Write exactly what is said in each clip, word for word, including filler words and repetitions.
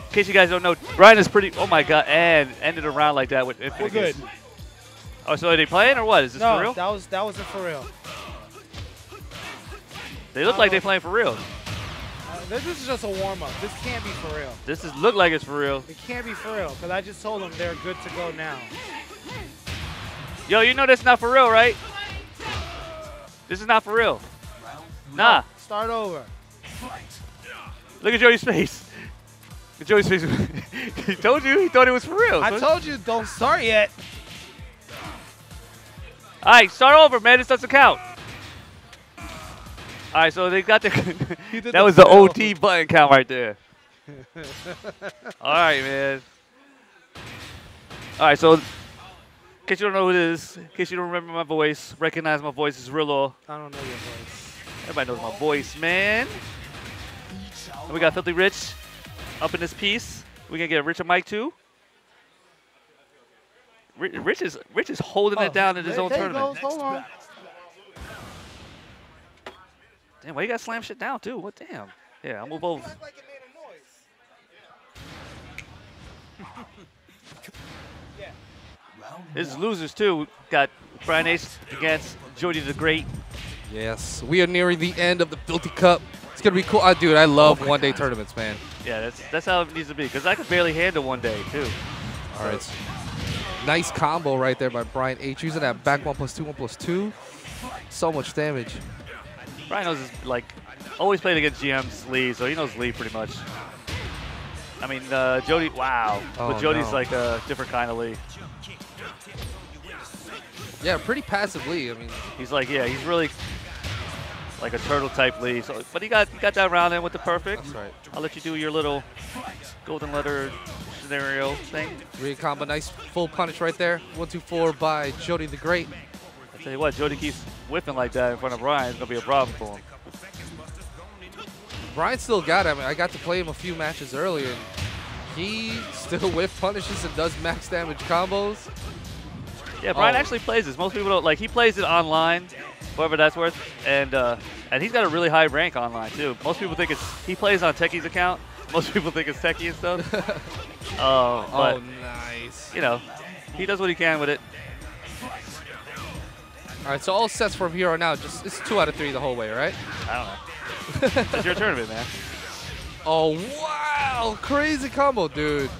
in case you guys don't know, Brian is pretty. Oh my God! And ended a round like that with infinite. We're good. Games. Oh, so are they playing or what? Is this no, for real? that was that wasn't for real. They look like they're playing for real. Uh, this is just a warm up. This can't be for real. This is look like it's for real. It can't be for real because I just told them they're good to go now. Yo, you know that's not for real, right? This is not for real. Nah. Start over. Look at Joey's face. Look at Joey's face. He told you he thought it was for real. I told you don't start yet. All right, start over, man. This doesn't count. All right, so they got the. that the was the fail. O T button count right there. All right, man. All right, so in case you don't know who it is, in case you don't remember my voice, recognize my voice is Rillo. I don't know your voice. Everybody knows my voice, man. And we got Filthy Rich up in this piece. We gonna get a Richard mic too. Rich is Rich is holding oh, it down in his there, own there tournament. Goes. Hold on. Damn, why you got slam shit down too? What damn? Yeah, I'll move over. This is losers too. Got Brian Ace against Jody the Great. Yes, we are nearing the end of the Filthy Cup. It's gonna be cool, uh, dude. I love oh one-day tournaments, man. Yeah, that's that's how it needs to be. Cause I could barely handle one day too. All right, so. Nice combo right there by Brian H. Using that back one plus two, one plus two. So much damage. Brian knows his, like always played against G M's Lee, so he knows Lee pretty much. I mean, uh, Jody. Wow, oh, but Jody's no. like a different kind of Lee. Yeah, pretty passive Lee. I mean, he's like, yeah, he's really like a turtle type Lee. So, but he got he got that round in with the perfect. That's right. I'll let you do your little golden letter scenario thing. Re combo, nice full punish right there. One, two, four by Jody the Great. I tell you what, Jody keeps whipping like that in front of Brian. It's gonna be a problem for him. Brian still got it. I mean, I got to play him a few matches earlier, and he still whiff punishes and does max damage combos. Yeah, Brian oh. actually plays this. Most people don't like. He plays it online, whatever that's worth, and uh, and he's got a really high rank online too. Most people think it's he plays on Techie's account. Most people think it's Techie and stuff. uh, but, oh, nice. You know, he does what he can with it. All right, so all sets from here on out. Just it's two out of three the whole way, right? I don't know. It's your tournament, man. Oh wow, crazy combo, dude.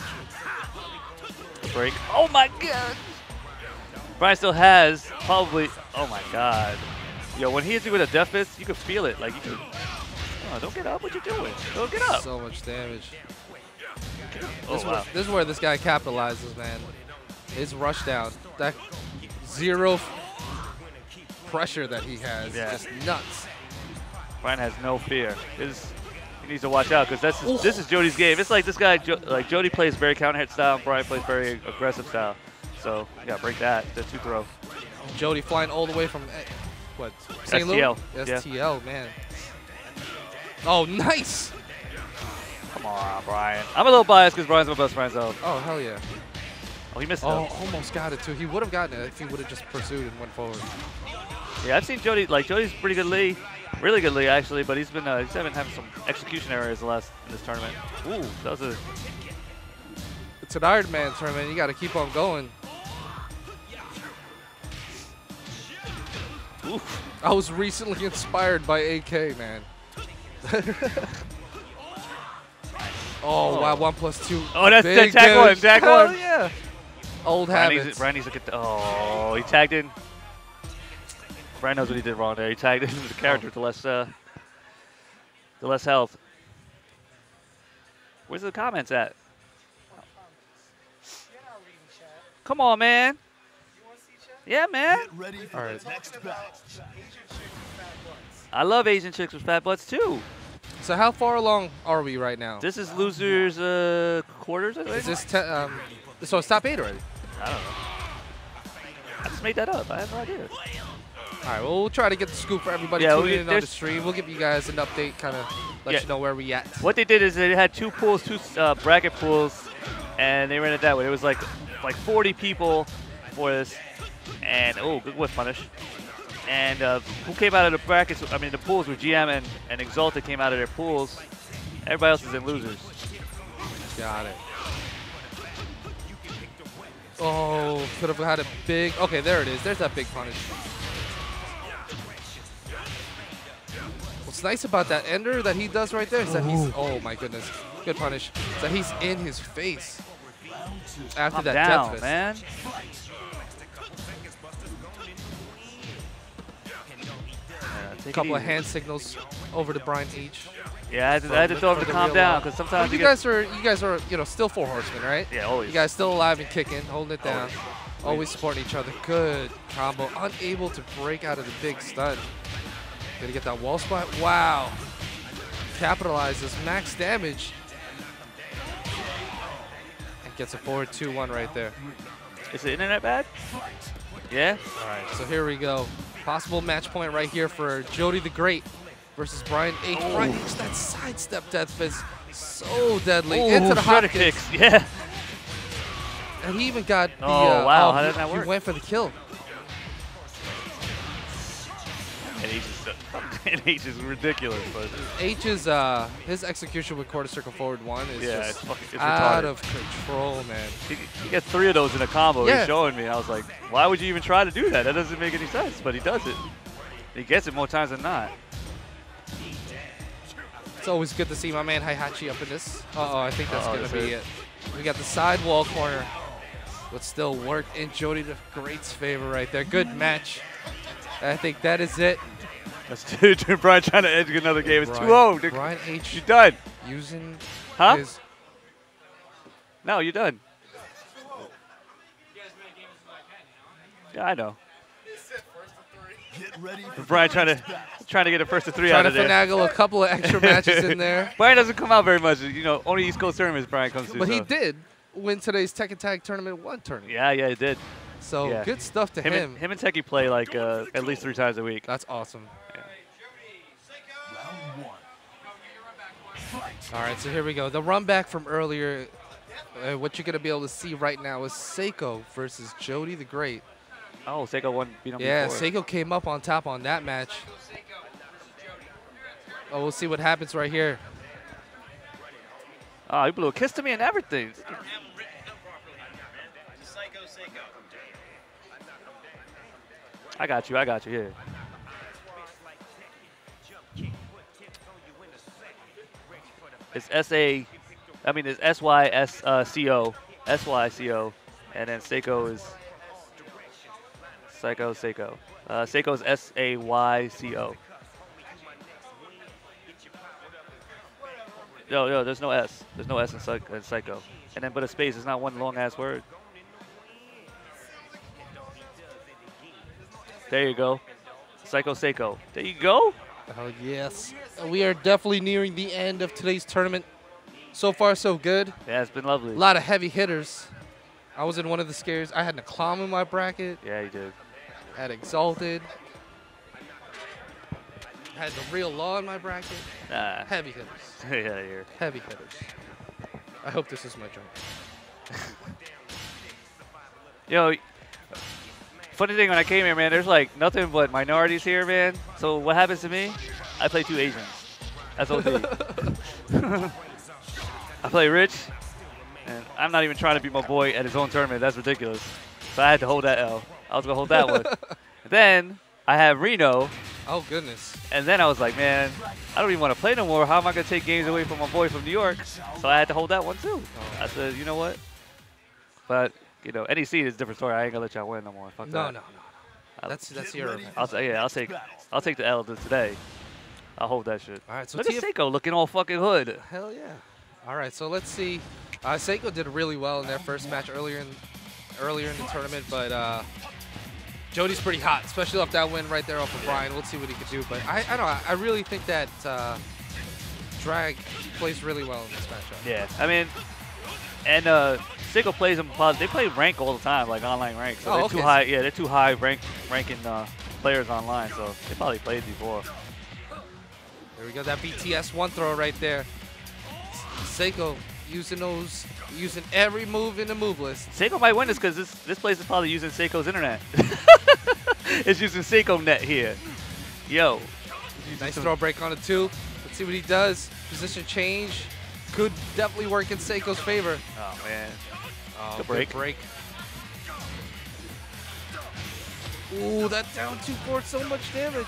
Break. Oh my God. Brian still has probably. Oh my God. Yo, when he hits you with a death fist, you can feel it. Like you can. Oh, don't get up. What you doing? Don't get up. So much damage. Oh, this, wow. where, this is where this guy capitalizes, man. His rush down, that zero pressure that he has, yeah. Just nuts. Brian has no fear. His, he needs to watch out because this is, this is Jody's game. It's like this guy, jo like Jody plays very counter hit style, and Brian plays very aggressive style. So you gotta break that. The two throw. Jody flying all the way from what? Saint S T L. Louis? S T L, yeah. Man. Oh, nice. Come on, Brian. I'm a little biased because Brian's my best friend, though. Oh, hell yeah. Oh, he missed it. Oh, almost got it, too. He would have gotten it if he would have just pursued and went forward. Yeah, I've seen Jody. Like, Jody's pretty good Lee. Really good Lee, actually, but he's been uh, he's been having some execution errors the last in this tournament. Ooh, that was a... It's an Iron Man tournament. You got to keep on going. Oof. I was recently inspired by A K, man. oh, oh, wow, one plus two. Oh, that's Big the tag one, tag Hell one. yeah. Old Brian habits. Needs, Brian needs to get the, oh, he tagged in. Brian knows what he did wrong there. He tagged in the character oh. to less, uh, to less health. Where's the comments at? Come on, man. Yeah, man. All right. I love Asian chicks with fat butts too. So how far along are we right now? This is losers uh, quarters, I think. Is this um? So it's top eight already? I don't know. I just made that up. I have no idea. All right. Well, we'll try to get the scoop for everybody yeah, tuning we, in on the stream. We'll give you guys an update, kind of let yeah. you know where we at. What they did is they had two pools, two uh, bracket pools, and they ran it that way. It was like like forty people for this, and oh, good whiff punish. And uh, who came out of the brackets, I mean the pools were G M and, and Exalted came out of their pools. Everybody else is in losers. Got it. Oh, could have had a big. Okay, there it is. There's that big punish. What's nice about that ender that he does right there is that he's. Oh my goodness, good punish. Is that he's in his face after I'm that down, death fist. man. A couple of hand signals over to Brian H. Yeah, I had to, I had to throw him to calm down because sometimes well, you you guys are you guys are you know still four horsemen, right? Yeah, always. You guys still alive and kicking, holding it down, Always, always supporting each other. Good combo, unable to break out of the big stun. Gonna get that wall spot. Wow, capitalizes max damage and gets a forward two one right there. Is the internet bad? Yeah. All right, so here we go. Possible match point right here for Jody the Great versus Brian H. Oh. Brian H. That sidestep death fist, so deadly. Ooh, Into the hot shredder kicks. kicks. Yeah. And he even got the. Oh, uh, wow, oh, how he, did that he work? went for the kill. And H is, and H is ridiculous, but H's uh, his execution with quarter circle forward one is yeah, just it's fucking it's out retarded. of control, man. He, he gets three of those in a combo. Yeah. He's showing me. I was like, why would you even try to do that? That doesn't make any sense. But he does it. He gets it more times than not. It's always good to see my man Heihachi up in this. Uh oh, I think that's Uh-oh, gonna that's be it. it. We got the side wall corner, but still worked in Jody the Great's favor right there. Good match. I think that is it. That's dude, Brian trying to edge another game. It's Brian- two oh. Dude. Brian H. You're done. using Huh? his. No, you're done. Yeah, I know. Brian trying to trying to get a first to three Trying out to of there. finagle a couple of extra matches in there. Brian doesn't come out very much. You know, only East Coast tournaments Brian comes to. But he so. did win today's Tekken Tag Tournament one tournament. Yeah, yeah, he did. So Yeah. good stuff to Him, him. and, him and Techie play like uh, at least three times a week. That's awesome. Yeah. All right, so here we go. The run back from earlier, uh, what you're going to be able to see right now is Seiko versus Jody the Great. Oh, Seiko won beat him Yeah, before. Seiko came up on top on that match. Oh, we'll see what happens right here. Oh, he blew a kiss to me and everything. I got you. I got you. Yeah. It's S A, I mean it's S Y S C O, S Y C O, and then Seiko is Psycho Seiko. Uh, Seiko is S A Y C O. No, no, there's no S. There's no S in, psych in Psycho. And then but a space is not one long ass word. There you go. Psycho Seiko. There you go. Oh, yes. We are definitely nearing the end of today's tournament. So far, so good. Yeah, it's been lovely. A lot of heavy hitters. I was in one of the scares. I had Naklam in my bracket. Yeah, you did. Had Exalted. Had the Real Law in my bracket. Nah. Heavy hitters. Yeah, here. Heavy hitters. I hope this is my joint. Yo, funny thing when I came here, man, there's like nothing but minorities here, man. So what happens to me? I play two Asians. That's O D. I play Rich, and I'm not even trying to beat my boy at his own tournament. That's ridiculous. So I had to hold that L. I was going to hold that one. Then I have Reno, Oh, goodness. and then I was like, man, I don't even want to play no more. How am I going to take games away from my boy from New York? So I had to hold that one, too. I said, you know what? But, you know, N E C is a different story. I ain't going to let y'all win no more. Fuck No, that. no, no. I- That's that's your event. I'll say, yeah, I'll take, I'll take the L to today. I'll hold that shit. All right, so Look T at F Seiko looking all fucking hood. Hell yeah. All right, so let's see. Uh, Seiko did really well in their first match earlier in earlier in the tournament, but uh, Jody's pretty hot, especially off that win right there off of Brian. We'll see what he can do. But I, I don't know. I really think that uh, Drag plays really well in this matchup. Yeah, I mean, and uh, Seiko plays them. They play rank all the time, like online rank. So Oh, they're okay. too high. Yeah, they're too high rank ranking uh, players online. So they probably played before. There we go. That B T S one throw right there. Seiko using those, using every move in the move list. Seiko might win this because this this place is probably using Seiko's internet. It's using Seiko net here. Yo. Nice throw break on it too. Let's see what he does. Position change. could definitely work in Seiko's favor. Oh, man. Oh, Good good break. break. Ooh, that down two forward, so much damage.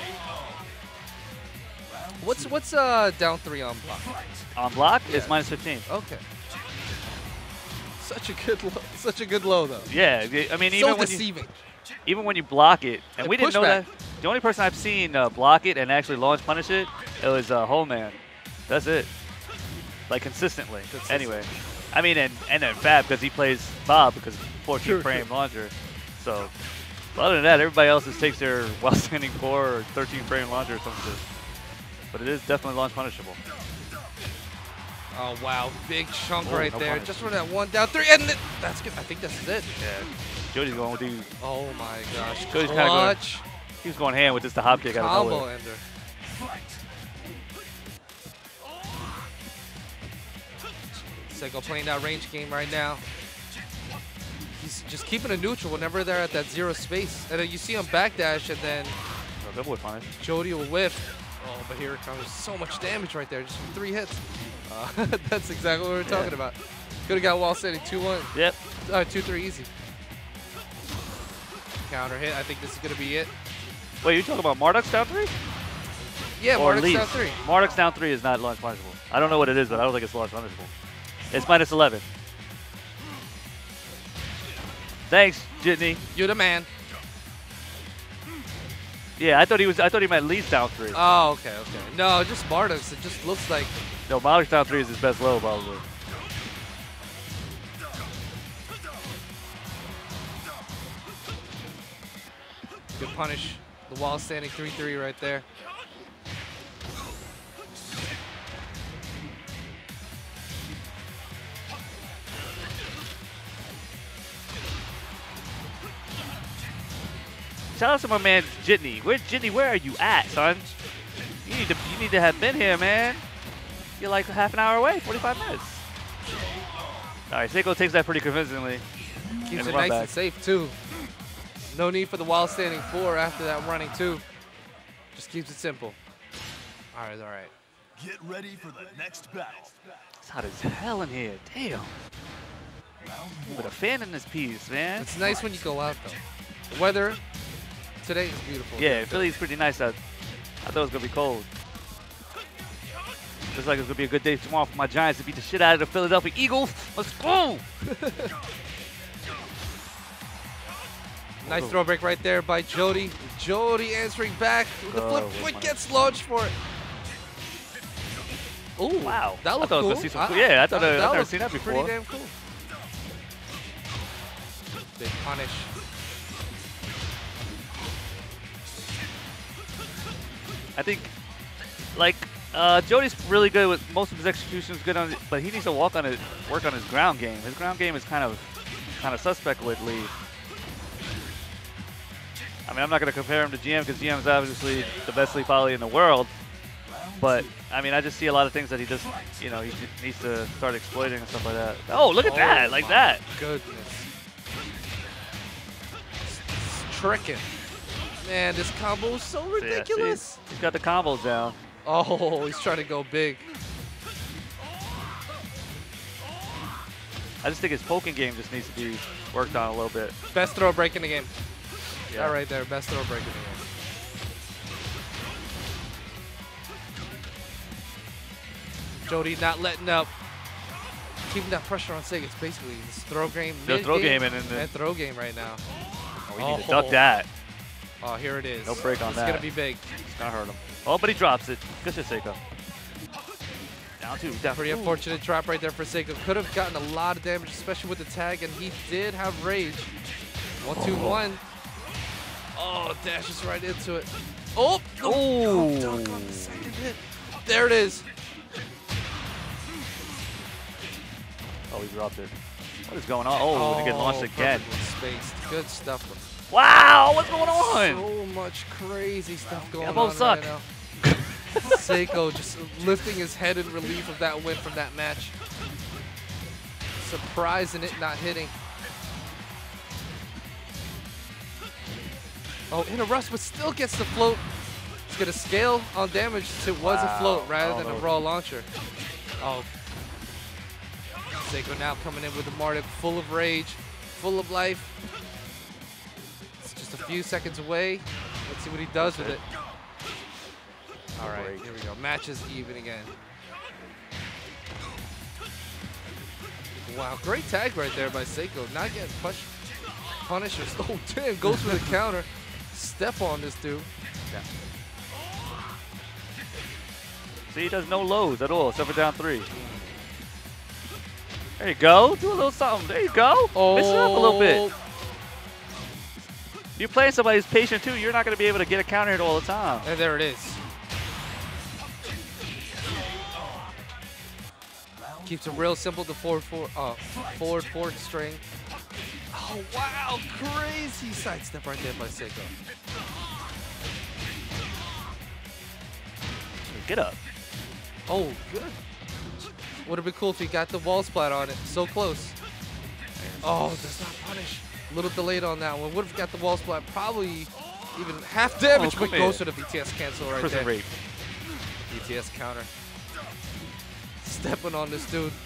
What's what's uh down three on block? On block Yeah. is minus fifteen. Okay. Such a good low, such a good low though. Yeah, I mean, So even when you, deceiving. even when you block it, and And we didn't know pushback. that. The only person I've seen uh, block it and actually launch punish it, it was uh, Whole Man. That's it. Like consistently. Consistent. Anyway, I mean, and and then Fab because he plays Bob because fourteen True, frame true. launcher. So, but other than that, everybody else just takes their while standing four or thirteen frame launcher or something. But it is definitely launch punishable. Oh wow, big chunk Oh, right no there, punish. just for that one down three, and th that's good. I think that's it. Yeah, Jody's going with the. Oh my gosh, Cody's kinda going- clutch He was going hand with just the hop kick out of combo nowhere. ender. Seiko playing that range game right now. He's just keeping it neutral whenever they're at that zero space, and then you see him backdash, and then Oh, good boy punish. Jody will whiff. Oh, but here it comes. So much damage right there, just from three hits. Uh, that's exactly what we were talking Yeah. about. Could have got wall standing two one. Yep. Uh, two three easy. Counter hit. I think this is going to be it. Wait, you talking about Marduk's down three? Yeah, Or Marduk's least. down three. Marduk's down three is not launch punishable. I don't know what it is, but I don't think it's launch punishable. It's minus eleven. Thanks, Jitney. You're the man. Yeah, I thought he was. I thought he meant least down three. Oh, okay, okay. No, just Marduk's. It just looks like. No, Marduk's down three is his best low, probably. Good punish. The wall standing three three right there. Shout out to my man Jitney. Where Jitney? Where are you at, son? You need to. You need to have been here, man. You're like half an hour away, forty-five minutes. All right, Seiko takes that pretty convincingly. Keeps And it run nice back. and safe too. No need for the wall standing four after that running two. Just keeps it simple. All right, all right. Get ready for the next battle. It's hot as hell in here. Damn. Put a fan in this piece, man. It's nice when you go out though. The weather today is beautiful. Yeah, Philly's pretty nice out. I thought it was gonna be cold. Looks like it's gonna be a good day tomorrow for my Giants to beat the shit out of the Philadelphia Eagles. Let's go! Nice throw break right there by Jody. Jody answering back. The Oh, flip with foot my- gets launched for it. Oh Wow. that I looked thought I was cool. gonna see some cool- yeah, I thought I- I've never looked seen that Pretty before. damn cool. Big punish. I think, like, uh, Jody's really good with most of his executions, good on, it, but he needs to walk on it, work on his ground game. His ground game is kind of, kind of suspect with Lee. I mean, I'm not gonna compare him to G M because G M is obviously the best Lee poly in the world. But I mean, I just see a lot of things that he just, you know, he j- needs to start exploiting and stuff like that. Oh, look at Oh that, like my that. Goodness. It's tricking. Man, this combo is so So, yeah, see, ridiculous. he's got the combos down. Oh, he's trying to go big. I just think his poking game just needs to be worked on a little bit. Best throw break in the game. Yeah. That right there, best throw break in the game. Jody not letting up. Keeping that pressure on Sig. It's basically his throw game. The throw mid-game, game and then the- and throw game right now. Oh, we need to Oh. duck that. Oh, here it is. No break on it's that. It's going to be big. It's gonna hurt him. Oh, but he drops it. Good shit, Seiko. Down two. Down. Pretty Ooh. unfortunate drop right there for Seiko. Could have gotten a lot of damage, especially with the tag, and he did have rage. One, two, Oh. one. Oh, dashes right into it. Oh, no, Oh. no dunk on the second hit. There it is. Oh, he dropped it. What is going on? Oh, they get launched again. perfectly spaced. Good stuff. Wow, what's going on? So much crazy stuff going Yeah, on both right suck. now. Seiko just lifting his head in relief of that win from that match. Surprised in it not hitting. Oh, in a rush, but still gets the float. He's gonna scale on damage to was a Wow. float rather Oh, than a no. raw launcher. Oh. Seiko now coming in with the Marduk, full of rage, full of life. It's just a few seconds away. Let's see what he does with it. All right, here we go. Match is even again. Wow, great tag right there by Seiko. Not getting punished. Punishers. Oh, damn, goes for the counter. Step on this dude. Yeah. See, he does no lows at all, except for down three. There you go. Do a little something. There you go. Oh. Mix it up a little bit. You're playing somebody who's patient too. You're not going to be able to get a counter hit all the time. And there it is. Keeps it real simple to forward, forward, uh, forward, forward string. Oh, wow. Crazy sidestep right there by Seiko. Get up. Oh, good. Would have been cool if he got the wall splat on it. So close. Oh, does not punish. A little delayed on that one. Would have got the wall splat. Probably even half damage, Oh, but come goes here. to the B T S cancel right Prison there. rape. B T S counter. Stepping on this dude.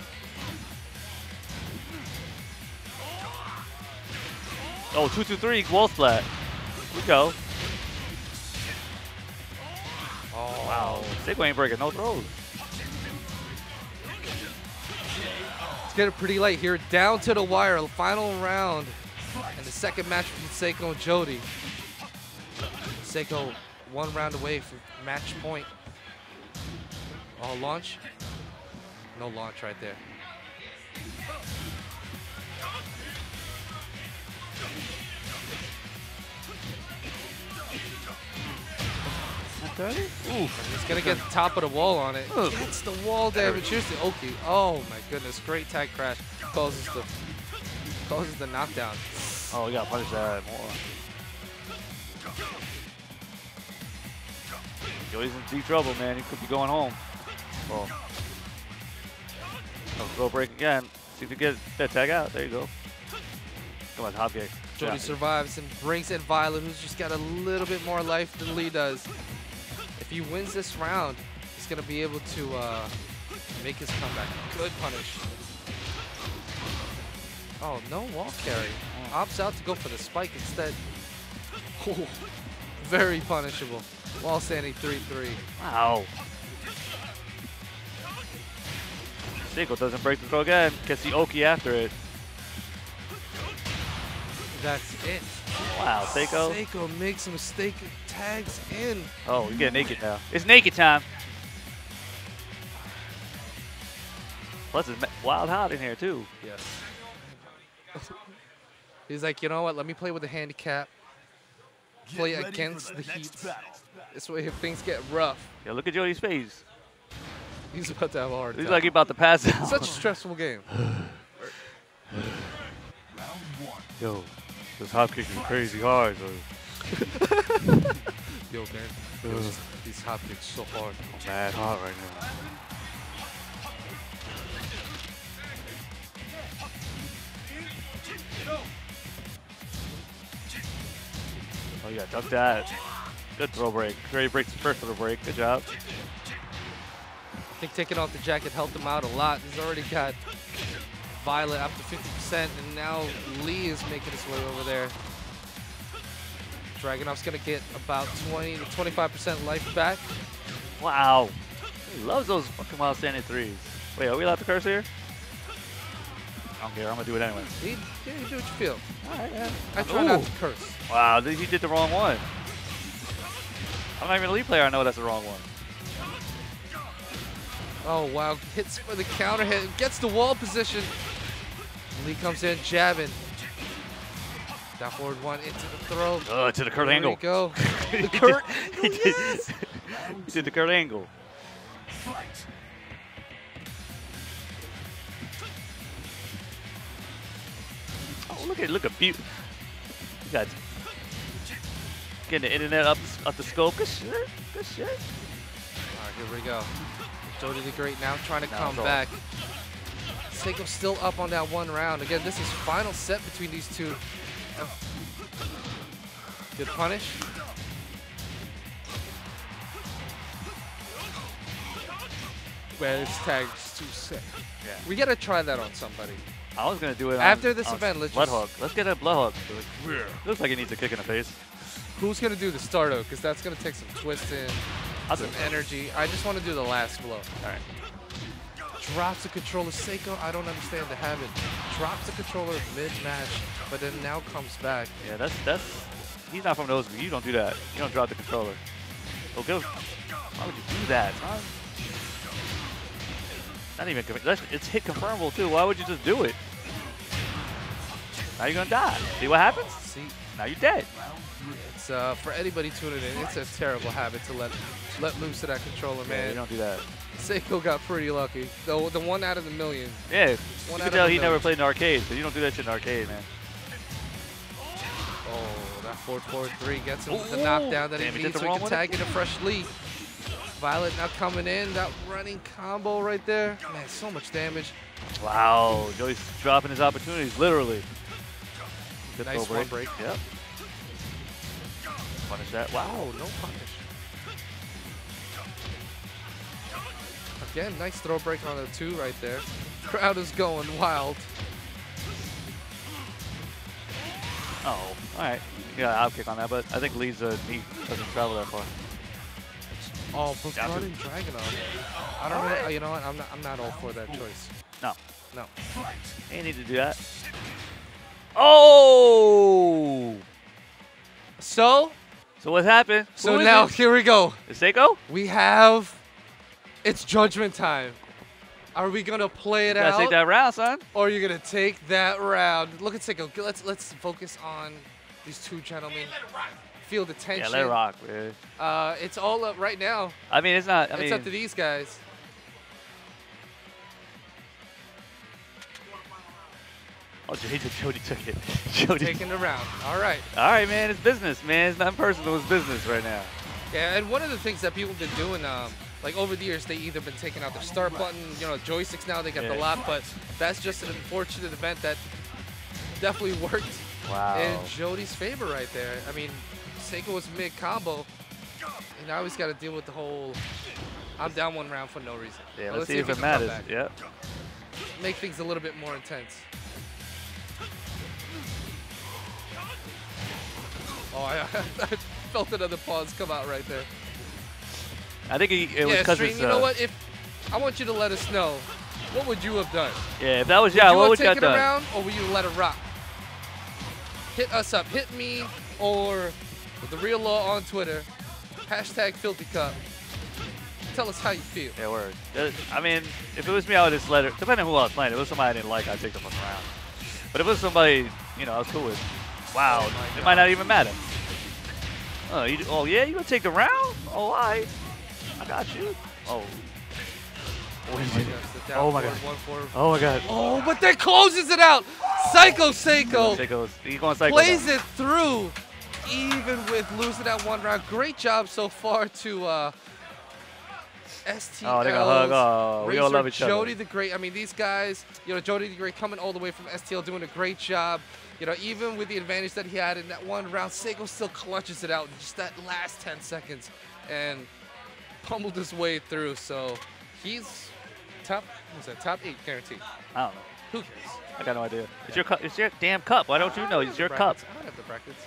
Oh, two, two, three, wall splat. Here we go. Oh, Wow. Seiko ain't breaking no throws. It's getting pretty late here. Down to the wire. Final round. And the second match between Seiko and Jody. Seiko one round away from match point. Oh, launch? No launch right there. Ooh. He's gonna get the top of the wall on it. Ugh. Gets the wall damage. Here's the Oki. Oh my goodness, great tag crash. Causes the causes the knockdown. Oh, we gotta punish that more. Joey's in deep trouble, man. He could be going home. Oh. Oh, throw break again. See if you get that tag out. There you go. Come on, hop kick. Jody Yeah. survives and brings in Violet, who's just got a little bit more life than Lee does. If he wins this round, he's gonna be able to uh, make his comeback. Good punish. Oh, no wall carry. Opts out to go for the spike instead. Oh, very punishable. Wall standing three three. Wow. Seiko doesn't break the throw again. Gets the Oki after it. That's it. Wow, Seiko. Seiko makes a mistake, tags in. Oh, we get naked now. It's naked time. Plus, it's wild hot in here, too. Yes. He's like, you know what? Let me play with the handicap. Play Get ready against for the the heat. next battle. This way, if things get rough, Yeah, look at Jody's face. he's about to have a heart He's attack. like he's about to pass out. Such a stressful game. Round one. Yo, this hop kick is crazy hard. So Yo, man. Ugh. These- These hop kicks so hard. I'm mad hot right now. Oh, yeah, duck that. Good throw break. Trey breaks the first throw break. Good job. I think taking off the jacket helped him out a lot. He's already got Violet up to fifty percent, and now Lee is making his way over there. Dragunov's gonna get about twenty to twenty-five percent life back. Wow. He loves those fucking wild standing threes. Wait, are we allowed to curse here? I don't care. I'm going to do it anyway. He, yeah, you do what you feel. All right, man. I try not Ooh. to curse. Wow, he did the wrong one. I'm not even a Lee player. I know that's the wrong one. Oh, wow. Hits for the counter hit. Gets the wall position. Lee comes in, jabbing. Down forward one into the throw. Oh, to the Kurt There Angle. we go. He The did- Kurt he did, he did the Kurt Angle. Oh, look at look at beauty. You got getting the internet up up the scope. Good shit. Good shit. All right, here we go. Jody the Great now trying to Now come it's all- back. Seiko's still up on that one round. Again, this is final set between these two. Good punish. Man, this tag's too sick. Yeah. We gotta try that on somebody. I was gonna do it on, After this on event, let's Blood just- Hog. Let's get a Blood Hog. Looks like he needs a kick in the face. Who's gonna do the starto? Because that's gonna take some twisting, I'll do some it. energy. I just want to do the last blow. All right. Drops the controller. Seiko, I don't understand the habit. Drops the controller mid-match, but then now comes back. Yeah, that's that's. He's not from those. You don't do that. You don't drop the controller. Oh, go. Why would you do that, son? Not even. That's, it's hit confirmable too. Why would you just do it? Now you're gonna die. See what happens? See, Now you're dead. it's uh, for anybody tuning in, it's a terrible habit to let let loose of that controller, Yeah, man. you don't do that. Seiko got pretty lucky. The, the one out of the million. Yeah, One you out can tell of a he never million. played in arcade, but you don't do that shit in arcade, man. Oh, that four four three gets him the Ooh. knockdown that Damn, he he did needs the so he wrong can one? tag in a fresh lead. Violet now coming in, that running combo right there. Man, so much damage. Wow, Joey's dropping his opportunities, literally. Good Nice throw one break. Yep. Punish that. Wow. Oh, no punish. Again, nice throw break on the two right there. Crowd is going wild. Oh, all right. Yeah, I'll kick on that, but I think Lee's uh, he doesn't travel that far. Oh, but Down running Dragon on. I don't know. You know what? I'm not. I'm not all for that choice. No, No. ain't need to do that. Oh! So, So what happened? so Who is now it? here we go. Is Seiko? We have. It's judgment time. Are we gonna play You it gotta out, take that round, son. or are you gonna take that round? Look at Seiko. Let's let's focus on these two gentlemen. Feel the tension. Yeah, let it rock, man. Uh, it's all up right now. I mean, it's not. I it's mean, up to these guys. oh, Jody, Jody took it. Jody. Taking the round. All right. All right, man. It's business, man. It's not personal. It's business right now. Yeah, and one of the things that people have been doing, um, like over the years, they either been taking out their start button, you know, joysticks now, they got the Yeah. lot, but that's just an unfortunate event that definitely worked Wow. in Jody's favor right there. I mean, Seiko was mid-combo, and now he's got to deal with the whole, I'm down one round for no reason. Yeah, But let's, see if he it can come matters. back. Yep. Make things a little bit more intense. Oh, I, I felt another pause come out right there. I think he, it was Yeah, because Stream, it's. you know uh, what? If I want you to let us know, what would you have done? Yeah, if that was Would yeah, you what have would you have taken it done? around, or would you let it rock? Hit us up. Hit me or the Real Law on Twitter. Hashtag Filthy Cup. Tell us how you feel. Yeah, word. Uh, I mean, if it was me, I would just let it. Depending on who I was playing. If it was somebody I didn't like, I'd take the fucking round. But if it was somebody, you know, I was cool with, wow, Oh my it might not gosh. even matter. Oh, you, oh yeah, you gonna take the round? Oh, all right. I got you. Oh. Oh my gosh, the down Oh my forward, God. one forward. Oh my God. Oh, but that closes it out. Psycho Seiko Seiko's, he's going psycho. plays now. it through, even with losing that one round. Great job so far to uh, S T L. Oh, they're gonna hug. Oh, we all Razor, love each other. Jody the Great. I mean, these guys, you know, Jody the Great coming all the way from S T L, doing a great job. You know, even with the advantage that he had in that one round, Seiko still clutches it out in just that last ten seconds and pummeled his way through. So he's top, what's that, top eight guaranteed. I don't know. Who cares? I got no idea. It's your cup. It's your damn cup. Why don't you know? It's your cup. Brackets. I don't have the brackets.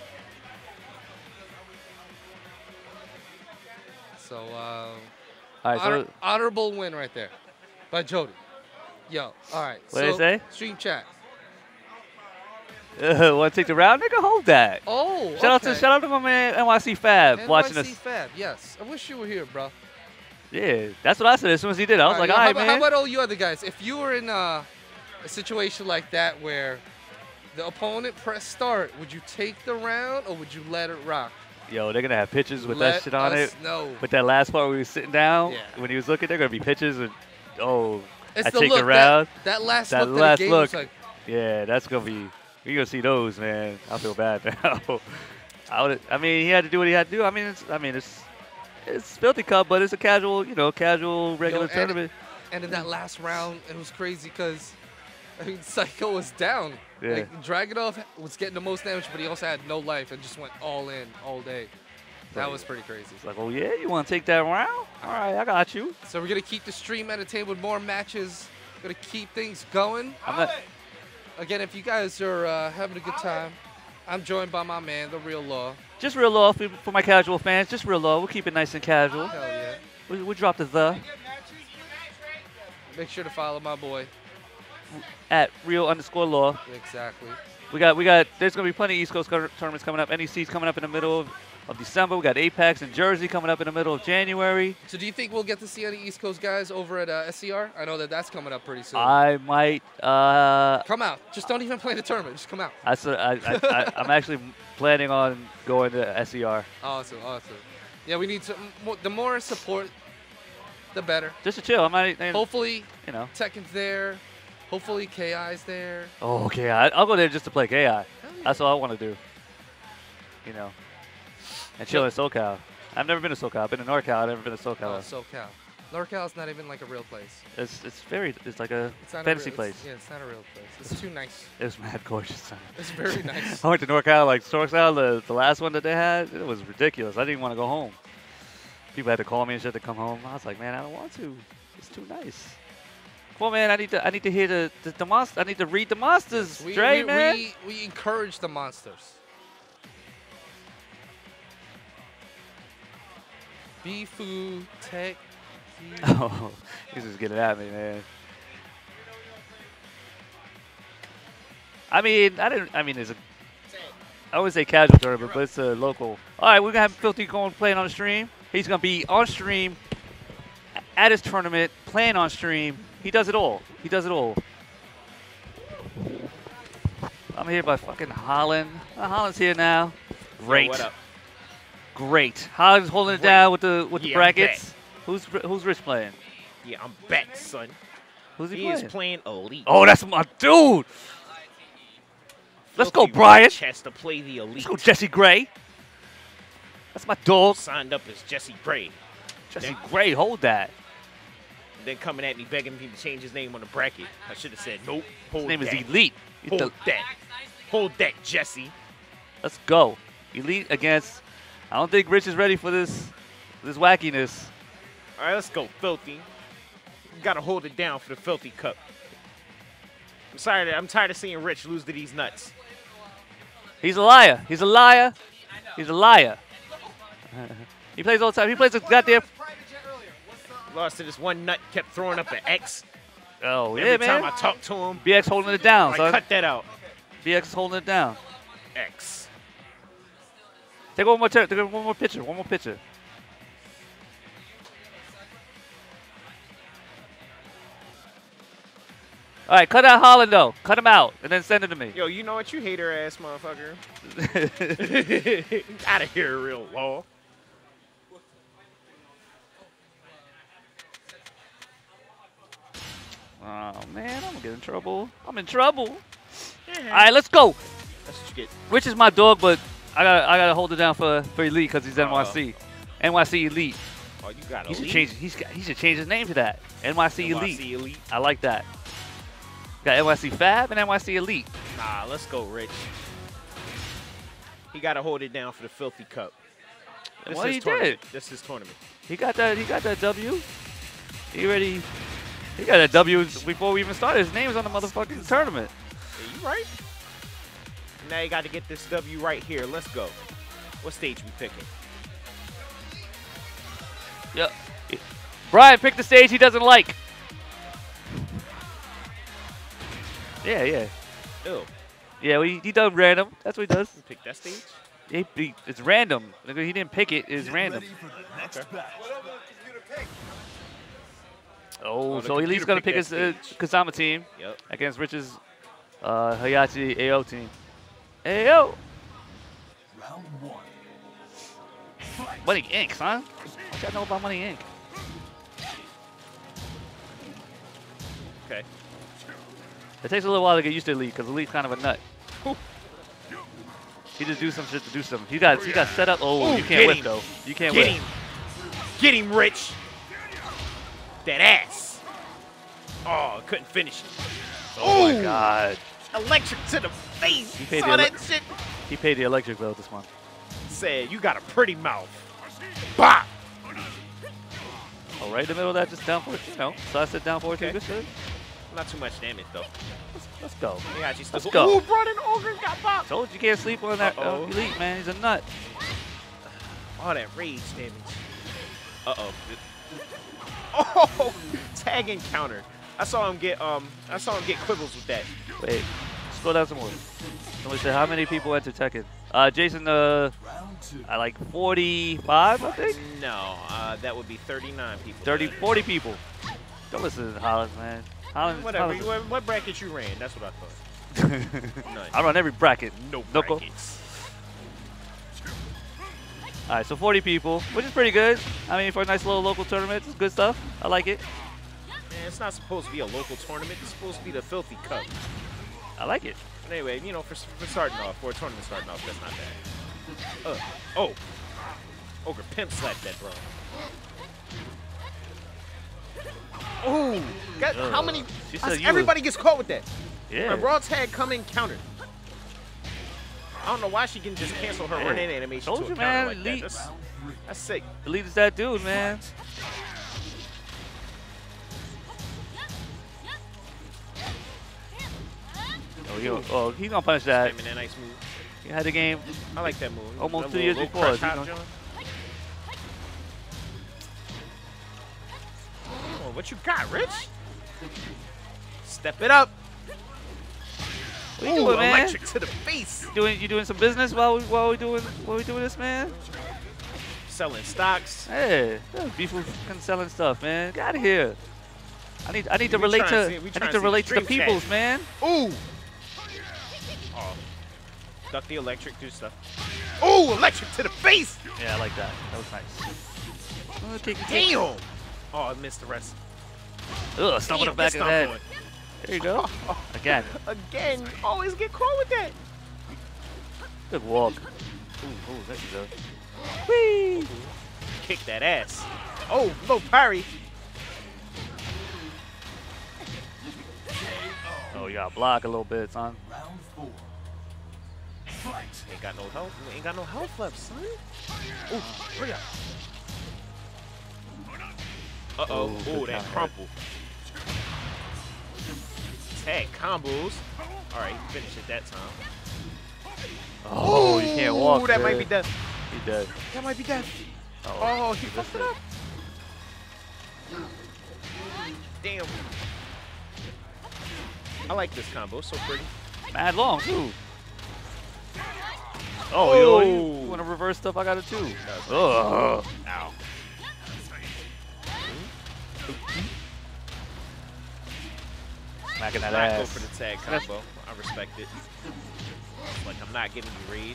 So, uh, All right. honor- So honorable win right there by Jody. Yo, all right. What did so, it say? Stream chat. uh, want to take the round, nigga? Hold that. Oh, Shout out to okay. shout out to my man N Y C Fab N Y C watching us. Fab, yes. I wish you were here, bro. Yeah, that's what I said as soon as he did it. I was like, yo, all how, right, about, man. how about all you other guys? If you were in uh, a situation like that where the opponent pressed start, would you take the round or would you let it rock? Yo, they're gonna have pictures with let that shit on us it. know. With that last part where he was sitting down, Yeah. when he was looking, they're gonna be pictures and oh, It's I the take look, the round. That, that last That look last that he gave look. was like, Yeah, that's gonna be. We gonna see those, man. I feel bad now. I would. I mean, he had to do what he had to do. I mean, it's. I mean, it's. It's Filthy Cup, but it's a casual, you know, casual regular and- tournament. and in that last round, it was crazy because I mean, Psycho was down. Yeah. Like, Dragunov was getting the most damage, but he also had no life and just went all in all day. That was pretty crazy. It's like, oh yeah, you want to take that round? All right, I got you. So we're gonna keep the stream entertained with more matches. Gonna keep things going. I'm not. Again, if you guys are uh, having a good time, I'm joined by my man, the Real Law. Just real low for, for my casual fans. Just real low. We'll keep it nice and casual. Hell yeah. We we drop the the Make sure to follow my boy. at real underscore law. Exactly. We got we got. There's gonna be plenty of East Coast tournaments coming up. N E C's coming up in the middle of, of December. We got Apex in Jersey coming up in the middle of January. So do you think we'll get to see any East Coast guys over at uh, S C R? I know that that's coming up pretty soon. I might. Uh, come out. Just don't even play the tournament. Just come out. I, I, I, I, I'm actually planning on going to S E R. Awesome, awesome. Yeah, we need to. More, the more support, the better. Just to chill. I'm not. And, Hopefully, you know. Tekken's there. Hopefully, K I's there. Oh, K I. I'll go there just to play K I. Yeah. That's all I want to do. You know. And chill in SoCal. I've never been to SoCal. I've been to NorCal. I've never been to SoCal. Oh, SoCal. NorCal's not even like a real place. It's it's very. It's like a It's not fantasy a real, place. It's, yeah, it's not a real place. It's too nice. It was mad gorgeous. Son. It's very nice. I went to NorCal, like SoCal, the the last one that they had. It was ridiculous. I didn't want to go home. People had to call me and shit to come home. I was like, man, I don't want to. It's too nice. Come on, man. I need to. I need to hear the the, the monster. I need to read the monsters, we, Dre, we, man. We, we encourage the monsters. Bifuteki. Oh, he's just getting at me, man. I mean, I didn't. I mean, it's a. I would say casual tournament, but it's a local. All right, we're gonna have Filthy going playing on the stream. He's gonna be on stream at his tournament, playing on stream. He does it all. He does it all. I'm here by fucking Holland. Uh, Holland's here now. Great. Yo, what up? Great. Holland's holding it Great. down with the with Yeah, the I'm brackets. Who's who's Rich playing? Yeah, I'm back, son. Who's he, He playing? is playing Elite. Oh, that's my dude. Let's go, Filthy Brian. Rich has to play the Elite. Let's go, Jesse Gray. That's my dog. Signed up as Jesse Gray. Jesse Then- Gray, hold that. Then coming at me begging me to change his name on the bracket. I should have said, nope. Hold His name that. is Elite. He's Hold the- that. Hold that, Jesse. Let's go. Elite against. I don't think Rich is ready for this this wackiness. All right, let's go, Filthy. You got to hold it down for the Filthy Cup. I'm sorry. That, I'm tired of seeing Rich lose to these nuts. He's a liar. He's a liar. He's a liar. He plays all the time. He plays a goddamn. Lost to this one nut, kept throwing up an X. Oh, Every yeah, time man. I talk to him, B X holding it down, like, son. cut that out. B X is holding it down. X. Take one more, take one more picture. One more picture. All right, cut out Holland though. Cut him out, and then send it to me. Yo, you know what? You hater ass motherfucker. Out of here, real law. Oh man, I'm gonna get in trouble. I'm in trouble. Yeah. All right, let's go. That's what you get. Rich is my dog, but I gotta I gotta hold it down for for Elite because he's N Y C. N Y C Elite. Oh, you got He should Elite. change. He's got, he should change his name to that. N Y C Elite. N Y C Elite. I like that. Got N Y C Fab and N Y C Elite. Nah, let's go, Rich. He got to hold it down for the Filthy Cup. This Well, is he tournament. did. This is tournament. He got that. He got that W. He already. He got that W before we even started. His name is on the motherfucking tournament. Yeah, you right. Now you got to get this W right here. Let's go. What stage we picking? Yep. Brian picked the stage he doesn't like. Yeah, yeah. Ew. Yeah, well, he, he does random. That's what he does. You pick that stage? He, he, it's random. He didn't pick it. It's random. Okay. Oh, Oh, the so Elite's computer going to pick picked his uh, that stage. Kasama team Yep. against Rich's uh, Hayachi A O team. A O! Round one. Money Incorporated, son. What y'all know about Money Incorporated? Okay. It takes a little while to get used to Elite because Elite's kind of a nut. He just do some shit to do something. He got he got set up. Oh, Ooh, you can't get whip him. though. You can't Get whip. him. Get him, Rich. That ass. Oh, couldn't finish it. Oh my Ooh. god. Electric to the face. He paid Saw the that ele- shit. He paid the electric bill this month. said, you got a pretty mouth. Bop! Oh, right in the middle of that, just down for it, you know. So I said down for it, Okay. too. Good shit. Not too much damage, though. Let's, let's go. Yeah, she's Let's still. go. Ooh, brought in Ogre, got popped. Told you can't sleep on that uh, Uh-oh. elite, man. He's a nut. All that rage damage. Uh-oh. Oh, tag encounter. I saw him get um. I saw him get quibbles with that. Wait, scroll down some more. Somebody said, how many people enter Tekken? Uh, Jason, uh, I like forty-five, I think? No, uh, that would be thirty-nine people. thirty, forty people. Don't listen to Holland, man. Holland, Whatever. Holland's- You, what, what bracket you ran? That's what I thought. None. I run every bracket. No Knuckle. brackets. All right, so forty people, which is pretty good. I mean, for a nice little local tournament, it's good stuff. I like it. Man, it's not supposed to be a local tournament. It's supposed to be the Filthy Cup. I like it. But anyway, you know, for, for starting off, for a tournament starting off, that's not bad. Uh, oh. Ogre pimp slapped that, bro. Oh, got, how Uh, many? she said you Everybody gets caught with that. Yeah. A raw tag come in counter. I don't know why she can just cancel her Yeah. run-in animation Told to you, a man, counter like that. elite. That's, that's sick. Elite is that dude, man. Oh, he, oh, he's gonna punish that. Spamming that nice move. He had the game. I like that move. Almost That two little- years little before, crush you hop know. joint. Oh, what you got, Rich? Step it up. What you Ooh, doing, man? electric to the face. Doing you doing some business while we while we doing while we doing this, man? Selling stocks. Hey, people selling stuff, man. Get out of here. I need I need to We relate tryna to see- we I tryna need to see relate to the stream chat. peoples, man. Ooh. Oh. Duck the electric, do stuff. Ooh, electric to the face. Yeah, I like that. That was nice. Oh, kick, kick. Damn. Oh, I missed the rest. Ugh, stomp on the Damn, back good of the head. stomp There you go. Again. on. Again, always get caught with that. Good walk. Ooh, ooh, there you go. Whee! Kick that ass. Oh, low parry. Oh, you gotta block a little bit, son. Round four. Fight. Ain't got no health. Ain't got no health left, son. Ooh, hurry up. Uh oh. Ooh, Ooh, good that counter. crumple. Tag combos. All right, finish it that time. Oh, you can't walk. Ooh, that might man. be death. He dead. That might be death. Uh-oh. Oh, he That's fucked it it. up. Damn. I like this combo. So pretty. Mad long, too. Oh, yo, you, Oh. you want to reverse stuff? I got it, too. That Ugh. Ow. Smacking that Not go ass. for the tag combo. I respect it. Like I'm not giving you rage.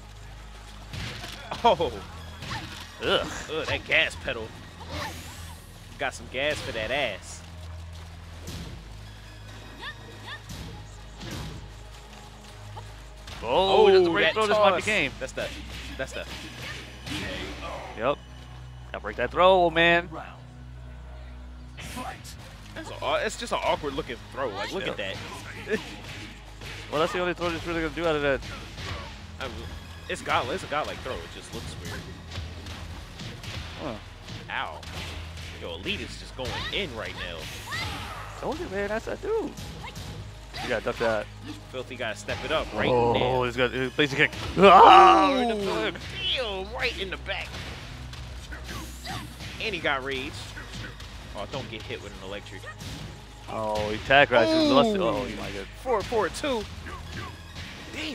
Oh, Ugh. ugh, that gas pedal. Got some gas for that ass. Oh, he doesn't break that throw. This might be toss. game. That's the, that's the. Yep. Gotta break that throw, old man. Round. Fight. That's a, it's just an awkward looking throw. Like look Yeah. at that. Well, that's the only throw that's really gonna do out of that. I mean, it's got it's a godlike throw. It just looks weird. Huh. Ow. Yo, Elite is just going in right now. Told you, man. That's that dude. You gotta duck that. Filthy gotta step it up right oh, now. he's got a basic kick. Ah, right in the Ooh, back. damn, right in the back. And he got rage. Oh, don't get hit with an electric. Oh, he tag crashes. Ooh. Lost it. Oh, you might get. Four, four, two. Damn. Yo,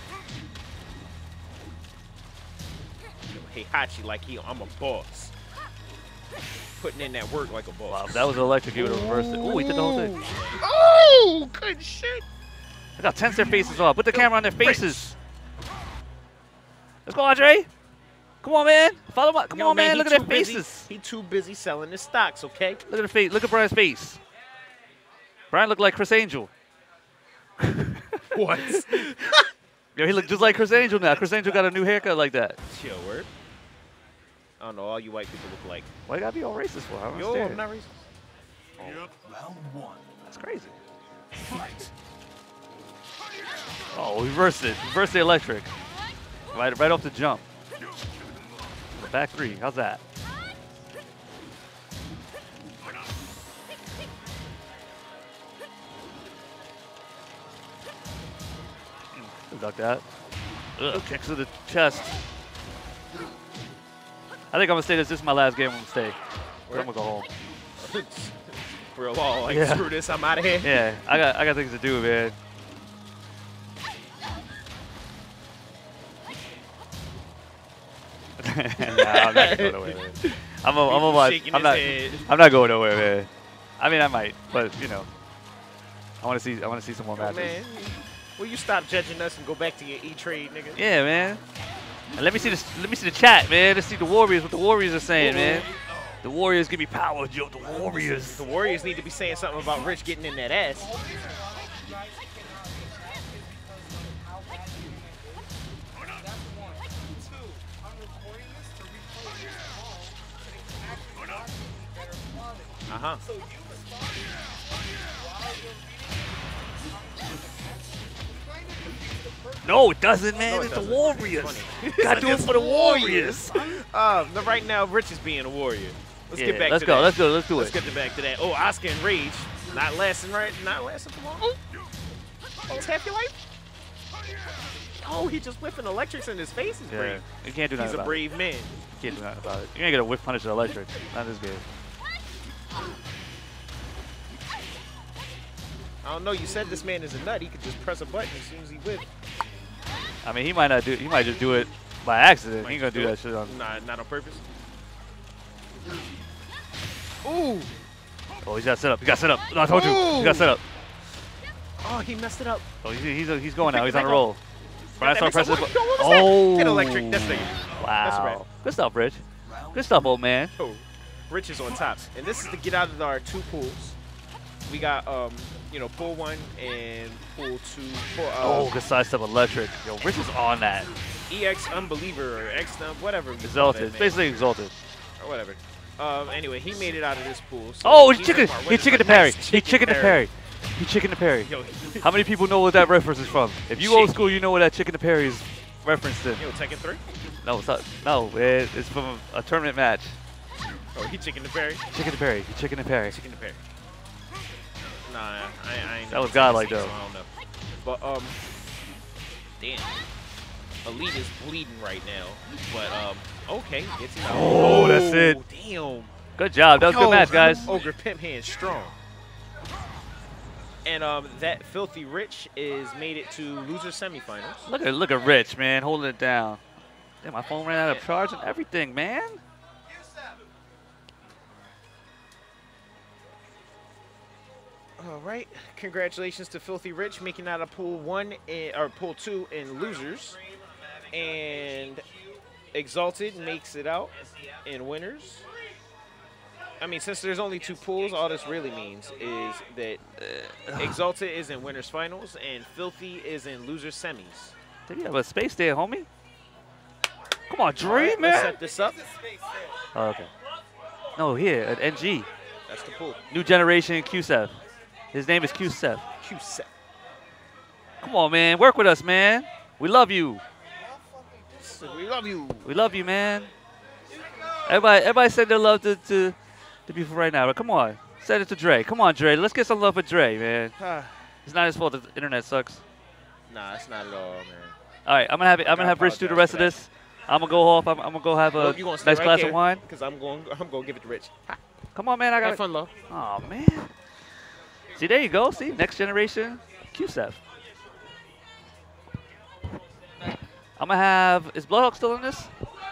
hey, Hachi, like he, I'm a boss. Putting in that work like a boss. Wow, if that was electric, he would have reversed it. Oh, he did the whole thing. Oh, good shit. Look how tense their faces are. Put the camera on their faces. Let's go, Andre. Come on, man. Follow my. Come Yo, on, man. he Look at their too busy- faces. He too busy selling his stocks, okay? Look at the face. Look at Brian's face. Brian looked like Chris Angel. What? Yo, he looked just like Chris Angel now. Chris Angel got a new haircut like that. Chill, word. I don't know, all you white people look like. Why you gotta be all racist for? I don't Yo, understand. I'm not racist. Round one. That's crazy. Fight. Oh, reversed it. Reversed the electric. Right, right off the jump. Back three. How's that? Mm, duck that. Ugh, kicks to the chest. I think I'm gonna stay this. This is my last game. I'm gonna stay. I'm gonna go home. Real all like Yeah. screw this. I'm out of here. Yeah, I got I got things to do, man. Nah, I'm not going nowhere, man. I'm a, I'm a watch. Shaking I'm his not. head. I'm not going nowhere, man. I mean, I might, but you know, I want to see. I want to see some more Yo, matches. man, will you stop judging us and go back to your E-Trade, nigga? Yeah, man. And let me see this. Let me see the chat, man. Let's see the Warriors. What the Warriors are saying, man. The Warriors give me power, Joe. The Warriors. The Warriors need to be saying something about Rich getting in that ass. Uh-huh. No, it doesn't, man. No, it it's doesn't. the Warriors. Funny. Gotta do it for the Warriors. Uh, no, right now, Rich is being a warrior. Let's Yeah, get back let's to go. that. Let's go. Let's do Let's it. get back to that. Oh, Oscar and Rage. Not lasting right. Not lasting for long. Oh, it's half your life. Oh, he just whiffing electrics in his face. He's Yeah, brave. you can't do nothing He's a about brave man. it. You can't do nothing about it. You ain't gonna whip punish the electric. Not this good. I don't know. You said this man is a nut. He could just press a button as soon as he whipped. I mean, he might not do. He might just do it by accident. He ain't gonna do that shit on. Nah, not on purpose. Ooh. Oh, he's got set up. He got set up. No, I told you. Ooh. He got set up. Oh, he messed it up. Oh, he's he's, he's going now. Pick He's it on a back roll. up. Brian That start makes pressing. a- the Yo, bu- what was that? Oh. Hit electric. That's nigga. That's Wow. right. Good stuff, Rich. Good stuff, old man. Oh, Rich is on top. And this is to get out of our two pools. We got, um, you know, pool one and pool two. Pool, uh, Oh, good side step electric. Yo, Rich is on that. E X Unbeliever or X Thumb, whatever. you call Exalted. that, It's man. basically exalted. Or whatever. Um, anyway, he made it out of this pool. So Oh, he he's chicken. in our He winners. chicken A to parry. nice He chicken to parry. He chicken to parry. Yo, How many people know what that reference is from? If you Chick- old school, you know what that chicken to parry is referenced in. yo, Tekken three? No, it's not. No, it, it's from a, a tournament match. Oh, he chicken to parry? Chicken to parry. He chicken to parry. Chicken to parry. Nah, I, I ain't That know was Tekken godlike, six, though. so I don't know. But, um, damn. Elite is bleeding right now. But, um, okay. Gets him out. Oh, that's it. Damn. Good job. That was a good Yo, match, guys. Ogre Pimp Hand strong. And um, that Filthy Rich is made it to loser semifinals. Look at look at Rich, man, holding it down. Damn, my phone ran out of charge and everything, man. All right, congratulations to Filthy Rich making out of pool one in, or pool two in losers, and Exalted makes it out in winners. I mean, since there's only two pools, all this really means is that uh, Exalted is in winners finals and Filthy is in losers semis. Did you have a space there, homie? Come on, All Dream, right, let's man. set this up. Oh, okay. No, here at N G. That's the pool. New generation Q S E F. His name is Q S E F. Q set. Come on, man. Work with us, man. We love you. We love you. We love you, man. Everybody, everybody send their love to to, to Bifuteki right now. But come on, send it to Dre. Come on, Dre. Let's get some love for Dre, man. It's not his fault that the internet sucks. Nah, it's not at all, man. All right, I'm gonna have I'm gonna have Rich do the rest of this. I'm gonna go off. I'm, I'm gonna go have a Nope, you gonna stay nice right glass there, of wine. Cause I'm going. I'm going to give it to Rich. Ha. Come on, man. I got Have fun, love. Oh man. See, there you go. See, next generation Q S E F. I'm gonna have. Is Bloodhawk still in this?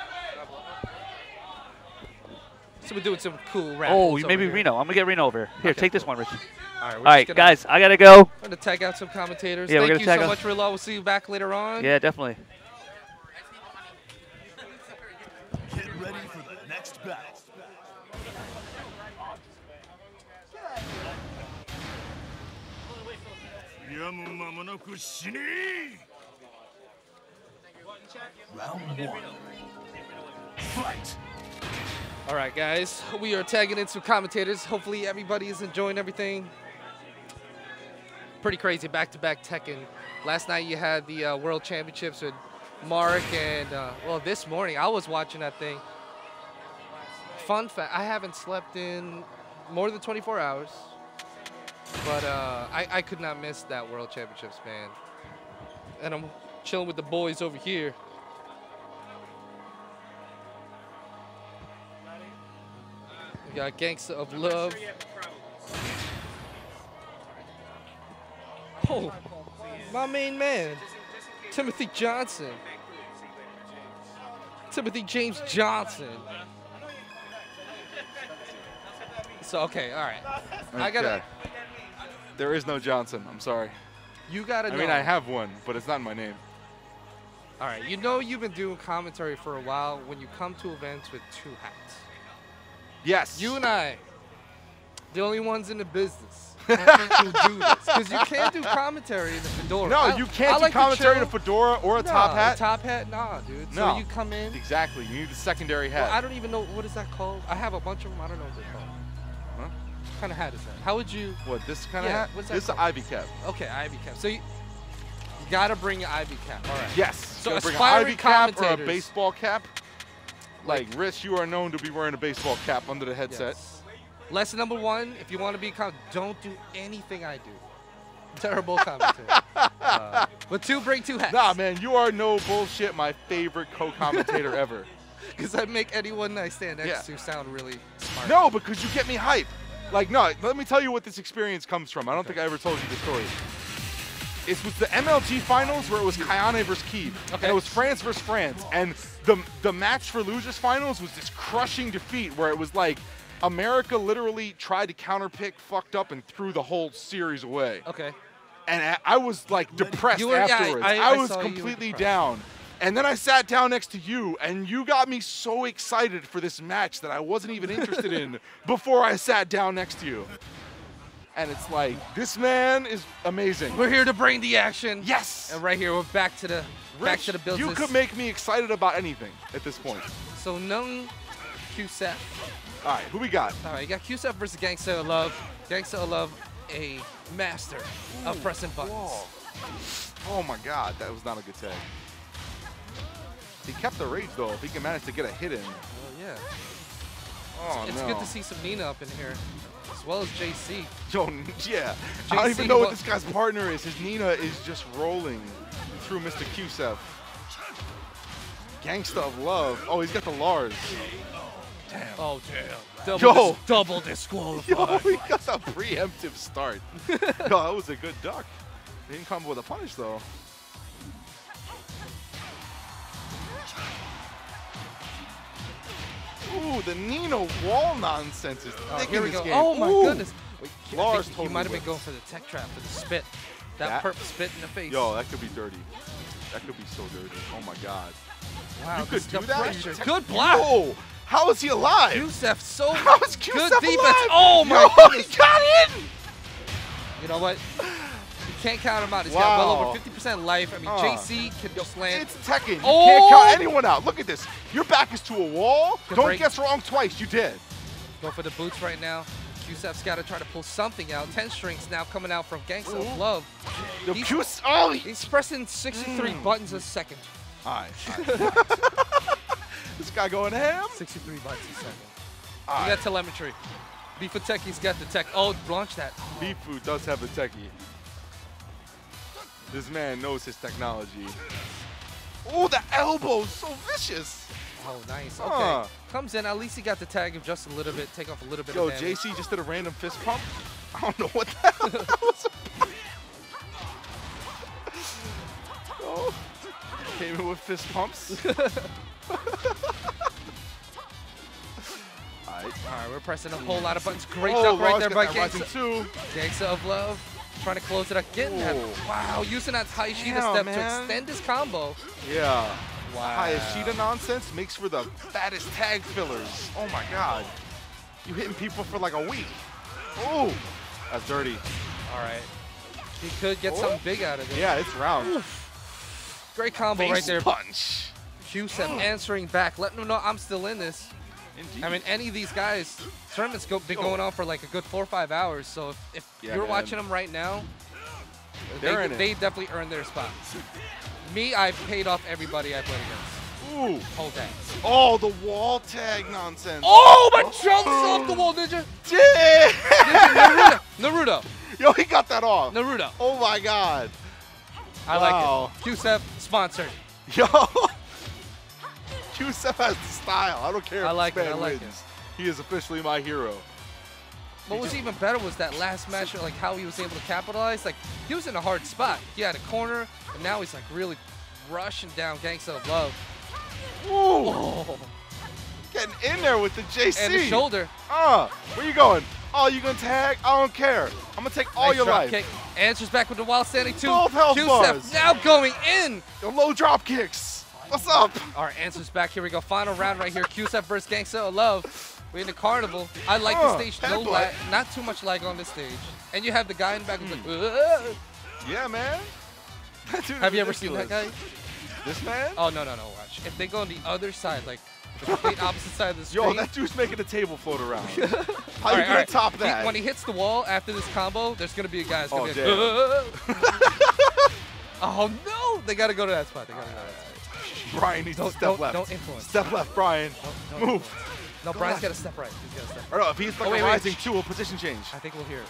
So we're doing some cool rap. Oh, maybe Reno. I'm gonna get Reno over. Here, Okay, take this cool. one, Rich. All right, All right, gonna, guys, I gotta go. I'm gonna tag out some commentators. Yeah, we're Thank gonna you tag so out- much, Rilla. We'll see you back later on. Yeah, definitely. Get ready for the next battle. Round one. Fight. All right, guys. We are tagging in some commentators. Hopefully, everybody is enjoying everything. Pretty crazy, back-to-back Tekken. Last night you had the uh, World Championships with Mark, and uh, well, this morning I was watching that thing. fun fact, I haven't slept in more than twenty-four hours. But uh, I, I could not miss that World Championships, man. And I'm chilling with the boys over here. We got Gangsta of Love. Oh, my main man, Timothy Johnson. Timothy James Johnson. So, okay, all right. Okay. I gotta, There is no Johnson. I'm sorry. you gotta I know. mean, I have one, but it's not in my name. All right, you know you've been doing commentary for a while when you come to events with two hats. Yes. You and I, the only ones in the business who do this. Because you can't do commentary in a fedora. No, I- you can't I do like to commentary in a chill. fedora or a top Nah, hat. A top hat? Nah, dude. No. So you come in. Exactly. You need the secondary hat. Well, I don't even know, what is that called? I have a bunch of them. I don't know what they're called. Huh? What kind of hat is that? How would you? What, this kind of Yeah, hat? what's that This is an called? ivy cap. Okay, ivy cap. So you, you gotta bring your ivy cap. All right. Yes. So Gotta bring an aspiring ivy cap or a commentators- baseball cap. Like, Rich, you are known to be wearing a baseball cap under the headset. Yes. Lesson number one, if you want to be a com, don't do anything I do. Terrible commentator. uh, but two, bring two hats. Nah, man, you are no bullshit my favorite co-commentator ever. Because I make anyone I stand next Yeah. to sound really smart. No, because you get me hype. Like, no, let me tell you what this experience comes from. I don't think I ever told you the story. It was the M L G finals where it was Kayane versus Keeb. Okay. And it was France versus France. And the, the match for losers finals was this crushing defeat where it was like America literally tried to counterpick, fucked up, and threw the whole series away. Okay. And I, I was like depressed You were- yeah, afterwards. I- I, I was saw you were completely depressed. down. And then I sat down next to you, and you got me so excited for this match that I wasn't even interested in before I sat down next to you. And it's like, this man is amazing. We're here to bring the action. Yes! And right here, we're back to the back Rich, to the business. you could make me excited about anything at this point. So Nung Q S E F. All right, who we got? All right, you got Q S E F versus Gangsta of Love. Gangsta of Love, a master of pressing buttons. Whoa. Oh my God, that was not a good tag. He kept the rage though. If he can manage to get a hit in. Oh yeah. Oh It's no. good to see some Nina up in here, as well as J C. Yo, yeah. I don't J C even know what wa- this guy's partner is. His Nina is just rolling through Mister Q S E F. Gangsta of Love. Oh, he's got the Lars. Damn. Oh damn. Double, Yo. dis- double disqualified. Yo, he got a preemptive start. Yo, that was a good duck. He didn't come with a punish though. Ooh, the Nina wall nonsense is Oh, thick here in we this go. game. Oh my Ooh. goodness. Wait, I Lars think totally he might have been whipped. going for the tech trap for the spit. That, That- purple spit in the face. Yo, that could be dirty. That could be so dirty. Oh my God. wow, You this could do the that? pressure. You te- Good block. Yo, how is he alive? Q S E F so How is Q S E F good defense. alive? Oh my Yo, goodness. he got in! You know what? You can't count him out. He's got Wow. well over fifty percent life. I mean, Uh, J C can just land. It's Tekken. You Oh! can't count anyone out. Look at this. Your back is to a wall. Good Don't break. guess wrong twice. You did. Go for the boots right now. Q S E F's got to try to pull something out. ten strings now coming out from Gangsta of Ooh. Love. The He's- Q S Oh, he- He's pressing sixty-three Mm. buttons a second. All right. all right. This guy going ham. sixty-three buttons a second. All You right. got telemetry. Bifuteki's got the tech. Oh, launch that. Bifu does have the techie. This man knows his technology. Oh, the elbow, so vicious. Oh, nice. Okay. Huh. Comes in. At least he got the tag of just a little bit. Take off a little bit Yo, of damage. J C just did a random fist pump. I don't know what the hell that was about. Oh, came in with fist pumps. All right. All right, we're pressing a whole lot of buttons. Great Oh, duck right Lars there got by that rising Gangsta. two. Gangsta of Love. Trying to close it up. Getting that. Ooh. Wow, using that Taishida Damn, step man. to extend his combo. Yeah. Wow. Hayashida nonsense makes for the fattest tag fillers. Oh my God. You hitting people for like a week. Oh, that's dirty. All right. He could get Oh. something big out of this. Yeah, it's round. Great combo Face right there. punch. Q S E F answering back, letting them know I'm still in this. Indeed. I mean, any of these guys, tournaments go, been Yo. going on for like a good four or five hours. So if, if Yeah, you're man. watching them right now, They're they, in it. they definitely earned their spot. Me, I've paid off everybody I played against. Ooh. Hold that. Oh, the wall tag nonsense. Oh, my jumps off the wall, Ninja. Damn. Ninja, Naruto. Naruto. Yo, he got that off. Naruto. Oh my God. I Wow. like it. Q S E F sponsored. Yo. Q S E F has style. I don't care if I like this it, man I like wins. He is officially my hero. What was even better was that last match, like how he was able to capitalize. Like he was in a hard spot. He had a corner, and now he's like really rushing down Gangsta of Love. Ooh. Oh. Getting in there with the J C. And the shoulder. Uh, where you going? Oh, you gonna tag? I don't care. I'm gonna take all Nice your drop life. kick. Answers back with the wild standing two. Both health Q S E F bars. now going in. The low drop kicks. What's up? All right, answers back. Here we go. Final round right here. Q S E F versus Gangsta of Love. We're in the carnival. I like Uh, the stage. No headbutt. lag. Not too much lag on this stage. And you have the guy in the back who's Hmm. like, "Ugh." Yeah, man. That dude is Have you ever seen that guy? ridiculous. This man? Oh, no, no, no. Watch. If they go on the other side, like the complete opposite side of the screen. Yo, that dude's making the table float around. How All you right, gonna all right. top He- that? when he hits the wall after this combo, there's going to be a guy that's going Oh, to be like, oh, no. They got to go to that spot. They got to go to that spot. Brian needs Don't- to step don't- left. don't influence. Step left, Brian. Don't- don't Move. influence. No, Go Brian's left. got to step right. He's got to step right. Or no, if he's like Oh, wait, a wait. rising two, a position change. I think we'll hear it.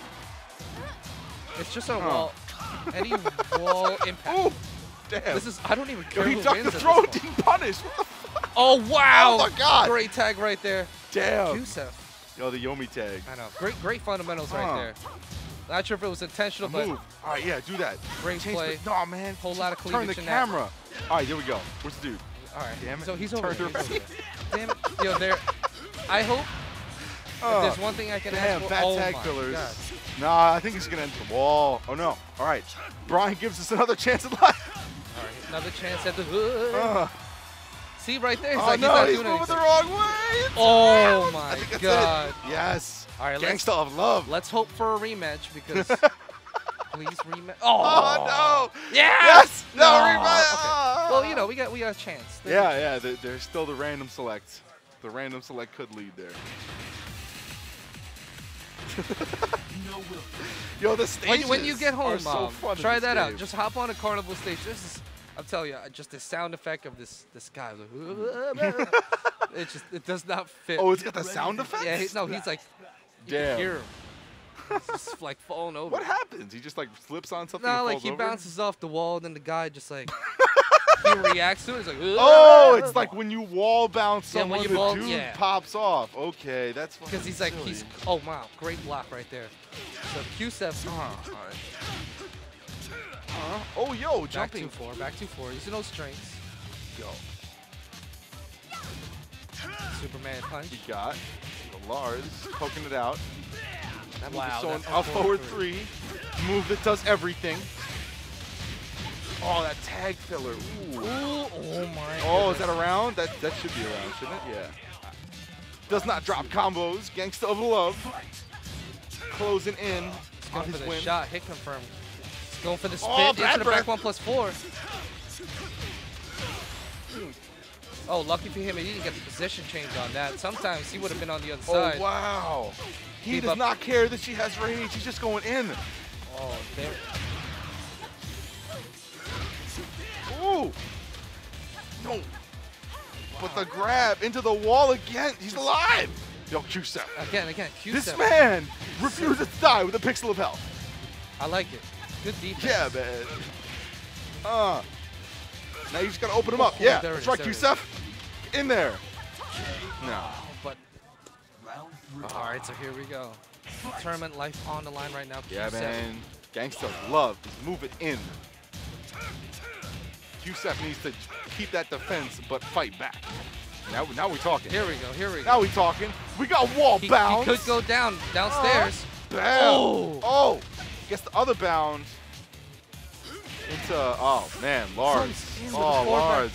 It's just on a Oh. wall. Any wall impact. Ooh, damn. This is, I don't even Yo, care he who ducked wins the at this throw, point. didn't punish. What the fuck? Oh, wow. Oh my God. Great tag right there. Damn. Q S E F. Yo, the Yomi tag. I know. Great, great fundamentals right Huh. there. Not sure if it was intentional, but Move. All right, yeah, do that. great Change play. The, no, man. Whole lot of Turn cleavage the in that. camera. All right, here we go. Where's the dude? All right. Damn it. So he's over Turned there. He's around. over there. Damn it. Yo, there. I hope Uh, if there's one thing I can damn, ask for. bad Oh tag my fillers. God. Nah, I think he's gonna enter the wall. Oh no. All right. Brian gives us another chance at life. All right. Another chance at the. Uh, See right there. He's oh like, no, he's not he's doing moving the anything. wrong way. It's Oh out. my I think that's God. it. Yes. All right, let's, Gangsta of love. let's hope for a rematch because please rematch. Oh, no. Yeah. Yes. No, No. rematch. Okay. Well, you know, we got we got a chance. Yeah, yeah. there- There's still the random select. The random select could lead there. Yo, the stages When, when you get are home, so um, fun in try this that out. game. Just hop on a carnival stage. This is, I'm telling you, just the sound effect of this this guy. It just it does not fit. Oh, it's got the sound effects? Yeah, he, no, he's like, you Damn. can hear him. He's just like falling over. What happens? He just like slips on something No, and like falls he over? bounces off the wall, and then the guy just like he reacts to it. He's like, Oh, it's like when you wall bounce Yeah, when someone, you the ball- dude yeah. pops off. Okay, that's because fucking he's like silly. he's oh wow, great block right there. So Q S E F Uh, all right. Uh, oh, yo, back jumping. two four, back two four, using those strengths. Go. Superman punch. We got the Lars poking it out. That move Wow, is so that an up up forward forward three. Move that does everything. Oh, that tag filler. Ooh. Ooh, oh my. Oh, is goodness. that around? That that should be around, shouldn't it? Yeah. Does not drop combos. Gangsta of love. Closing in on Going his for the win. shot, hit confirm. He's going for the spin Oh, into bad the breath. back one plus four. Oh, lucky for him, he didn't get the position change on that. Sometimes he would have been on the other Oh, side. wow. He Keep does up. not care that she has rage. He's just going in. Oh, there. Ooh. No. But the grab into the wall again. He's alive. Yo, Q S E F. Again, again, Q This S E F. man refuses to die with a pixel of health. I like it. Good defense. Yeah, man. Uh. Now you just gotta open him Oh, up. Yeah, there it that's is, right, there Q it S E F. In there. No. But all right, so here we go. Tournament life on the line right now. Yeah, Q S E F. man. Gangsta love is moving in. Q S E F needs to keep that defense, but fight back. Now, now we're talking. Here we go. Here we go. Now we talking. We got wall He, he bounds. could go down downstairs. Bam. Oh. Oh. Guess the other bound into, oh man, Lars. Comes in with Oh, a forward Lars.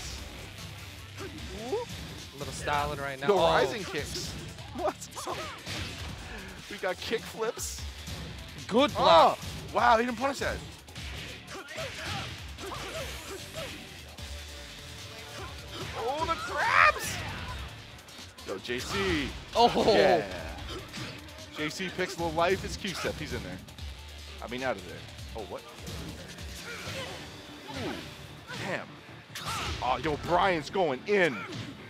A little styling right now. The Oh. rising kicks. What? We got kick flips. Good block. Oh, wow, he didn't punish that. Oh, the grabs. Yo, J C. Oh. Yeah. J C Pixel of Life is Q S E F. He's in there. I mean, out of there. Oh, what? Ooh. Damn. Oh, yo, Brian's going in.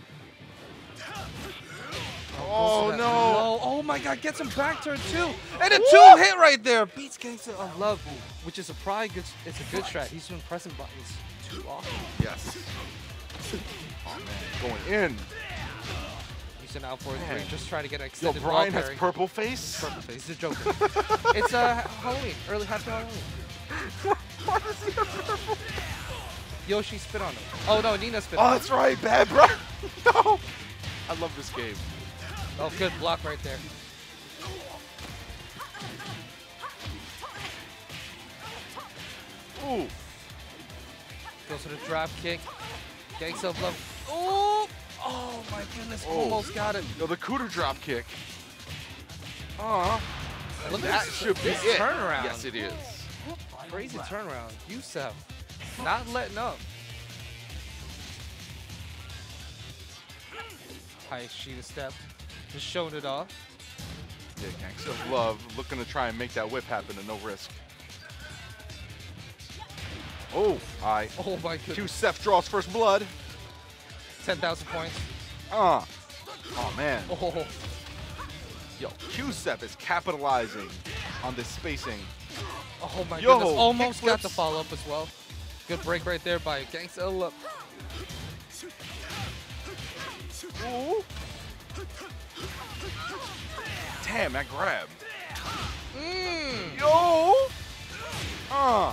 Oh, Oh, no. no. Oh, my God. Gets him back turn two. And a two hit right there. Beats Gangsta of Love, which is a probably good, it's a good strat. He's been pressing buttons too often. Yes. Oh, man. Going in. He's an out for a Man. three. Just try to get an Yo, extended Brian wall has parry. purple face. Purple face. He's a joker. It's uh, Halloween. Early happy Halloween. Why does he have purple? Yoshi spit on him. Oh, no. Nina spit Oh, on him. that's right. Bad, bro. No. I love this game. Oh, good block right there. Ooh. Goes to the drop kick. Gangsta of Love. Oh! Oh, my goodness. Oh. Almost got it. Yo, the cooter drop kick. Uh, Look at that this, should be this it. turnaround. Yes, it is. Crazy turnaround. Yusef not letting up. High Sheeta step. Just showing it off. Yeah, Gangsta of Love looking to try and make that whip happen at no risk. Oh, I. Oh my goodness. Q-Sef draws first blood. ten thousand points. Uh. Oh, man. Oh. Yo, Q-Sef is capitalizing on this spacing. Oh my Yo, goodness. Almost got the kickflips. follow up as well. Good break right there by Gangsta of Love. Ooh. Damn, that grab. Mm. Yo. Uh.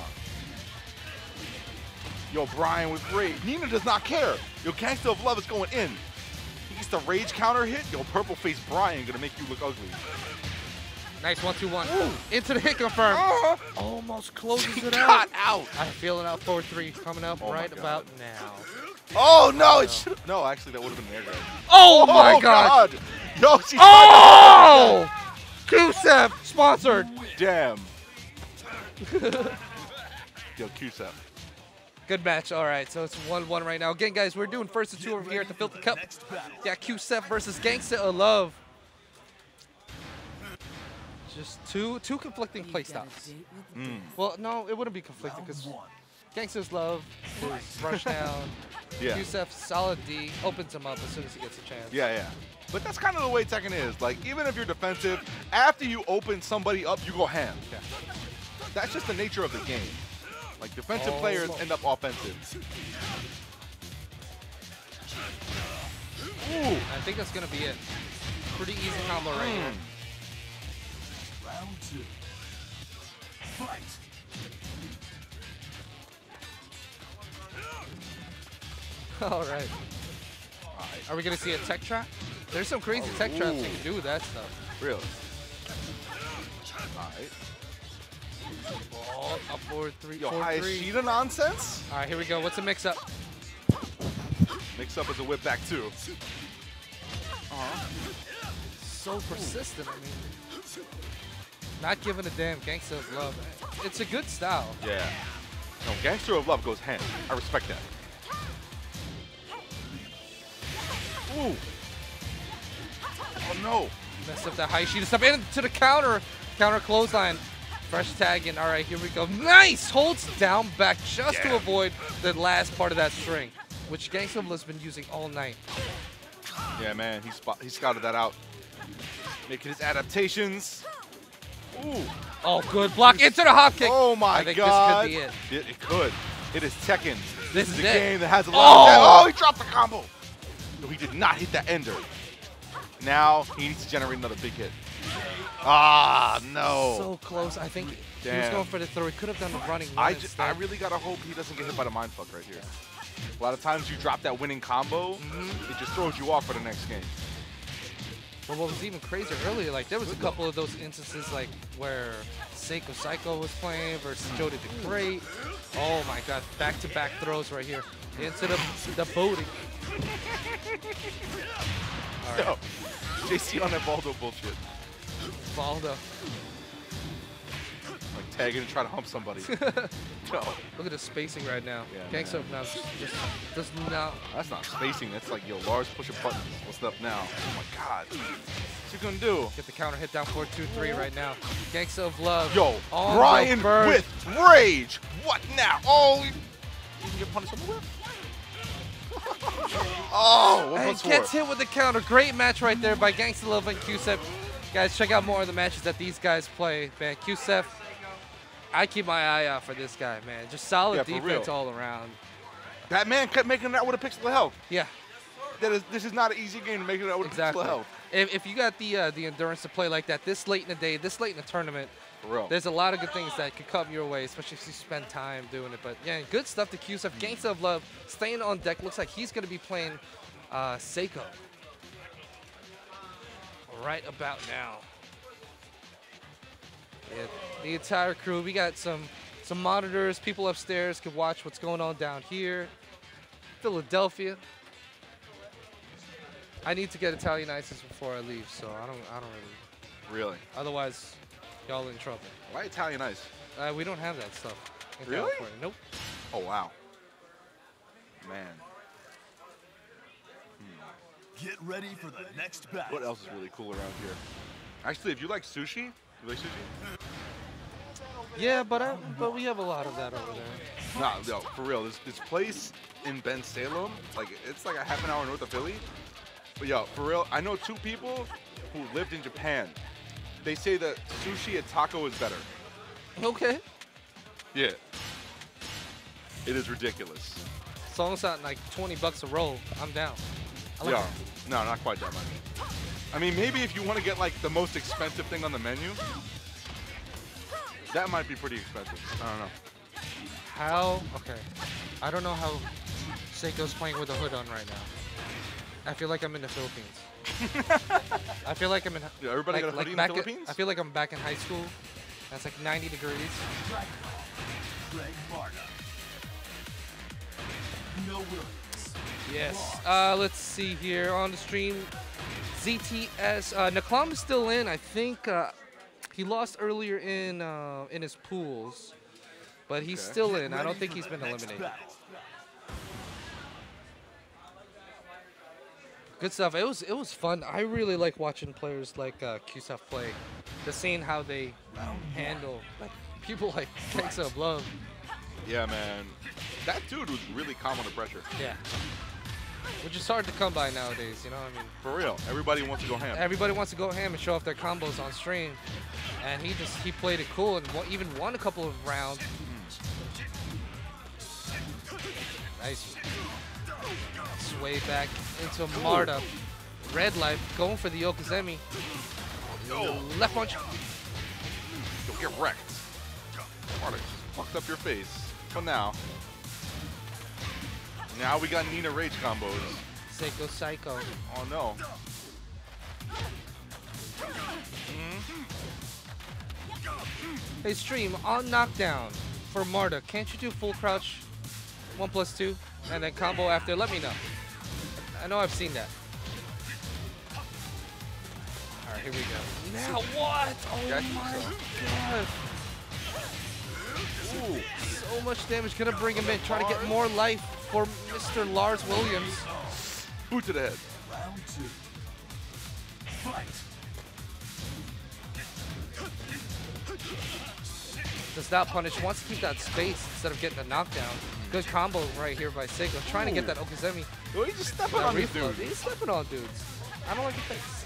Yo, Brian with rage. Nina does not care. Yo, Gangsta of Love is going in. He gets the rage counter hit. Yo, purple face Brian gonna make you look ugly. Nice one two one. Ooh. Into the hit confirm. Uh, Almost closes he it got out. out. I feel it out four three coming up Oh my right God. about now. Oh no! It should. No, actually, that would have been an air grab. Oh my God. God. Yo, she. Oh! Q-Sef sponsored. Damn. Yo, Q-Sef. Good match. All right, so it's one one right now. Again, guys, we're doing first and two over here at the Filthy Cup. Yeah, Q-Sef versus Gangsta of Love. Just two two conflicting play styles. Mm. Well, no, it wouldn't be conflicting because Gangsta's Love is rush down. Yeah. Q-Sef solid D opens him up as soon as he gets a chance. Yeah, yeah. But that's kind of the way Tekken is. Like, even if you're defensive, after you open somebody up, you go ham. Yeah. That's just the nature of the game. Like, defensive Oh. players end up offensive. Ooh. I think that's gonna be it. Pretty easy combo right here. Round two. Fight. All right. Are we gonna see a tech trap? There's some crazy Oh, tech traps you ooh. can do with that stuff. Really? All right. Oh, up four three, Yo, four high three. Sheeta nonsense? All right, here we go. What's the mix up? Mix up as a whip back, too. Uh-huh. So persistent. I mean, not giving a damn. Gangsta of Love. It's a good style. Yeah. No, Gangster of Love goes ham. I respect that. Ooh. Oh, no. Messed up that high sheet. Step into the counter. Counter clothesline. Fresh tag in. All right, here we go. Nice! Holds down back just to Yeah. avoid the last part of that string, which Gangsta of Love's been using all night. Yeah, man, he spot he scouted that out. Making his adaptations. Ooh. Oh, good block into the hop kick. Oh my I think God. this could be it. It, it could. It is Tekken. This is is the it. game that has a lot of Oh! Oh, he dropped the combo. No, he did not hit that ender. Now he needs to generate another big hit. Ah, no. So close. I think he was Damn. going for the throw. He could have done the running one I, ju- instead. I really gotta hope he doesn't get hit by the mindfuck right here. A lot of times you drop that winning combo, Mm-hmm. it just throws you off for the next game. But what was even crazier earlier, like there was a couple of those instances like where Seiko Psycho was playing versus Jody the Great. Oh my God, back-to-back throws right here into the the booty. All right, Yo, J C on that Baldo bullshit. Baldo. Like tag in and try to hump somebody. No, Look at the spacing right now. Yeah, Gangsta now just, just does not. that's not spacing. That's like, yo, Lars pushing buttons. What's up now? Oh my God. What's he gonna do? Get the counter hit down four two three right now. Gangsta of Love. Yo, on Brian the burst. with rage. What now? Oh, he didn't get punished on the whip. Oh, one And plus four. gets hit with the counter. Great match right there by Gangsta Love and Q S E F. Guys, check out more of the matches that these guys play. Man, Q S E F, I keep my eye out for this guy, man. Just solid Yeah, for defense real. all around. That man kept making it out with a pixel of health. Yeah, That is, this is not an easy game to make it out with exactly. a pixel of health. If, if you got the uh, the endurance to play like that this late in the day, this late in the tournament, For real. there's a lot of good things that could come your way, especially if you spend time doing it. But yeah, good stuff to Q S E F. Gangsta of Love staying on deck. Looks like he's going to be playing uh, Seiko right about now. Yeah, the entire crew. We got some some monitors. People upstairs can watch what's going on down here. Philadelphia. I need to get Italian ices before I leave, so I don't I don't really. Really? Otherwise, y'all in trouble. Why Italian ice? Uh, we don't have that stuff in Really? California. Nope. Oh, wow. Man. Get ready for the next battle. What else is really cool around here? Actually, if you like sushi, you like sushi? Yeah, but I, but we have a lot of that over there. Nah, yo, for real. This, this place in Ben Salem, like, it's like a half an hour north of Philly. But yo, for real, I know two people who lived in Japan. They say that sushi at taco is better. Okay. Yeah. It is ridiculous. As long as it's not like twenty bucks a roll, I'm down. I like Yeah. it. No, not quite that much. I mean, maybe if you want to get like the most expensive thing on the menu, that might be pretty expensive. I don't know. How? Okay. I don't know how Seiko's playing with a hood on right now. I feel like I'm in the Philippines. I feel like I'm in. Yeah, everybody like, got a like hoodie in the back Philippines? I feel like I'm back in high school. That's like ninety degrees. Greg Barta. No Williams. Yes. Uh, let's see here on the stream. Z T S. Uh, Naklam is still in. I think uh, he lost earlier in uh, in his pools, but he's Okay. still Get in. I don't ready think for he's the been next eliminated. battle. Good stuff. It was it was fun. I really like watching players like uh, Q S E F play. Just seeing how they handle like people like Gangsta of Love. Yeah, man. That dude was really calm under pressure. Yeah. Which is hard to come by nowadays, you know what I mean? For real. Everybody wants to go ham. Everybody wants to go ham and show off their combos on stream. And he just, he played it cool and won, even won a couple of rounds. Nice. Sway back into Marta. Red life going for the Yokozemi. Yo, Left punch. yo, get wrecked. Marta just fucked up your face. But now, now we got Nina Rage combos. Seiko Psycho. Oh no. Hey, stream on knockdown for Marta. Can't you do full crouch one plus two and then combo after? Let me know. I know I've seen that. All right, here we go. Now what? Oh Got you, my so. god. Ooh. So much damage. Gonna bring him in. Try to get more life for Mister Lars Williams. Boot to the head. Round two. Fight. Does not punish. Wants to keep that space instead of getting a knockdown. Good combo right here by Seiko. Trying to get that Okozemi. Yo, he just stepping That on this reflow. dude. He's stepping on dudes. I don't like the face.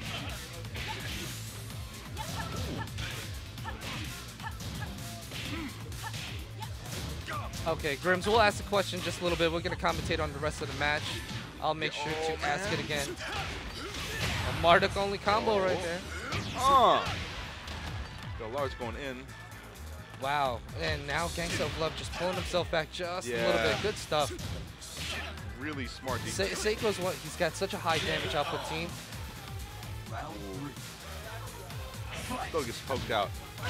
Okay, Grims, we'll ask the question just a little bit. We're going to commentate on the rest of the match. I'll make sure Oh, to ask man. it again. A Marduk only combo right there. Uh. Yo, Lars going in. Wow. And now Gangsta of Love just pulling himself back just a little Yeah. bit. Good stuff. Really smart Se defense. Seiko's what? He's got such a high damage output team. Round three. Still gets poked out.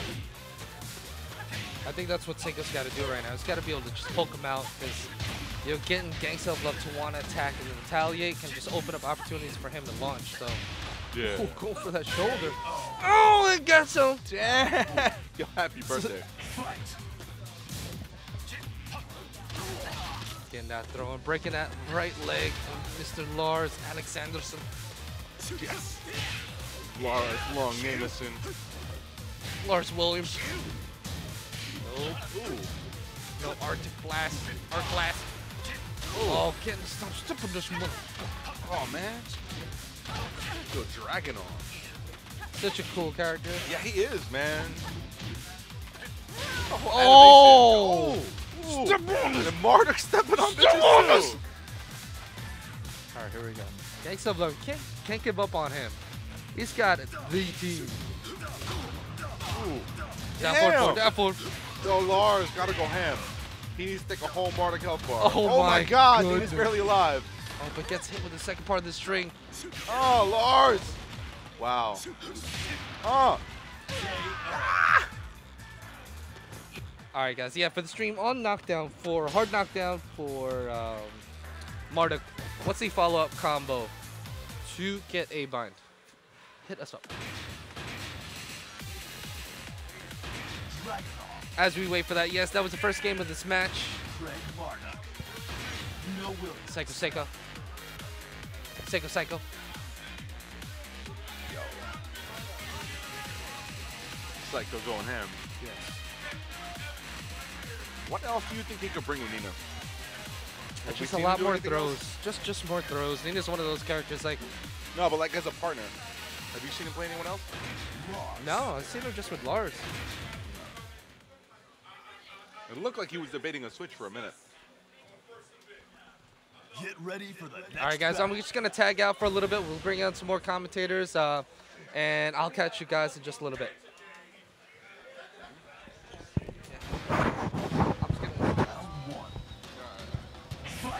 I think that's what Seiko's got to do right now. He's got to be able to just poke him out because you know, getting Gangsta of Love to want to attack and retaliate can just open up opportunities for him to launch. So, Yeah. ooh, go for that shoulder. Oh, it gets him. Damn. Yo, happy birthday. Fight. Getting that throw and breaking that right leg from Mister Lars Alexanderson. Yes. Lars Long Nameson. Lars Williams. No, Ooh. no Arctic Blast. Arc Blast. Oh, can't stop stepping this mother. Oh man. Go Dragon on. Such a cool character. Yeah, he is, man. Oh! Oh! Step on this. And Marduk stepping on bitches too. All right, here we go. Gangsta Blood can't can't give up on him. He's got the team. Ooh. Down forward, Damn. forward, down forward. Yo, Lars gotta go ham. He needs to take a whole Marduk health bar. Oh my my god, goodness. he's barely alive. Oh, but gets hit with the second part of the string. Oh, Lars. Wow. Oh. All right, guys. Yeah, for the stream on knockdown for hard knockdown for um, Marduk. What's the follow-up combo to get a bind? Hit us up. As we wait for that, yes, that was the first game of this match. Greg Marduk. No Williams. Psycho, Psycho. Psycho, Psycho. Psycho going ham. Yes. What else do you think he could bring with Nina? Have we Just a seen him lot do more anything throws. else? Just just more throws. Nina's one of those characters like, No, but like as a partner. Have you seen him play anyone else? no, I've seen her just with Lars. It looked like he was debating a switch for a minute. Get ready for the next All right, guys, I'm just going to tag out for a little bit. We'll bring on some more commentators, uh, and I'll catch you guys in just a little bit. round one. Fight.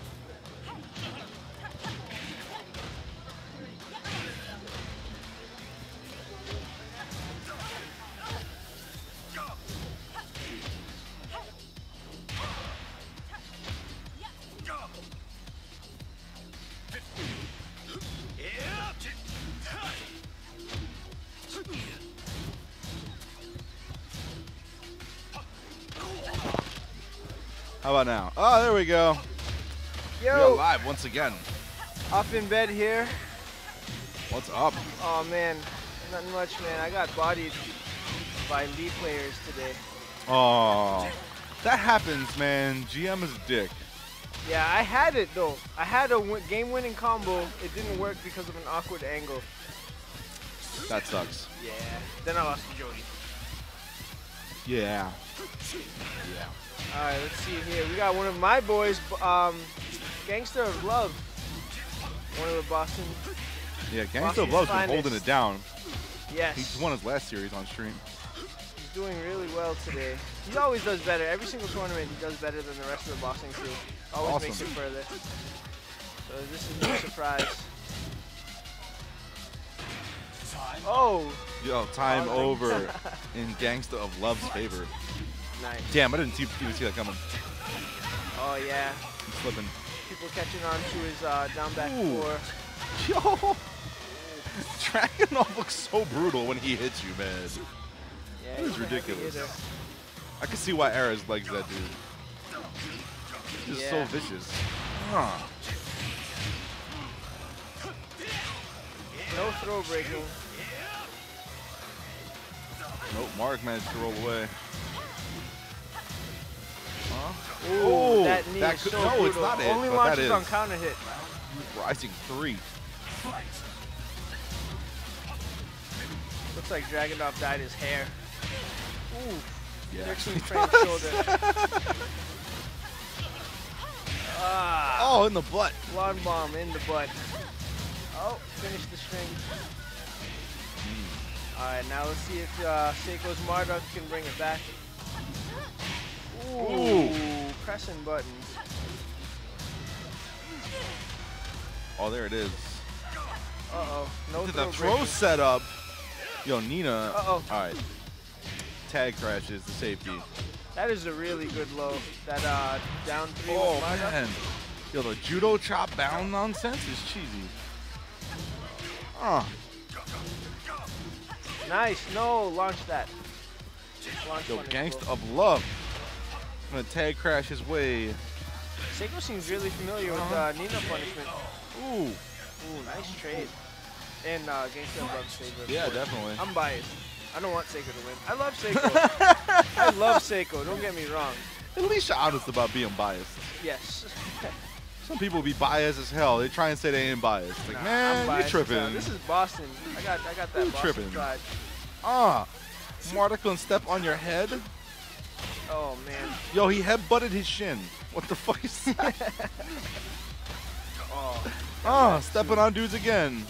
How about now? Oh, there we go. You're Yo, live once again. up in bed here. What's up? Oh man, nothing much, man. I got bodied by League players today. Oh, that happens, man. G M is a dick. Yeah, I had it though. I had a win game-winning combo. It didn't work because of an awkward angle. That sucks. Yeah. Then I lost to Jody. Yeah. Yeah. All right, let's see here. We got one of my boys, um, Gangster of Love. One of the Boston. Yeah, Gangsta Boston's of Love's been finest. holding it down. Yes. He just won his last series on stream. He's doing really well today. He always does better. Every single tournament, he does better than the rest of the Boston crew. Always Awesome. makes it further. So this is no surprise. Oh, Yo, time Oh, over in Gangsta of Love's favor. nice. Damn, I didn't see, even see that coming. Oh yeah. He's slipping. People catching on to his uh, down back Ooh. four. Yo! Dragunov looks so brutal when he hits you, man. Yeah, That is he's a heavy ridiculous. hitter. I can see why Ares likes that dude. He's just so Yeah. vicious. Huh. No throw breaking. Nope, Mark managed to roll away. Huh? Ooh, that knee that is could, so no, it's brutal. not it, Only but that launches is. on counter hit. Rising three. Looks like Dragunov dyed his hair. Ooh, Yeah. thirteen frame shoulder. Ah, Oh, in the butt. blonde bomb in the butt. Oh, finish the string. Hmm. All right, now let's see if uh, Seiko's Marduk can bring it back. Ooh, Ooh. pressing buttons. Oh, there it is. Uh-oh, no Did throw the throw breaking. setup. Yo, Nina. Uh-oh. All right. Tag crashes the safety. That is a really good low. That uh, down three Oh, with Marduk. man. Yo, the judo chop bound nonsense is cheesy. Huh. Nice, no, launch that. Launch Yo, punish Gangsta blow. of Love. Gonna tag crash his way. Seiko seems really familiar with Uh-huh. uh, Nina punishment. Ooh. Ooh, nice trade. And uh, Gangsta of Love's favorite. of Yeah, course. definitely. I'm biased. I don't want Seiko to win. I love Seiko. I love Seiko, don't get me wrong. At least you're honest about being biased. Yes. Some people be biased as hell. They try and say they ain't biased. Like, Nah, I'm man, you biased as hell. tripping. This is Boston. I got I got that You Boston tripping. pride. Ah, Marta gonna step on your head. Oh man. Yo, he head-butted his shin. What the fuck is that? Oh. Ah, stepping on dudes again.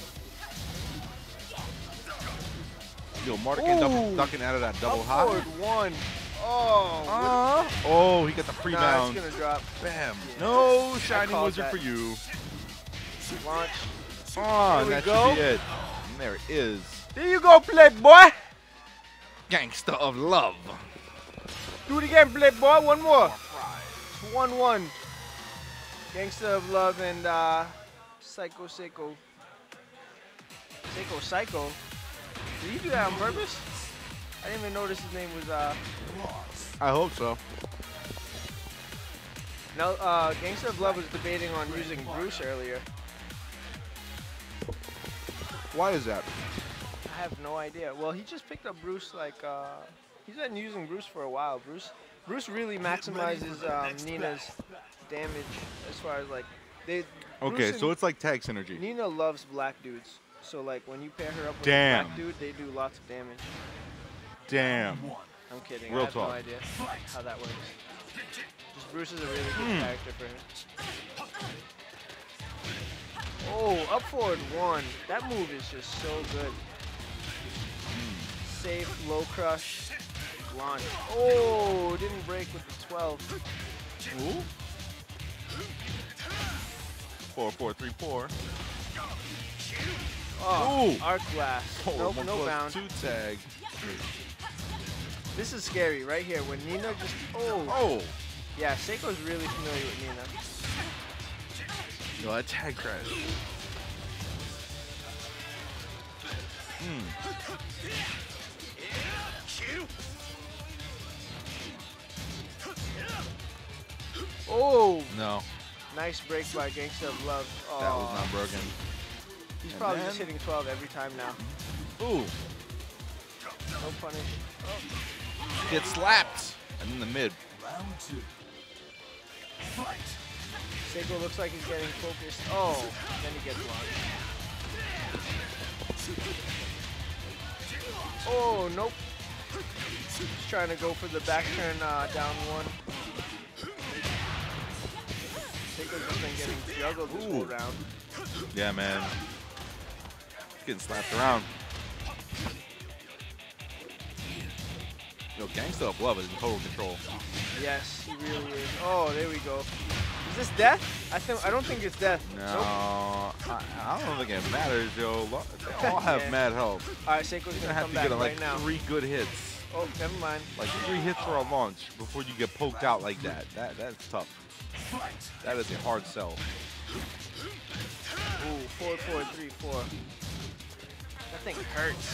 Yo, Marta can double Ooh. ducking out of that double Up high. forward one. Oh. Uh, oh, he got the nah, pre-bound. it's gonna drop. Bam. Yeah. No Shining called Wizard that. for you. Launch. Ah, Here we that go. should be it. And there it is. There you go, Playboy. Gangsta of Love. Do it again, Playboy. One more. It's one one. Gangsta of Love and uh, Psycho Seiko. Seiko Psycho. Did he do that on purpose? I didn't even notice his name was. Uh, I hope so. now, uh, Gangsta of Love was debating on using Bruce earlier. Why is that? I have no idea. Well, he just picked up Bruce like uh, he's been using Bruce for a while. Bruce, Bruce really maximizes um, Nina's damage as far as like they. Okay, Bruce so and it's like tag synergy. Nina loves black dudes, so like when you pair her up with Damn. a black dude, they do lots of damage. Damn. I'm kidding. Real I have talk. no idea how that works. Just Bruce is a really good Hmm. character for him. Oh, up forward one. That move is just so good. Safe, low crush, launch. Oh, didn't break with the twelve. Ooh. Four, four, three, four. Oh, Ooh. arc blast. Oh, Nope, one no plus bound. Two tag. This is scary right here when Nina just. Oh, Oh. yeah, Seiko's really familiar with Nina. Yo, that tag crash. Hmm. Oh, No, nice break by Gangsta of Love. Oh, that was not broken. he's And probably then- just hitting twelve every time now. Ooh. No punish. Oh. Get slapped. And in the mid. Round two. Fight. Seiko looks like he's getting focused. Oh, then he gets launched. Oh, nope. He's trying to go for the back turn uh, down one. Seiko's just been getting juggled this whole Ooh. round. Yeah, man. Getting slapped around. Yo, Gangsta of Love is in total control. Yes, he really is. Oh, there we go. Is this death? I think I don't think it's death. No, Nope. I, I don't think it matters, yo. Lo- They all have Yeah. mad health. All right, Seiko's You're gonna gonna have come to back get like right now. three good hits. Oh, never mind. Like three hits for a launch before you get poked out like that. That that's tough. That is a hard sell. Ooh, four, four, three, four. That thing hurts.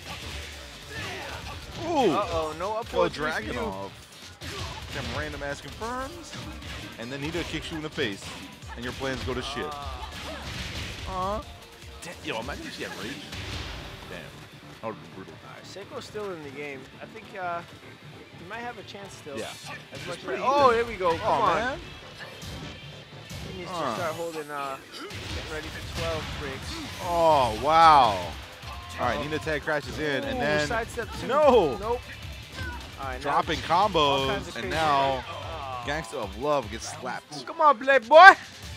Ooh. Uh-oh, no up Yo, forward three for Dragon you. off. Them random ass confirms. And then Nita kicks you in the face. And your plans go to shit. Uh, yo, imagine if she had rage. Damn. That would be brutal. All right, Seiko's still in the game. I think uh, he might have a chance still. Yeah. As much as pretty oh, even. there we go. Come Oh, on. man. He needs Uh. to start holding, uh, getting ready for twelve breaks. Oh, wow. All right, Uh-oh. Nina tag crashes in. And Ooh, then sidestep two. No. Nope. All right, now dropping just all kinds combos. of And crazy now shit. Oh. Gangsta of Love gets slapped. Come on, Playboy.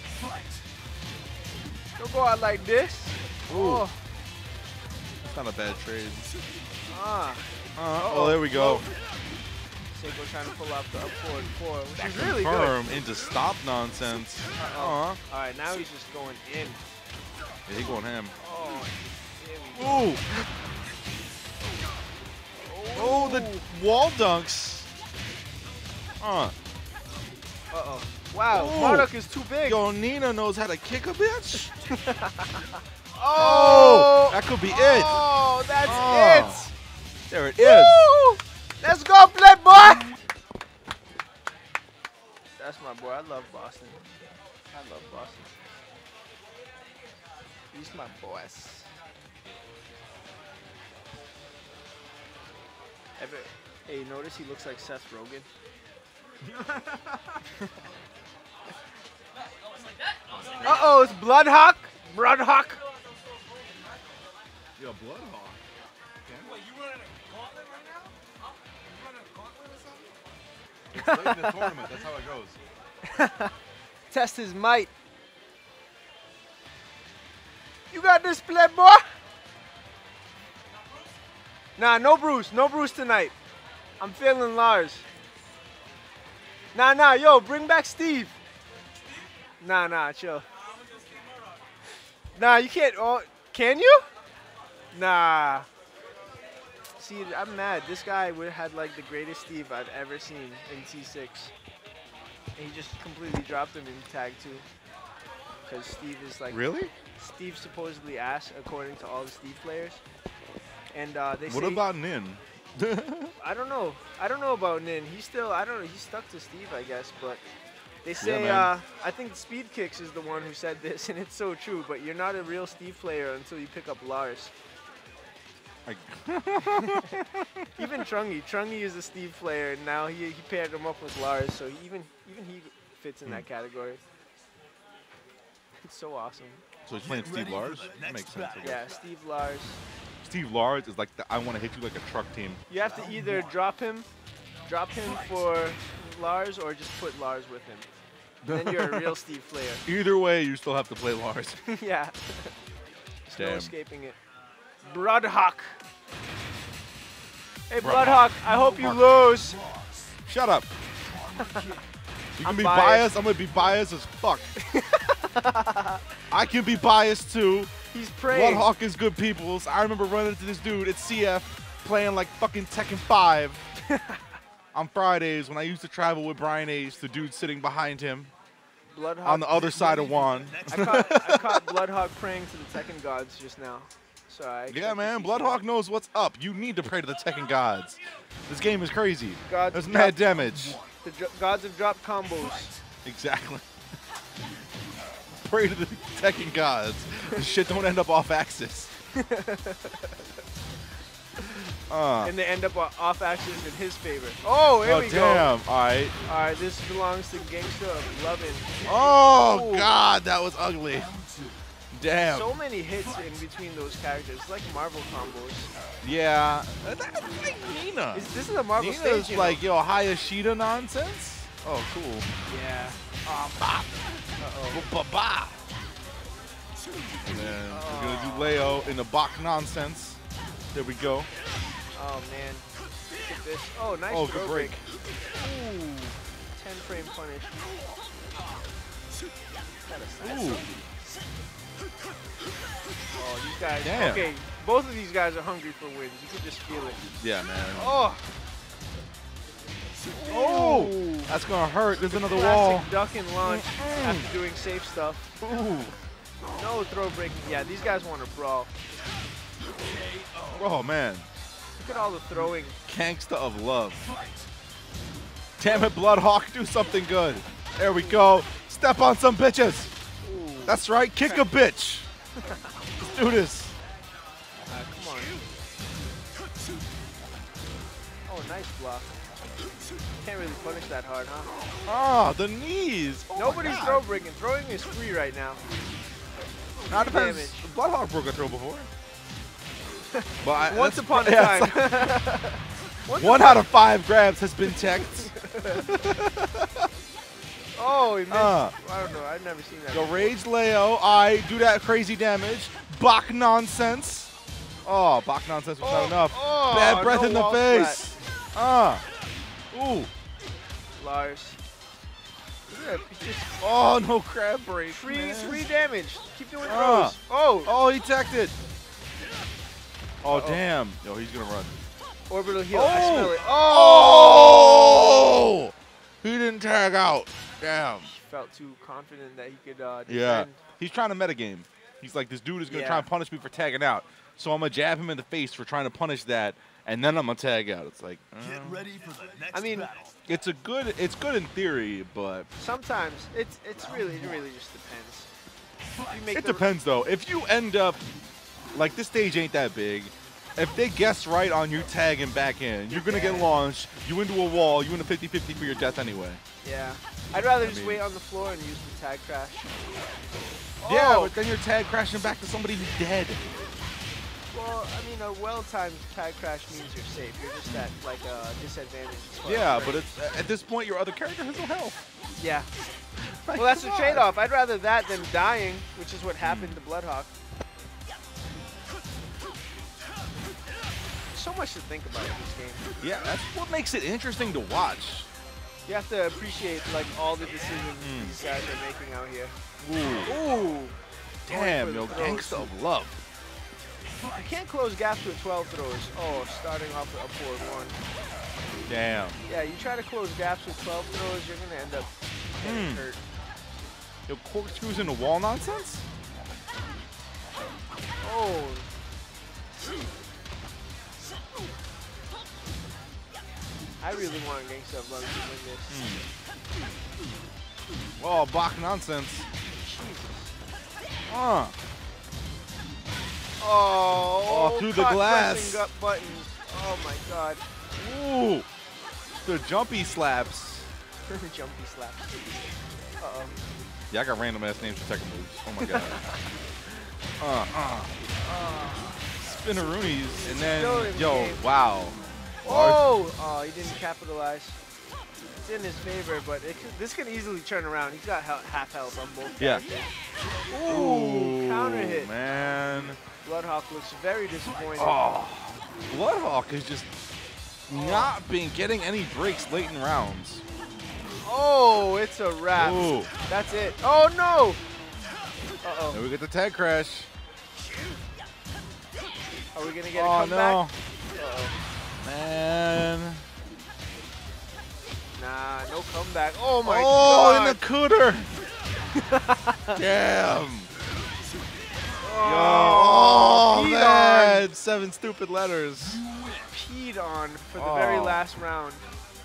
Don't go out like this. Ooh. Oh. It's not a bad trade. Ah. Uh, oh, there we go. Seiko trying to pull out the up forward four, which That is really good. confirm into stop nonsense. Uh-oh. Uh-huh. All right, now he's just going in. Yeah, he going ham. Oh, there we go. Ooh. Oh, the wall dunks. Uh. Uh-oh. Wow, Ooh. Marduk is too big. Yo, Nina knows how to kick a bitch. Oh, that could be it. Oh, that's Oh. it. There it is. Woo! Let's go, Playboy. That's my boy. I love Boston. I love Boston. He's my boss. Ever, hey, you notice he looks like Seth Rogen? Uh-oh, it's Bloodhawk. Bloodhawk. Yo, Bloodhawk. Wait, you running a gauntlet right now? Huh? You running a gauntlet or something? It's late in the tournament. That's how it goes. Test his might. You got this, boy. Nah, no Bruce. No Bruce tonight. I'm feeling Lars. Nah, nah, yo, bring back Steve. Nah, nah, chill. Nah, you can't. Oh, can you? Nah. See, I'm mad. This guy would have had like the greatest Steve I've ever seen in T six. And he just completely dropped him in tag two. Because Steve is like. Really? Steve's supposedly ass, according to all the Steve players. And uh, they What say. about Nin? I don't know. I don't know about Nin. He's still. I don't know. He's stuck to Steve, I guess. But they say. man. uh, I think Speed Kicks is the one who said this, and it's so true. But you're not a real Steve player until you pick up Lars. Like, Even Trungy. Trungy is a Steve player, and now he, he paired him up with Lars, so he, even even he fits in that category. It's so awesome. so he's playing Steve Lars? That makes sense. I guess. Yeah, Steve Lars. Steve Lars is like the I want to hit you like a truck team. You have to either drop him, drop him for Lars, or just put Lars with him. Then you're a real Steve player. Either way, you still have to play Lars. Yeah. There's no Damn. escaping it. Bloodhawk. Hey, Bloodhawk. Bloodhawk, I hope you lose. Shut up. You can I'm be biased. biased. I'm gonna be biased as fuck. I can be biased too. He's praying. Bloodhawk is good peoples. I remember running into this dude at C F playing like fucking Tekken five on Fridays when I used to travel with Brian Ace, the dude sitting behind him Bloodhawk. on the other side of Juan. I caught, I caught Bloodhawk praying to the Tekken gods just now. So I expect Yeah, to man, see Bloodhawk some knows what's up. You need to pray to the Tekken gods. This game is crazy. Gods There's of mad drop- damage. The dro- gods have dropped combos. Exactly. Pray to the Tekken gods. This shit don't end up off axis. uh, And they end up o- off axis in his favor. Oh, here oh, we damn. All right. go. All right, this belongs to Gangsta of Lovin'. Oh, Ooh. God, that was ugly. Damn. So many hits in between those characters. It's like Marvel combos. Yeah. That's like Nina. Is, this is a Marvel Nina's stage, you know. like, yo, Hayashida nonsense? Oh, cool. Yeah. Um, bop. Uh-oh. Ba-ba. And then we're going to do Leo in the Bach nonsense. There we go. Oh, man. Look at this. Oh, nice Oh, throw good break. Ooh. ten frame punish. Gotta side Ooh. Oh, these guys. Damn. Okay, both of these guys are hungry for wins. You can just feel it. Yeah, man. Oh. Oh, Ooh. that's going to hurt. There's another wall. Classic duck and launch Mm-mm. after doing safe stuff. Ooh. No throw breaking. Yeah, these guys want to brawl. Oh, man. Look at all the throwing. Gangsta of love. Damn it, Bloodhawk. Do something good. There we go. Step on some bitches. Ooh. That's right. Kick a bitch. Let's do this. Uh, come on. Oh, nice block. Can't really punish that hard, huh? Ah, the knees. Oh my Nobody's God. throw breaking. Throwing is free right now. Now it depends. damage. Bloodhawk broke a throw before. But I, Once that's- upon a yeah, time. Once One upon- out of five grabs has been teched. Oh, he missed. Uh. I don't know. I've never seen that. Go Rage Leo. I do that crazy damage. Bach nonsense. Oh, Bach nonsense was Oh, not enough. oh, Bad breath no in the wall face. Ah. Ooh. Lars. Look at that. Just Oh, no crab break. free, man. free damage. Keep doing Ah. throws. Oh, Oh, he teched it. Oh, Uh-oh. damn. Yo, he's going to run. orbital heal. I smell it. Oh! He didn't tag out. Damn. Felt too confident that he could uh, defend. Yeah. He's trying to metagame. He's like, this dude is going to Yeah. try and punish me for tagging out. So I'm going to jab him in the face for trying to punish that, and then I'm going to tag out. It's like, uh, Get ready for the next I mean, battle. it's a good, it's good in theory, but Sometimes it's it's really it really just depends. You make it the- depends though. If you end up, like this stage ain't that big, if they guess right on you tag and back in, you're gonna get launched. You into a wall. You into fifty fifty for your death anyway. Yeah. I'd rather I just mean- wait on the floor and use the tag crash. Yeah, Oh! but then you're tag crashing back to somebody who's dead. Well, I mean, a well-timed tag crash means you're safe. You're just at like a disadvantage. as far Yeah, as but range. it's at this point your other character has no health. Yeah. Like, Well, that's the come on. trade-off. I'd rather that than dying, which is what happened to Bloodhawk. So much to think about in this game. Yeah, that's what makes it interesting to watch. You have to appreciate like all the decisions Mm. these guys are making out here. Ooh, Ooh. damn, Going yo, for the throws. gangsta of love. I can't close gaps with twelve throws. Oh, starting off with a four one. Damn. Yeah, you try to close gaps with twelve throws, you're gonna end up getting Mm. hurt. Yo, corkscrews into wall nonsense? Oh. I really want Gangsta of Love to win this. Oh, block nonsense. Jesus. Uh. Oh, Oh, through the cock glass. pressing gut buttons. Oh my god. Ooh. The jumpy slaps. Jumpy slaps. Uh-oh. Yeah, I got random ass names for Tekken moves. Oh my god. uh, uh. Spinneroonies, and Still then, in yo, game. wow. Oh! Oh, he didn't capitalize. It's in his favor, but it could, this can easily turn around. He's got hel- half health on both Yeah. characters. Ooh, counter hit. Man. Bloodhawk looks very disappointed. Oh, Bloodhawk is just not been getting any breaks late in rounds. Oh, it's a wrap. Ooh. That's it. Oh, no! Uh-oh. Then we get the tag crash. Are we going to get a Oh, comeback? no. Uh-oh. Man. Nah, no comeback. Oh, my oh, God. in the cooter. Damn. Oh, Oh, peed man. Seven stupid letters. on. Peed on for the very Oh. last round.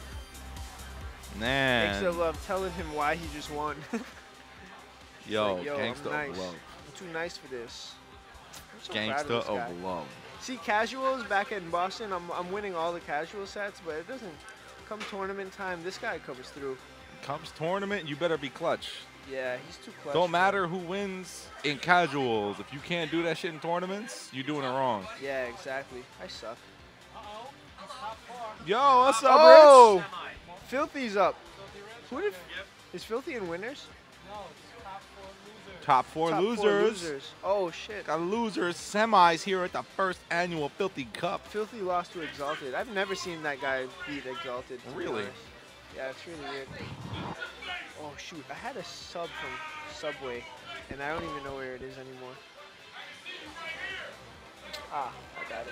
Man. Gangsta of Love telling him why he just won. Yo, Like, yo, I'm gangsta nice. of love. I'm too nice for this. I'm so proud of Gangsta this guy. of love. See, casuals back in Boston, I'm, I'm winning all the casual sets, but it doesn't come tournament time. This guy comes through. Comes tournament, you better be clutch. Yeah, he's too clutch. Don't man. matter who wins in casuals. If you can't do that shit in tournaments, you're doing it wrong. Yeah, exactly. I suck. Yo, what's up, Oh! Rich? Filthy's up. Who did, is Filthy in winners? Top four Top losers. four losers. Oh, shit. Got losers semis here at the first annual Filthy Cup. Filthy lost to Exalted. I've never seen that guy beat Exalted. to be Really? honest. Yeah, it's really weird. Oh, shoot. I had a sub from Subway, and I don't even know where it is anymore. Ah, I got it.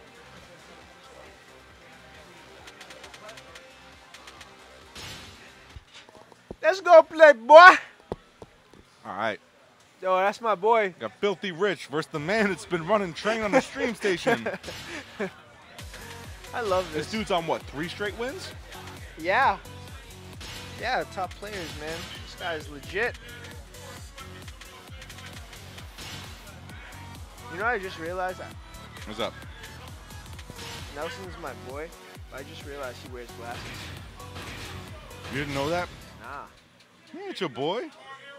Let's go play, boy. All right. Yo, that's my boy. Got Filthy Rich versus the man that's been running train on the stream station. I love This this. dude's on what, three straight wins? Yeah. Yeah, top players, man. This guy's legit. You know, I just realized that What's up? Nelson's my boy. But I just realized he wears glasses. You didn't know that? Nah. He ain't your boy.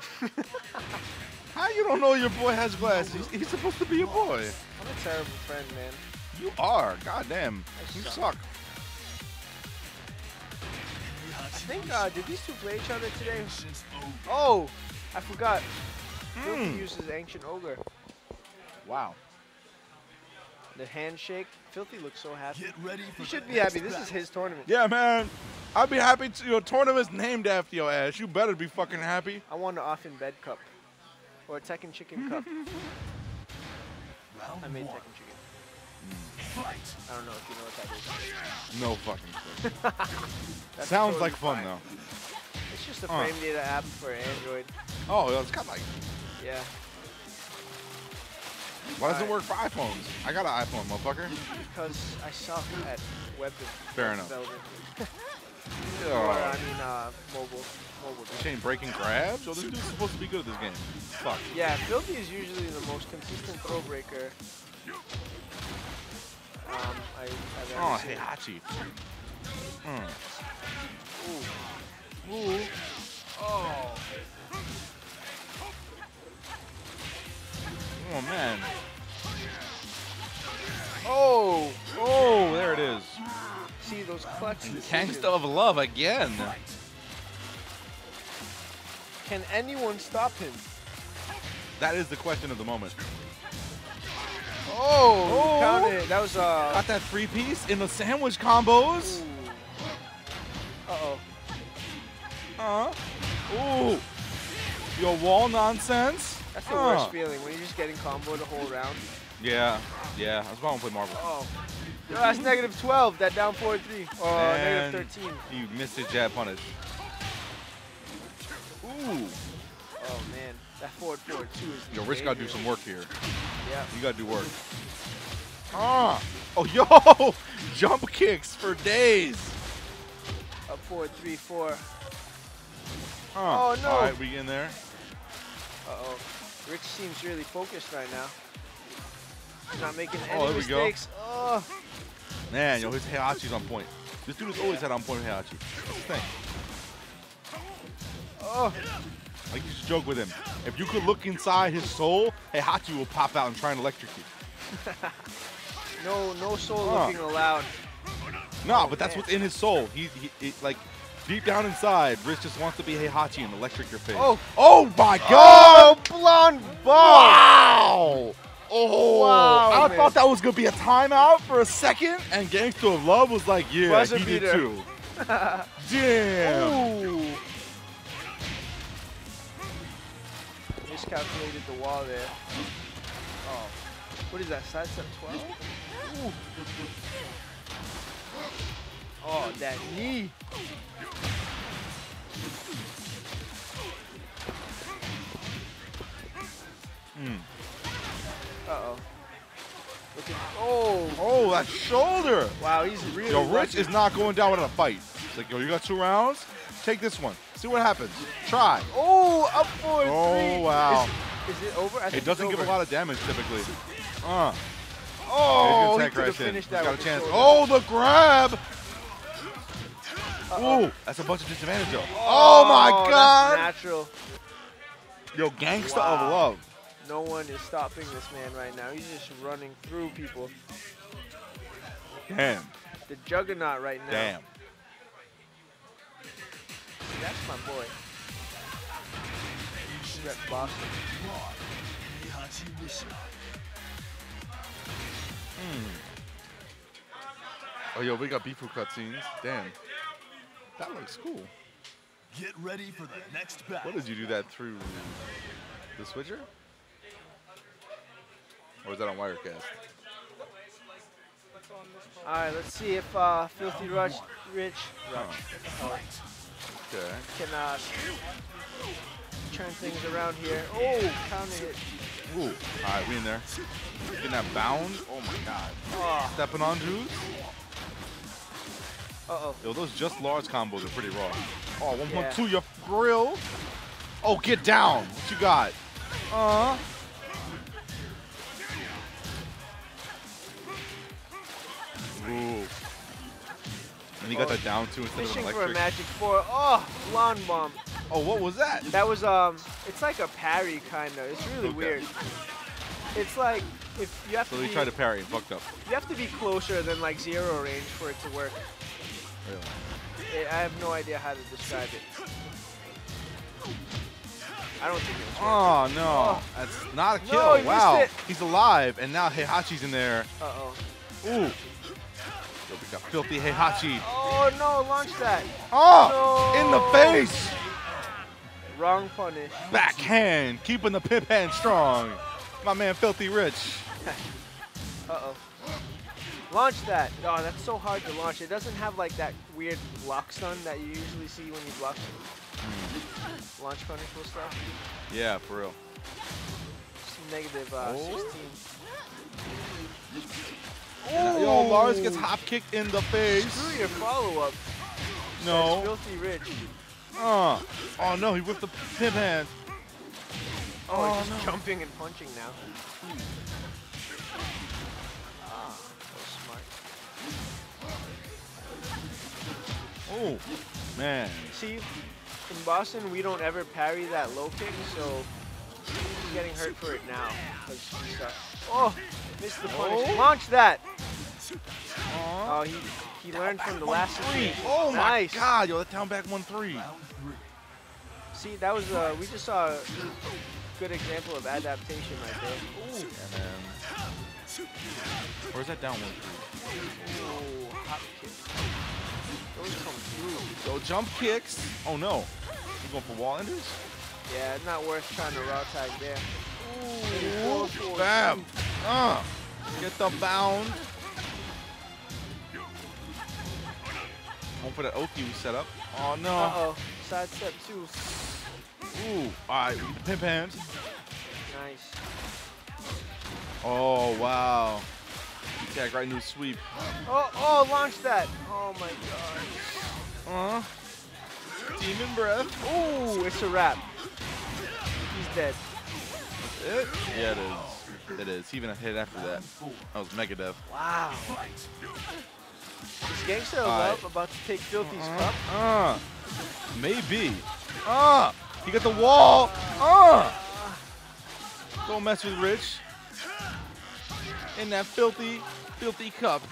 How you don't know your boy has glasses? He's, he's supposed to be your boy. I'm a terrible friend, man. You are. Goddamn. I You suck. suck. I think, uh, did these two play each other today? Oh, I forgot. Filthy Mm. uses Ancient Ogre. Wow. The handshake. Filthy looks so happy. He should be happy. This is his tournament. Yeah, man. I'd be happy to. Your tournament's named after your ass. You better be fucking happy. I won the Off in Bed Cup. Or a Tekken Chicken Cup. I made Tekken Chicken. I don't know if you know what that is. No fucking clue. That's Sounds totally like fun, fine. though. It's just a Uh. frame data app for Android. Oh, it's got like. Yeah. Why does it Alright. work for iPhones? I got an iPhone, motherfucker. Because I suck at web Fair web enough. development. Or, Oh, I mean, uh, mobile. Mobile. this ain't breaking grabs? Oh, this dude's supposed to be good at this game. Fuck. Yeah, Filthy is usually the most consistent throw breaker. um, I, I've ever Oh, seen. Heihachi. Mm. Ooh. Ooh. Oh. Oh, man. Oh. Oh, there it is. See those clutch decisions. Gangsta of Love again. Can anyone stop him? That is the question of the moment. Oh, Oh. counted it. That was uh. Got that three piece in the sandwich combos. Uh oh. Uh. Ooh. Yo, wall nonsense. That's the Uh. worst feeling when you're just getting combo the whole round. Yeah, yeah. That's why I don't play Marvel. Oh. Yo, that's negative twelve. That down four three. Oh, And negative thirteen. You missed his jab punish. Ooh. Oh man, that forward forward two is. Yo, Rich got to do some work here. Yeah. You got to do work. Ah. Oh, yo. Jump kicks for days. Up four three four. Huh. Oh, no. All right, we in there. Uh oh. Rich seems really focused right now. He's not making any Oh, there we go. mistakes. Oh. Man, yo, his Heihachi's on point. This dude has always had on point Heihachi. That's the thing. Oh. I used to joke with him. If you could look inside his soul, Heihachi will pop out and try and electrocute. No, no soul Huh. looking allowed. No, but that's man. what's in his soul. He, he, he, like, deep down inside, Rich just wants to be Heihachi and electric your face. Oh. Oh my Oh, God! blonde ball. Wow! Oh, Wow, I man. thought that was gonna be a timeout for a second, and Gangsta of Love was like, yeah, Buzzer he did beater. too. Damn. Ooh. Miscalculated the wall there. Oh. What is that? Side step twelve? Ooh. Oh, that knee. Mm. Uh-oh. Look at, oh. Oh, that shoulder. Wow, he's really Yo, Rich lucky. is not going down without a fight. It's like, yo, you got two rounds? Take this one. See what happens. Try. Oh, up four Oh, three. wow. Is, is it over? I think It doesn't it's give a over. lot of damage typically. Uh. Oh, He's he gonna tech could have right in. finished He's that got a with the chance. shoulder. Oh, the grab. Uh-oh. Ooh, that's a bunch of disadvantage though. Oh, my that's God. natural. Yo, Gangsta Wow. of Love. No one is stopping this man right now. He's just running through people. Damn. The juggernaut right now. Damn. That's my boy. Rep Boston. Hmm. Oh, yo, we got Bifu cutscenes. Damn. That looks cool. Get ready for the next battle. What did you do that through the switcher? Or is that on Wirecast? All right, let's see if uh, Filthy Rush, Rich, Rush, oh, Okay. can uh, turn things around here. Oh, counter hit. Ooh. All right, we in there. Getting that bound. Oh my God. Oh, Stepping on dudes. uh-oh. Yo, those just large combos are pretty raw. Oh, one point Yeah. two, your grill. Oh, get down. What you got? Uh. Ooh. And you got Oh, that down two instead of Fishing an for a electric. magic four. Oh, blonde bomb. Oh, what was that? That was, um, it's like a parry, kind of. It's really Okay. weird. It's like, if you have So to he be, tried to parry and fucked up. you have to be closer than like zero range for it to work. Really? I I have no idea how to describe it. I don't think it's working. Oh, no. Oh. That's not a kill. No, he missed wow. it. He's alive, and now Heihachi's in there. Uh-oh. Ooh. Yo, we got filthy Heihachi. Oh, no, launch that. Oh, No. in the face. Wrong punish. Backhand, keeping the pimp hand strong. My man, Filthy Rich. Uh-oh. Launch that. Oh, that's so hard to launch. It doesn't have like that weird block stun that you usually see when you block launch punishable stuff. Yeah, for real. Just negative uh, Oh. sixteen. And, yo, Lars gets hop kicked in the face. Screw your follow-up. No. Says Filthy Rich. Uh. Oh no, he whipped the pimp hand. Oh, Oh, he's just no. jumping and punching now. Ah, so smart. Oh, man. See, in Boston, we don't ever parry that low kick, so he's getting hurt for it now. 'Cause he's, uh, oh, missed the punish. Oh. Launch that. Aw. Oh, he he learned from the last three. Oh, nice. my God. Yo, that down back one three. See, that was uh, we just saw a good example of adaptation right there. Ooh. And then, where's that down one three? Oh, hop kick. Those come through. So jump kicks. Oh, no. You going for wall enders? Yeah, it's not worth trying to raw tag there. Ooh, Ooh, four, bam. two. Uh, get the bound. Going for the Oki we set up. Oh, no. Uh-oh. Side step two. Ooh, all right, pimp hands. Nice. Oh, wow. Tag right into sweep. Oh, oh, launch that. Oh, my God. Uh, demon breath. Ooh, it's a wrap. He's dead. It? Yeah, it is. It is. He even hit after that. That was Mega Death. Wow. Is Gangsta All right. Love about to take Filthy's cup? Uh, maybe. Uh, he got the wall. Uh, don't mess with Rich. In that filthy, filthy cup.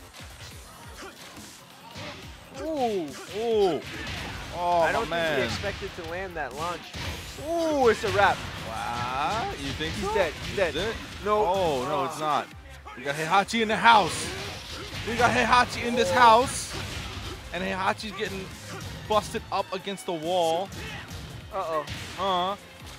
Ooh. Ooh. Oh, I my don't man. think he expected to land that launch. Ooh, it's a wrap. Wow. You think He's so? dead. He's dead. Is it? No. Oh, no, it's not. We got Heihachi in the house. We got Heihachi in this house. And Heihachi's getting busted up against the wall. Uh-oh. Uh.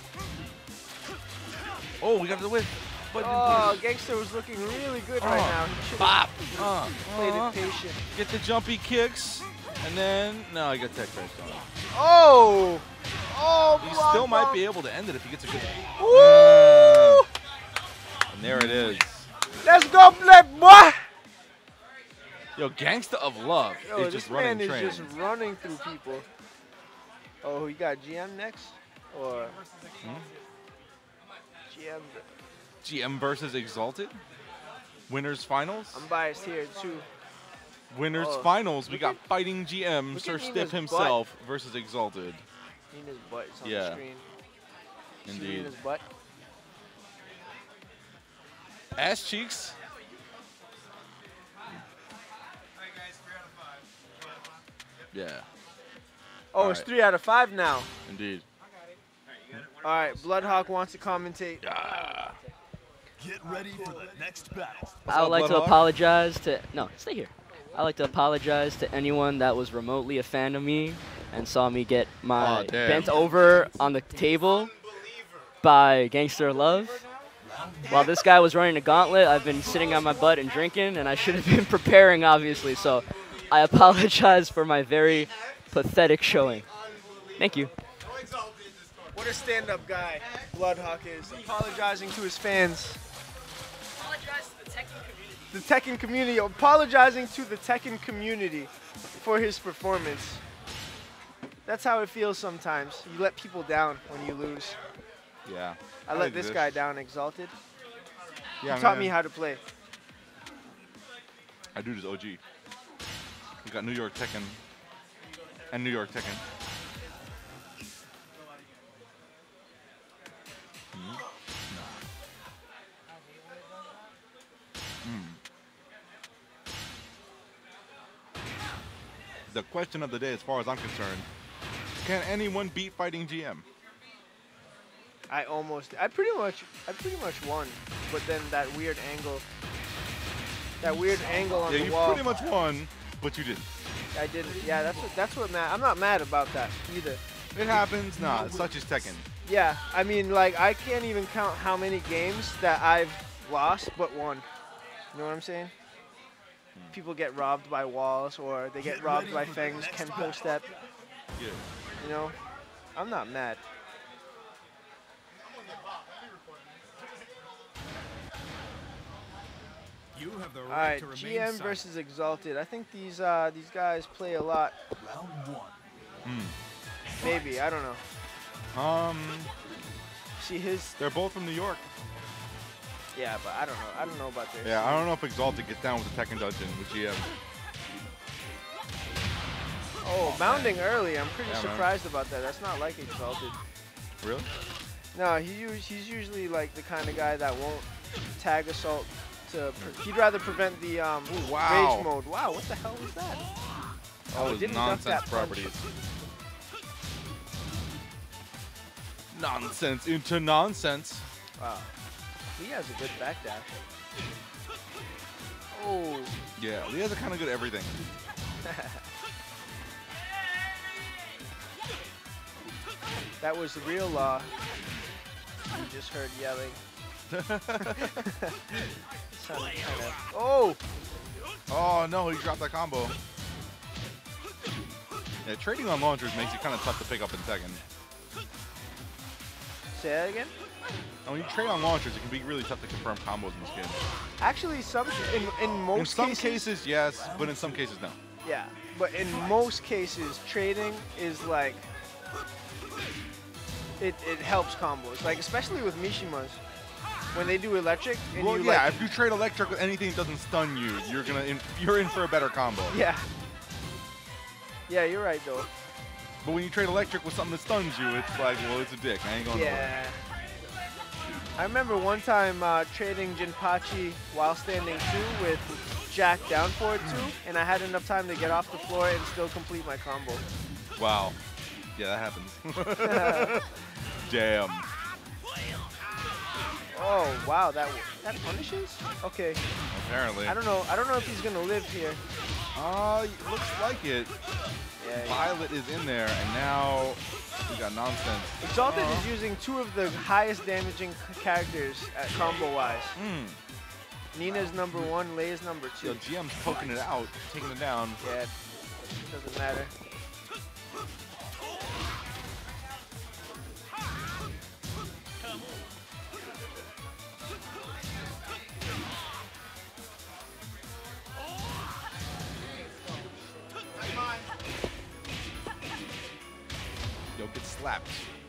Oh, we got the win. Button Oh, push. Gangsta was looking really good Uh, right now. He should Bop. have Uh, played uh, it patient. get the jumpy kicks. And then, no, I got tech crash on him. Oh! Oh, He block, still might block. be able to end it if he gets a good. Woo! And there it is. Let's go, Black boy! Yo, Gangsta of Love Yo, is this just man running is trains. just running through people. Oh, you got G M next? Or Hmm? G M? G M versus Exalted. Winners finals. I'm biased here, too. Winners Oh. finals. We Look got at- Fighting G M, look Sir at Nina's Stiff butt. himself versus Exalted. Nina's butt is on Yeah. the screen. See Indeed. Nina's butt? Ass cheeks. Yeah, Oh, it's Alright. three out of five now. indeed. All right, Bloodhawk wants to commentate. Yeah. Get ready for the next battle. I would up, like to Bloodhawk? apologize to no, stay here. I would like to apologize to anyone that was remotely a fan of me and saw me get my Aw, damn. bent over on the table by Gangster Love. While this guy was running a gauntlet, I've been sitting on my butt and drinking, and I should have been preparing, obviously. So I apologize for my very pathetic showing. Thank you. What a stand-up guy Bloodhawk is. Apologizing to his fans. Apologize to the Tekken community. The Tekken community. Apologizing to the Tekken community for his performance. That's how it feels sometimes. You let people down when you lose. Yeah. I let this guy down, Exalted. Yeah, He taught man. me how to play. I do this O G. We got New York Tekken and New York Tekken. Hmm? Hmm. The question of the day, as far as I'm concerned, can anyone beat Fighting G M? I almost, I pretty much, I pretty much won. But then that weird angle, that weird angle on Yeah, the you wall. pretty much won, but you didn't. I didn't. Yeah, that's what, that's what mad. I'm not mad about that either. It happens. Nah, such is Tekken. Yeah, I mean, like, I can't even count how many games that I've lost but won. You know what I'm saying? People get robbed by walls, or they get Get robbed ready by for the Feng's next Kenpo battle. step. Yeah. You know, I'm not mad. You have the All right right, to remain G M silent. versus Exalted. I think these uh, these guys play a lot. Round one. Hmm. Maybe, I don't know. Um, See his. they're both from New York. Yeah, but I don't know. I don't know about this. Yeah, I don't know if Exalted gets down with the Tekken Dungeon with G M. Oh, mounting early. I'm pretty Yeah, man. surprised about that. That's not like Exalted. Really? No, he us- he's usually like the kind of guy that won't tag assault. To pre he'd rather prevent the um, Ooh, wow. rage mode. Wow, what the hell was that? That it was didn't duck nonsense that punch. properties. Nonsense into nonsense. Wow, he has a good backdash. Oh. Yeah, Leah's are kind of good at everything. That was the real law. You just heard yelling. Sounded kinda, oh! Oh no, he dropped that combo. Yeah, trading on launchers makes it kind of tough to pick up in Tekken. Say that again? And when you trade on launchers, it can be really tough to confirm combos in this game. Actually, some in in most in some cases, cases, yes, but in some cases, no. yeah. But in most cases, trading is like it it helps combos. Like especially with Mishimas, when they do electric and Well, you yeah, like if you trade electric with anything that doesn't stun you, you're gonna in, you're in for a better combo. yeah. Yeah, you're right though. But when you trade electric with something that stuns you, it's like, well, it's a dick. I ain't going Yeah. I remember one time uh, trading Jinpachi while standing two with Jack down forward two, and I had enough time to get off the floor and still complete my combo. nowhere. Wow. Yeah, that happens. Damn. Oh wow, that that punishes? Okay. Apparently. I don't know. I don't know if he's gonna live here. Uh, looks like it. Yeah. Violet is in there, and now we got nonsense. Exalted Uh-huh. is using two of the highest damaging c- characters at combo wise. Hmm. Nina's number one, Leia's number two. Yo, G M's poking it out, taking it down. Yeah, doesn't matter. Yo, get slapped.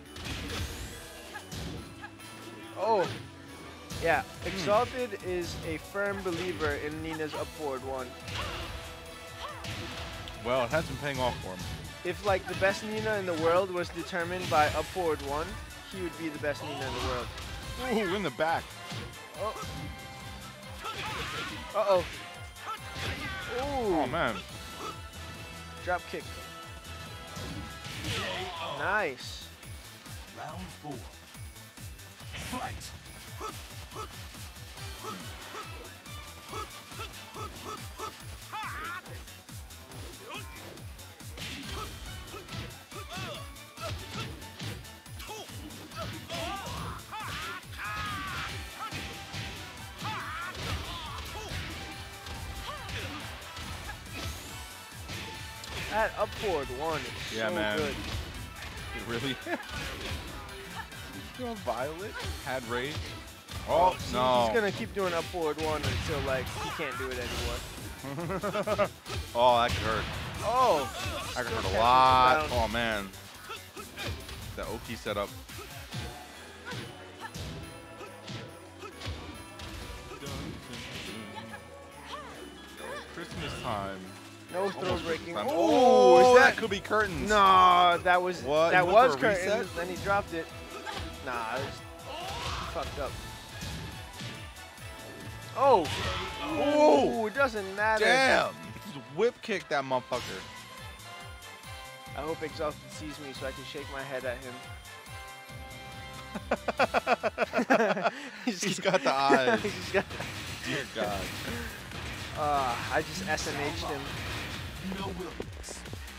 Oh, yeah. Exalted is a firm believer in Nina's up forward one. Well, it has been paying off for him. If like the best Nina in the world was determined by up forward one, he would be the best Nina in the world. Ooh, in the back. Oh. Uh-oh. Ooh. Oh, man. Drop kick. Nice. Round four. Fight. That up forward one is Yeah, so man. good. It really. You know, Violet had rage. Oh, See, no. He's gonna keep doing up forward one until like he can't do it anymore. Oh, that could hurt. Oh. That could still hurt a catches lot. the down. Oh, man. That Oki setup. Christmas time. No throw Almost breaking. Christmas time. Oh, Oh, is that that? could be curtains. No, that was What? that You went was for a curtains. reset? Then he dropped it. Nah, it was he fucked up. Oh. Oh, it doesn't matter. Damn. Just whip kick that motherfucker. I hope Exalted sees me so I can shake my head at him. He's got the eyes. He's got. Dear God. Uh, I just S M H'd him. No Williams.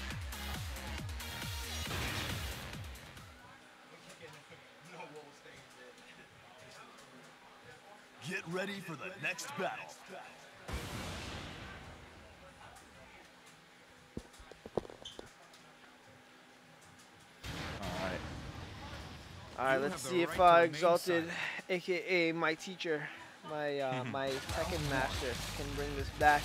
Get ready for the next battle. All right. All right, You let's have the see if right to uh, remain Exalted, silent. aka my teacher, my uh, my Tekken master, can bring this back.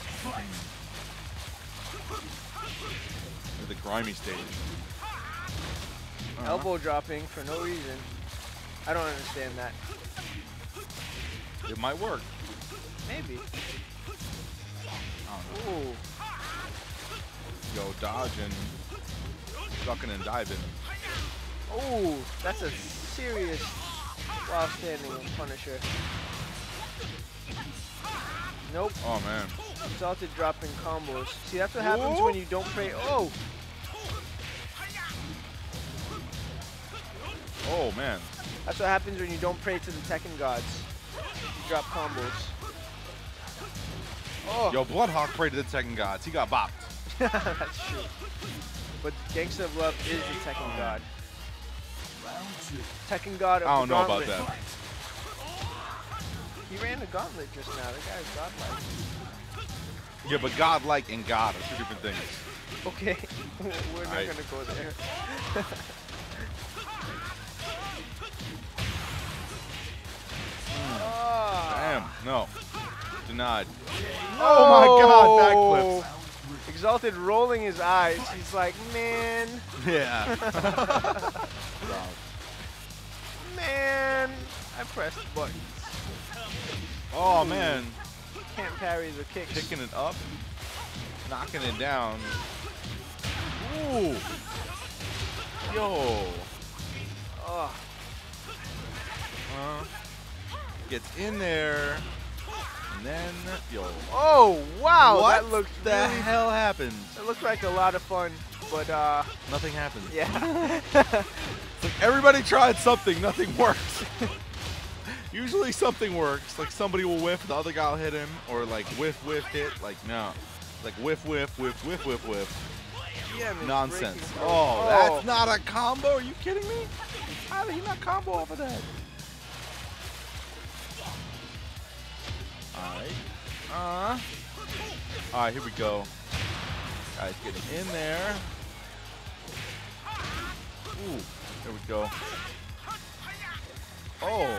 Or the grimy stage. Uh-huh. Elbow dropping for no reason. I don't understand that. It might work. Maybe. I don't know. Ooh. Yo, dodging. ducking and diving. Oh, that's a serious while standing Punisher. Nope. Oh man. Exalted dropping combos. See, that's what happens when you don't pray. Oh! Oh man. That's what happens when you don't pray to the Tekken gods. You drop combos. Oh! Yo, Bloodhawk prayed to the Tekken gods. He got bopped. That's true. But Gangsta of Love is the Tekken god. Tekken god of I don't the know about gauntlet. that. He ran the gauntlet just now. The guy's godlike. Yeah, but godlike and God are two different things. Okay, we're not Right. gonna go there. Ah. Damn, no. Denied. Oh my god, backflips. Exalted rolling his eyes. He's like, man, Yeah. man, I pressed buttons. Oh man. Can't parry the kicks. Picking it up. Knocking it down. Ooh. Yo. Oh, Uh, gets in there. And then, yo. oh wow, what that looked the really, hell happened? it looked like a lot of fun, but uh, Nothing happened. yeah. It's like everybody tried something, nothing worked. Usually something works. Like somebody will whiff, the other guy will hit him, or like whiff, whiff, hit. Like no, like whiff, whiff, whiff, whiff, whiff, whiff. Yeah, man, Nonsense. breaking Oh, through. that's not a combo. Are you kidding me? How did he not combo off of that? All right. Uh. All right, here we go. Guys getting in there. Ooh, there we go. Oh.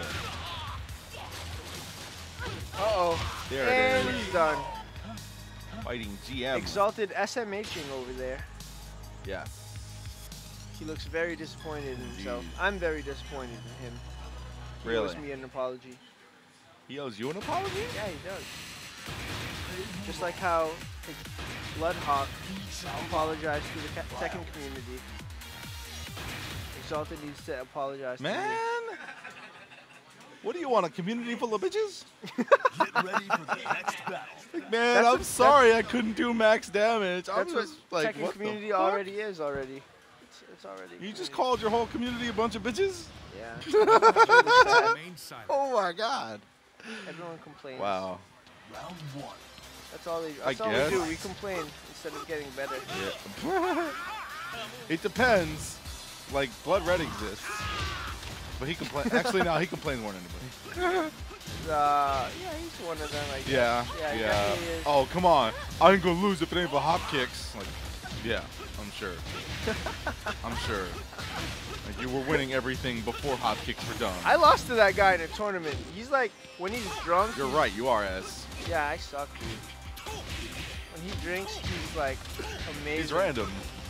Uh-oh. There And it is. he's done. Fighting G M. Exalted SMHing over there. Yes. He looks very disappointed in himself. I'm very disappointed in him. He Really? owes me an apology. He owes you an apology? Yeah, he does. Just like how Bloodhawk apologized to the Ca- Tekken community. Exalted needs to apologize to me. Man! What do you want, a community full of bitches? Get ready for the next battle. Like, man, That's I'm what- sorry I couldn't do max damage. I'm That's what just like, Tekken what community the fuck? already is already. It's, it's already. You just community. called your whole community a bunch of bitches? Yeah. It's really sad. Main side. Oh my god. Everyone complains. Wow. Round one. That's all they. I That's all guess. we do. We complain instead of getting better. Yeah. It depends. Like, Blood Red exists. But he complains. Actually, no, he complains more than anybody. Uh, yeah, he's one of them. I guess. Yeah, Yeah, he yeah. definitely is. Oh, come on. I ain't gonna lose if it ain't for hop kicks. Like, yeah, I'm sure. I'm sure. Like, you were winning everything before hop kicks were done. I lost to that guy in a tournament. He's like, when he's drunk. You're right, you are S. Yeah, I suck, dude. When he drinks, he's like amazing. He's random.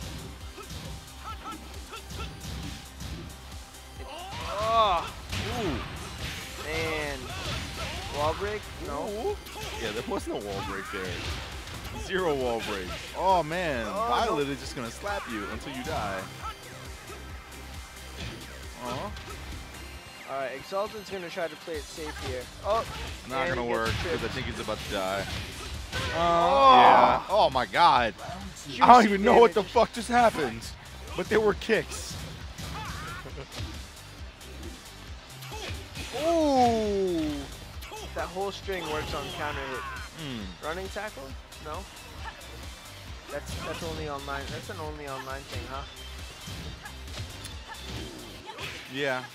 Oh, Ooh. man. Wall break? No. Ooh. Yeah, there was no wall break there. Zero wall break. Oh man, Oh, Violet no. is just gonna slap you until you die. Aw. All right, Exalted's gonna try to play it safe here. Oh, Not and gonna he gets work because I tripped. think he's about to die. Uh, Oh. Yeah. Oh my god. I don't Juicy even know what the damage. fuck just happened. But there were kicks. Ooh. That whole string works on counter hit. Hmm. Running tackle? No. That's that's only online. That's an only online thing, huh? Yeah.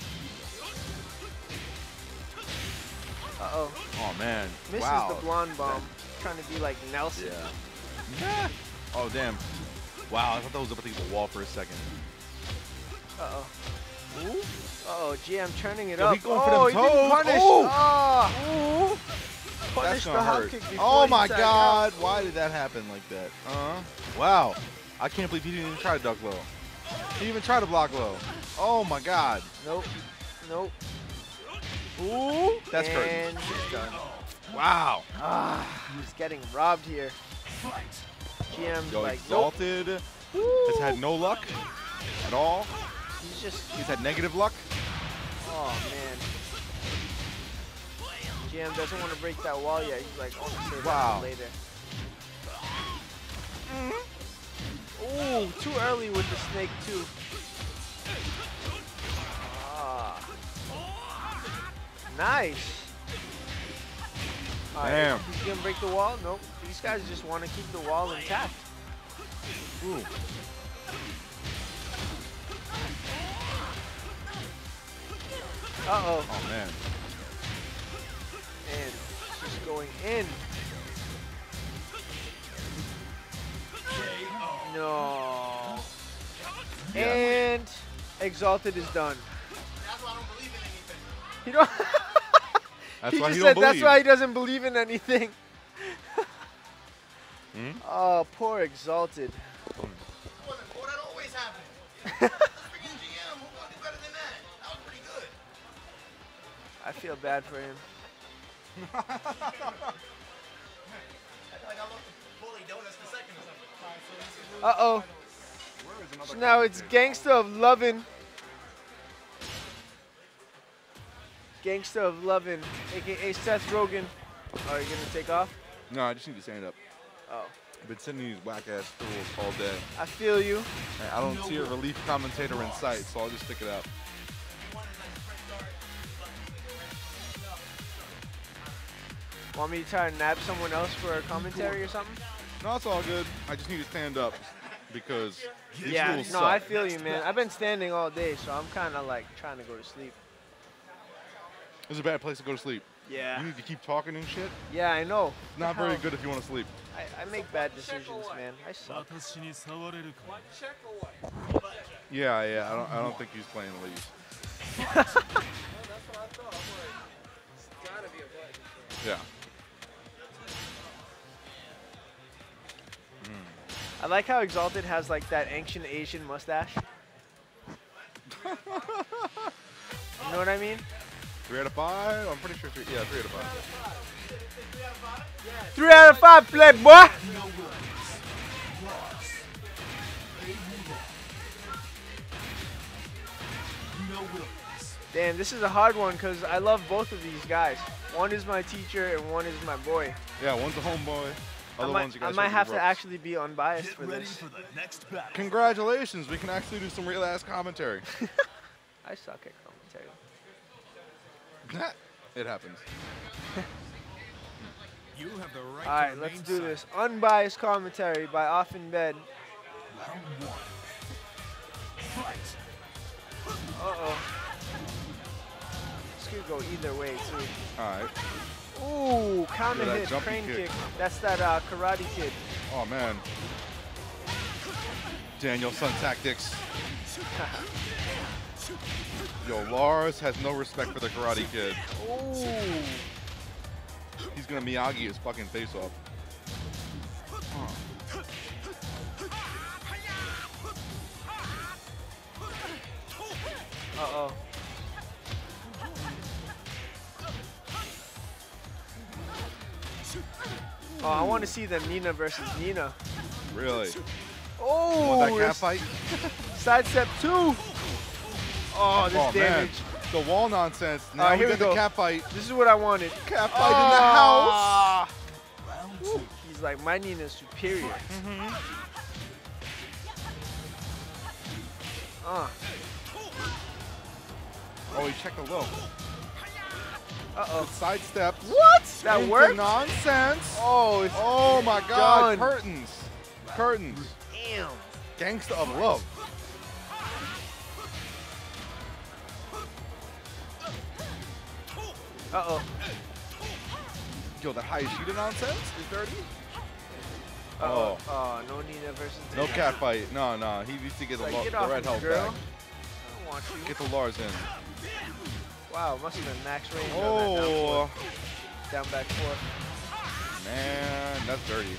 Uh oh. Oh man. Misses wow. the blonde bomb. Trying to be like Nelson. Yeah. Oh damn. Wow, I thought that was up against the wall for a second. Uh oh. Uh oh. G M turning it Yo, up. he going for oh, them he didn't toes. punish. Oh. Oh. That's Punish the gonna hop hurt. kick before Oh he my tagged god. out. Why did that happen like that? Uh-huh. Wow. I can't believe he didn't even try to duck low. He didn't even try to block low. Oh my god. Nope. Nope. Ooh. That's crazy. And he's done. Wow. Ah, he's getting robbed here. G M's Yo, like, nope. exalted. has had no luck at all. He's just, He's had negative luck. oh man. G M doesn't want to break that wall yet. He's like, oh, save Wow. that for later. Ooh, too early with the snake too. Ah. Nice. All right, Damn. he's gonna break the wall? Nope. These guys just want to keep the wall intact. Ooh. Uh-oh. Oh man. And just going in. No. And Exalted is done. That's why I don't believe in anything. He don't. That's he why just he said don't that's believe. why he doesn't believe in anything. Hmm? Oh, poor Exalted. It wasn't cool. That always happens. Freaking G M, who gonna do better than that? That was pretty good. I feel bad for him. I feel like I lost the bully donuts for second or something. Uh-oh. So now it's Gangster of Lovin'. Gangster of Lovin', a k a. Seth Rogen. Are you going to take off? No, I just need to stand up. Oh. I've been sitting in these whack ass stools all day. I feel you. And I don't see a relief commentator in sight, so I'll just stick it out. Want me to try and nab someone else for a commentary or something? No, it's all good. I just need to stand up because these Yeah, stools no, suck. I feel you, man. I've been standing all day, so I'm kind of like trying to go to sleep. This is a bad place to go to sleep. Yeah. You need to keep talking and shit. Yeah, I know. Not The very hell? good if you want to sleep. I, I make bad decisions, man. I suck. Yeah, yeah. I don't. I don't think he's playing the league. Yeah. I like how Exalted has like that ancient Asian mustache. You know what I mean? Three out of five. I'm pretty sure three. Yeah, three out of five. Three out of five, playboy. Damn, this is a hard one because I love both of these guys. One is my teacher and one is my boy. Yeah, one's a homeboy. I Other might, ones you I guys might are have to ropes. actually be unbiased for Get ready this. for the next battle. Congratulations, we can actually do some real ass commentary. I suck at commentary. It happens. You have the right All right, let's do this. Unbiased commentary by Off in Bed. Round one. Fight. Uh-oh. This could go either way, too. All right. Ooh, counter Look at that hit, jumping crane kick. kick. That's that uh, Karate Kid. Oh man. Daniel-san tactics. Yo, Lars has no respect for the Karate Kid. Ooh. He's gonna Miyagi his fucking face off. Uh-oh. Oh, I want to see the Nina versus Nina. Really? Oh, Want that cat this- fight? Side step two. Oh, this Oh man. damage. The wall nonsense. Now All right, we here got we the go. cat fight. This is what I wanted. Cat fight in the house. Ah. Round two. He's like, my Nina's superior. Mm-hmm. Uh. Oh, he checked the low. Uh-oh. Side steps. What? That Into worked? nonsense. Oh, it's Oh my God. done. Curtains. Curtains. Damn. Gangsta of love. Uh-oh. Yo, that Hayashida nonsense is dirty. Uh-oh. Oh. Oh, no Nina versus No Nina. cat fight. No, no. He needs to get the, Like, lo- get the off red me, health girl. back. I don't want you. Get the Lars in. Wow, must have been max range on that Oh, down, down back four. man. That's dirty.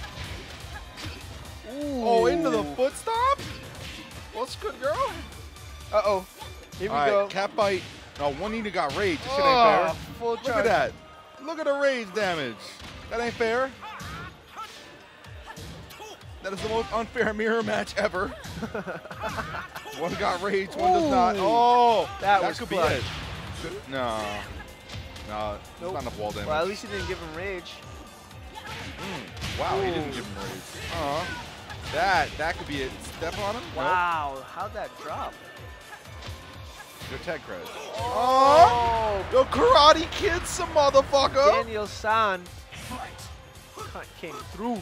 Ooh. Oh, into the foot stop? What's good, girl? Uh-oh. Here we All right, go. cat bite. No, one Nina got rage. This shit Oh, ain't full fair. Look charge. at that. Look at the rage damage. That ain't fair. That is the most unfair mirror match ever. One got rage, one does not. Ooh. Oh, That was could clutch. be it. No, no, it's Nope. not enough wall damage. Well, at least he didn't give him rage. Mm. Wow, he didn't Ooh. give him rage. Uh huh. That that could be it. Step on him. Wow, how'd that drop? Nope. Good tag credit. Oh, Yo, Karate Kid, some motherfucker. Daniel San came through.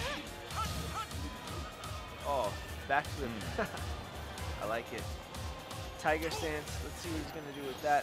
Oh, backflip. Mm. I like it. Tiger stance. Let's see what he's gonna do with that.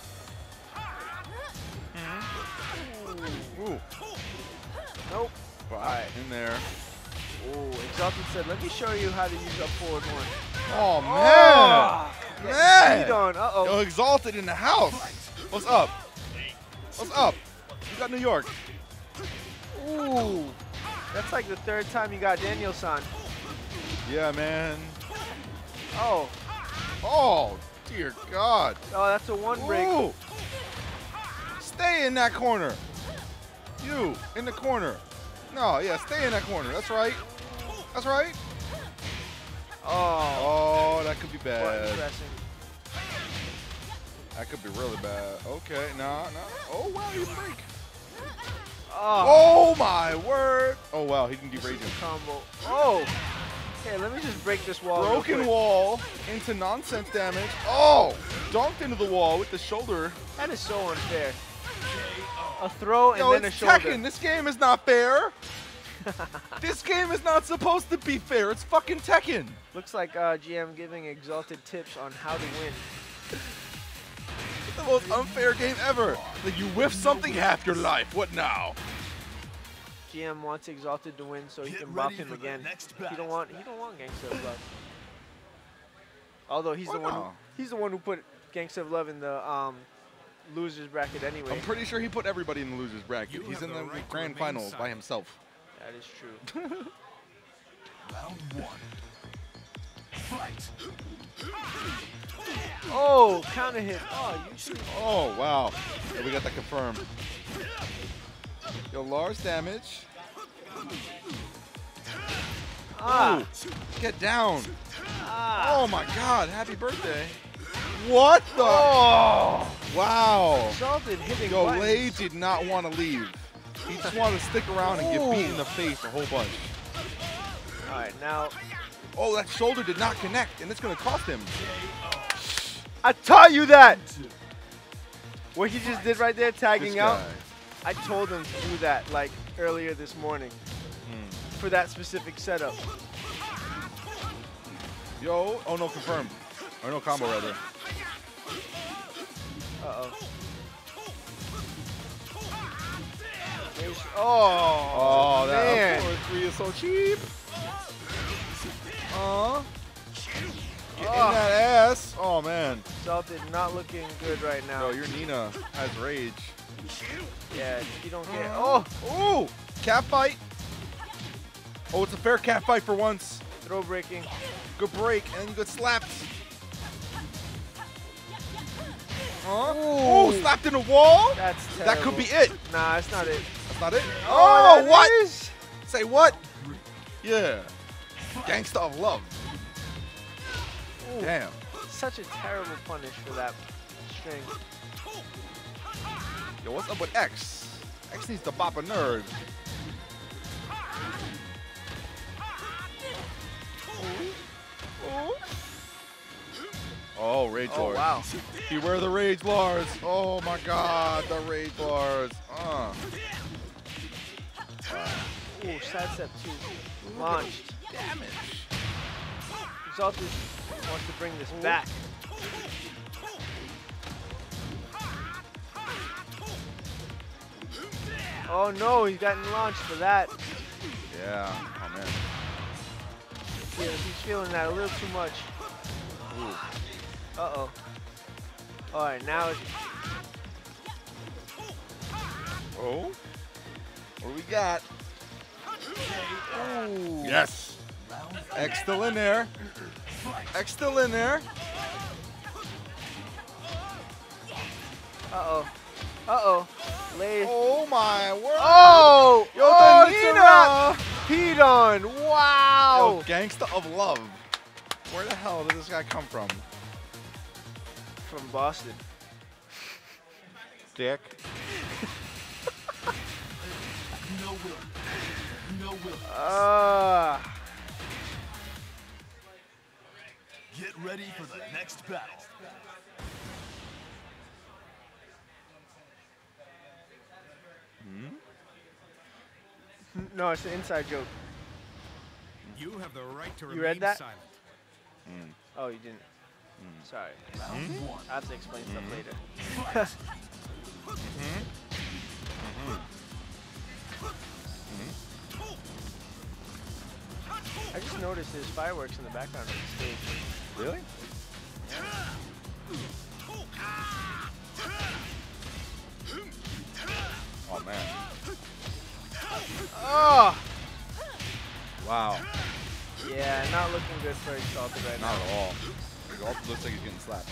Ooh. Nope. Right. In there. Oh, Exalted said, "Let me show you how to use up forward one." Oh man. Oh, Man. speed on. Uh Yo, oh. Exalted in the house. What's up? What's up? You got New York. Ooh, that's like the third time you got Daniel San. Yeah, man. Oh, Oh, dear God. oh, that's a one break. Ooh. Stay in that corner. You, in the corner. No, yeah, stay in that corner. That's right. That's right. Oh, Oh, that could be button bad. pressing. That could be really bad. Okay, no, no. Oh, wow, you break. Oh, Oh, my word. Oh, wow, he can this derage is him. a combo. Oh, okay, let me just break this wall. real Broken quick. wall into nonsense damage. Oh, dunked into the wall with the shoulder. That is so unfair. A throw and Yo, then a it's shoulder. Tekken. This game is not fair. This game is not supposed to be fair. It's fucking Tekken. Looks like uh, G M giving Exalted tips on how to win. It's the most unfair game ever. Like you whiff something, half your life. What now? G M wants Exalted to win so he Get can bop ready him for the again. next He battle. don't want he don't want Gangsta of Love. Although he's Why the one who, not? he's the one who put Gangsta of Love in the um, losers bracket anyway. I'm pretty sure he put everybody in the losers bracket. You He's have in the the right to grand remain finals by silent. himself. That is true. Round one. Fight. Oh, counter hit. Oh, you should. Oh, wow. Yeah, we got that confirmed. Yo, Lars damage. Ah, Ooh, get down. ah. Oh my God, happy birthday. What the? Oh. Wow. Exalted hitting Yo, buttons. Lay did not want to leave. He just wanted to stick around and get beat in the face a whole bunch. All right, now Oh, that shoulder did not connect, and it's going to cost him. I taught you that. What he just did right there, This tagging out. guy. I told him to do that like earlier this morning Hmm. for that specific setup. Yo, oh no, confirmed. Or no combo, rather. Uh-oh. Oh, Oh, man. that forward three is so cheap. Uh, get in Oh. that ass. Oh, man. Exalted not looking good right now. Yo, your Nina has rage. Yeah, you don't get. Oh, Ooh, cat fight. Oh, it's a fair cat fight for once. throw breaking. Good break, and then you get slapped. Huh? Ooh. Ooh, slapped in the wall? That's terrible. That could be it. Nah, it's not it. That's not it. Oh, Oh, that what? is? Say what? Yeah. Gangsta of love. Ooh, Damn. Such a terrible punish for that string. Yo, what's up with X? X needs to bop a nerd. Oh, Rage Oh, Lord. wow. Beware the Rage Lords. Oh my God, the Rage Lords. Uh. Ooh, side step two. Launched. Damage. Exalted wants to bring this back. Oh no, he's gotten launched for that. Yeah. Oh man. Yeah, he's feeling that a little too much. Ooh. Uh-oh. All right, now it's Oh. What do we got? ooh. Yes. X still in there. X still in there. Uh-oh. Uh-oh. Lay. Oh my word. Oh! Yo, oh, the it's a Nina. wrap. He done. Wow. Gangsta of Love. Where the hell did this guy come from? From Boston. Dick. No will. No will. Ah. Get ready for the next battle. No, it's an inside joke. You have the right to You remain read that? silent. Mm. Oh, you didn't. Sorry. Round one. I have to explain stuff later. I just noticed there's fireworks in the background of the stage. Really? Oh man. Oh! Wow. Yeah, not looking good for Exalted right Not now. at all. It also looks like he's getting slapped.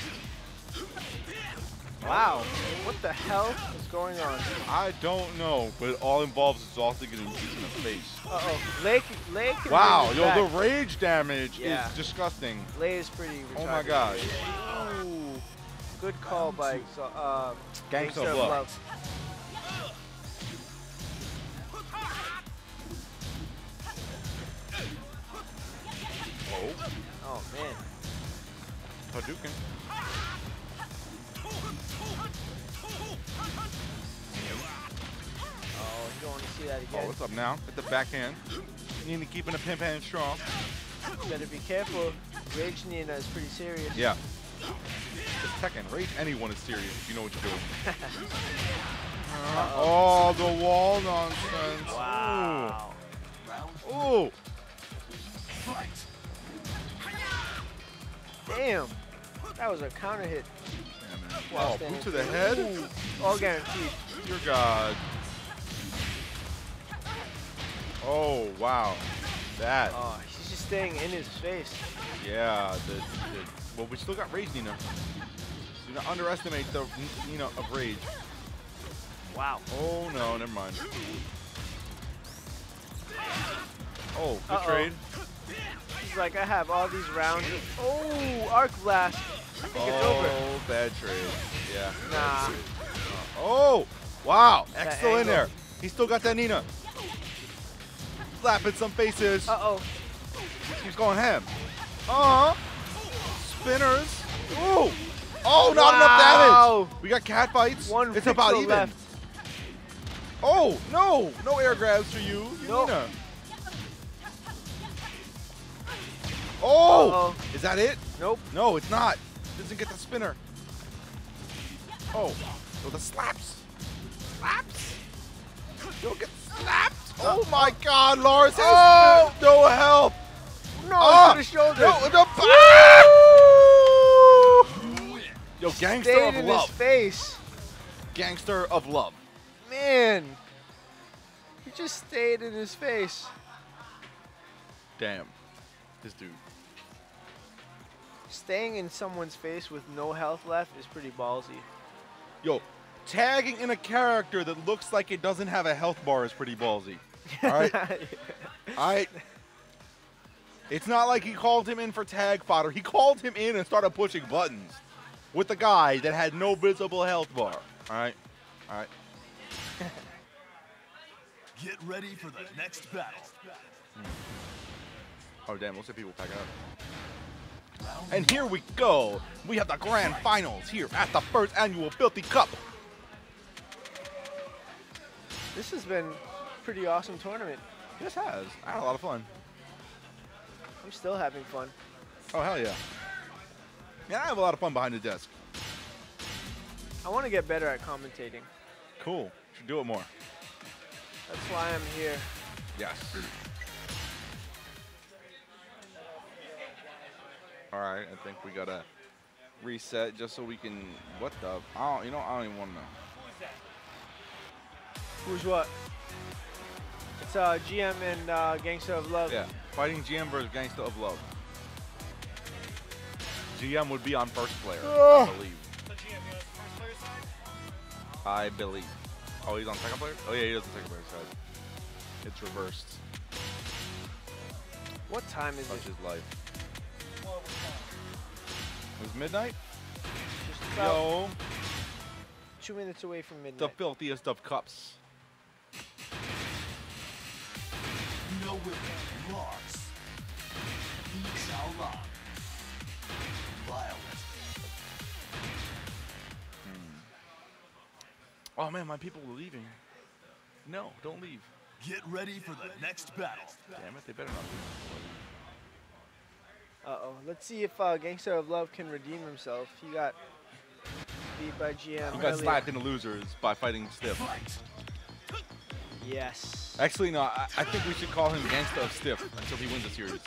Wow. What the hell is going on? I don't know, but it all involves Exalted getting beat in the face. Uh-oh. Lay, Lay can Wow, bring yo, this back. the rage damage Yeah. is disgusting. Lay is pretty retarded. Oh my gosh. Ooh. Good call by Exal uh, Gangsta Gangsta of Love. Oh, Oh, man. Hadouken. Oh, you don't want to see that Oh, again. what's up now? At the backhand. You need to keep in a pimp hand strong. You better be careful. Rage Nina is pretty serious. Yeah. It's Tekken. Rage anyone is serious if you know what you're doing. Uh, oh, the wall nonsense. Wow. Ooh. Ooh. Fight. Damn. That was a counter hit. Yeah, man. While Oh, standing boot to the still. head? Ooh. All guaranteed. Dear God. Oh, wow. That. Oh, she's just staying in his face. Yeah. The, the, well, we still got Rage Nina. Do not underestimate the Nina of Rage. Wow. Oh, no. Never mind. Oh, good Uh-oh. trade. She's like, I have all these rounds. Of, oh, Arc Blast. I think it's over. Oh, bad trade. Yeah. Nah. Oh, wow. That X still in angle. there. He still got that Nina. Slapping some faces. Uh-oh. Keeps going ham. Uh-huh. Spinners. Ooh. Oh, not enough Wow. damage. We got cat fights. One It's about pixel even. left. Oh, no. No air grabs for you. you Nope. Nina. Oh. Uh-oh. Is that it? Nope. No, it's not. Doesn't get the spinner. Oh. So the slaps. Slaps. You'll get slapped. Oh my God, Lars has Oh. no help. No, Ah, to the shoulder. No, the back. Yo, gangster Stayed of in love. his face. Gangster of love. Man. He just stayed in his face. Damn. This dude. Staying in someone's face with no health left is pretty ballsy. Yo, tagging in a character that looks like it doesn't have a health bar is pretty ballsy. All right? All right? It's not like he called him in for tag fodder. He called him in and started pushing buttons with a guy that had no visible health bar. All right? All right? Get ready for the next battle. Oh, damn. We'll see people pack up. And here we go. We have the grand finals here at the first annual Filthy Cup. This has been a pretty awesome tournament. This has. I had a lot of fun. I'm still having fun. Oh, hell yeah. Yeah, I have a lot of fun behind the desk. I want to get better at commentating. Cool. Should do it more. That's why I'm here. Yes. All right, I think we gotta reset just so we can. What the? I don't. You know, I don't even want to know. Who's what? It's uh, G M and uh, Gangsta of Love. Yeah, fighting G M versus Gangsta of Love. G M would be on first player, I believe. I believe. Oh, he's on second player? Oh yeah, he is on second player side. It's reversed. What time is Touch it? his life. It was midnight? Just about Yo, two minutes away from midnight. the filthiest of cups. No winner, Lars. He shall rock. Violent. Oh man, my people are leaving. No, don't leave. Get ready for the next battle. Damn it, they better not leave. Uh-oh. Let's see if uh, Gangster of Love can redeem himself. He got beat by G M You got earlier. slapped into losers by fighting Stiff. Yes. Actually, no, I, I think we should call him Gangsta of Stiff until he wins the series.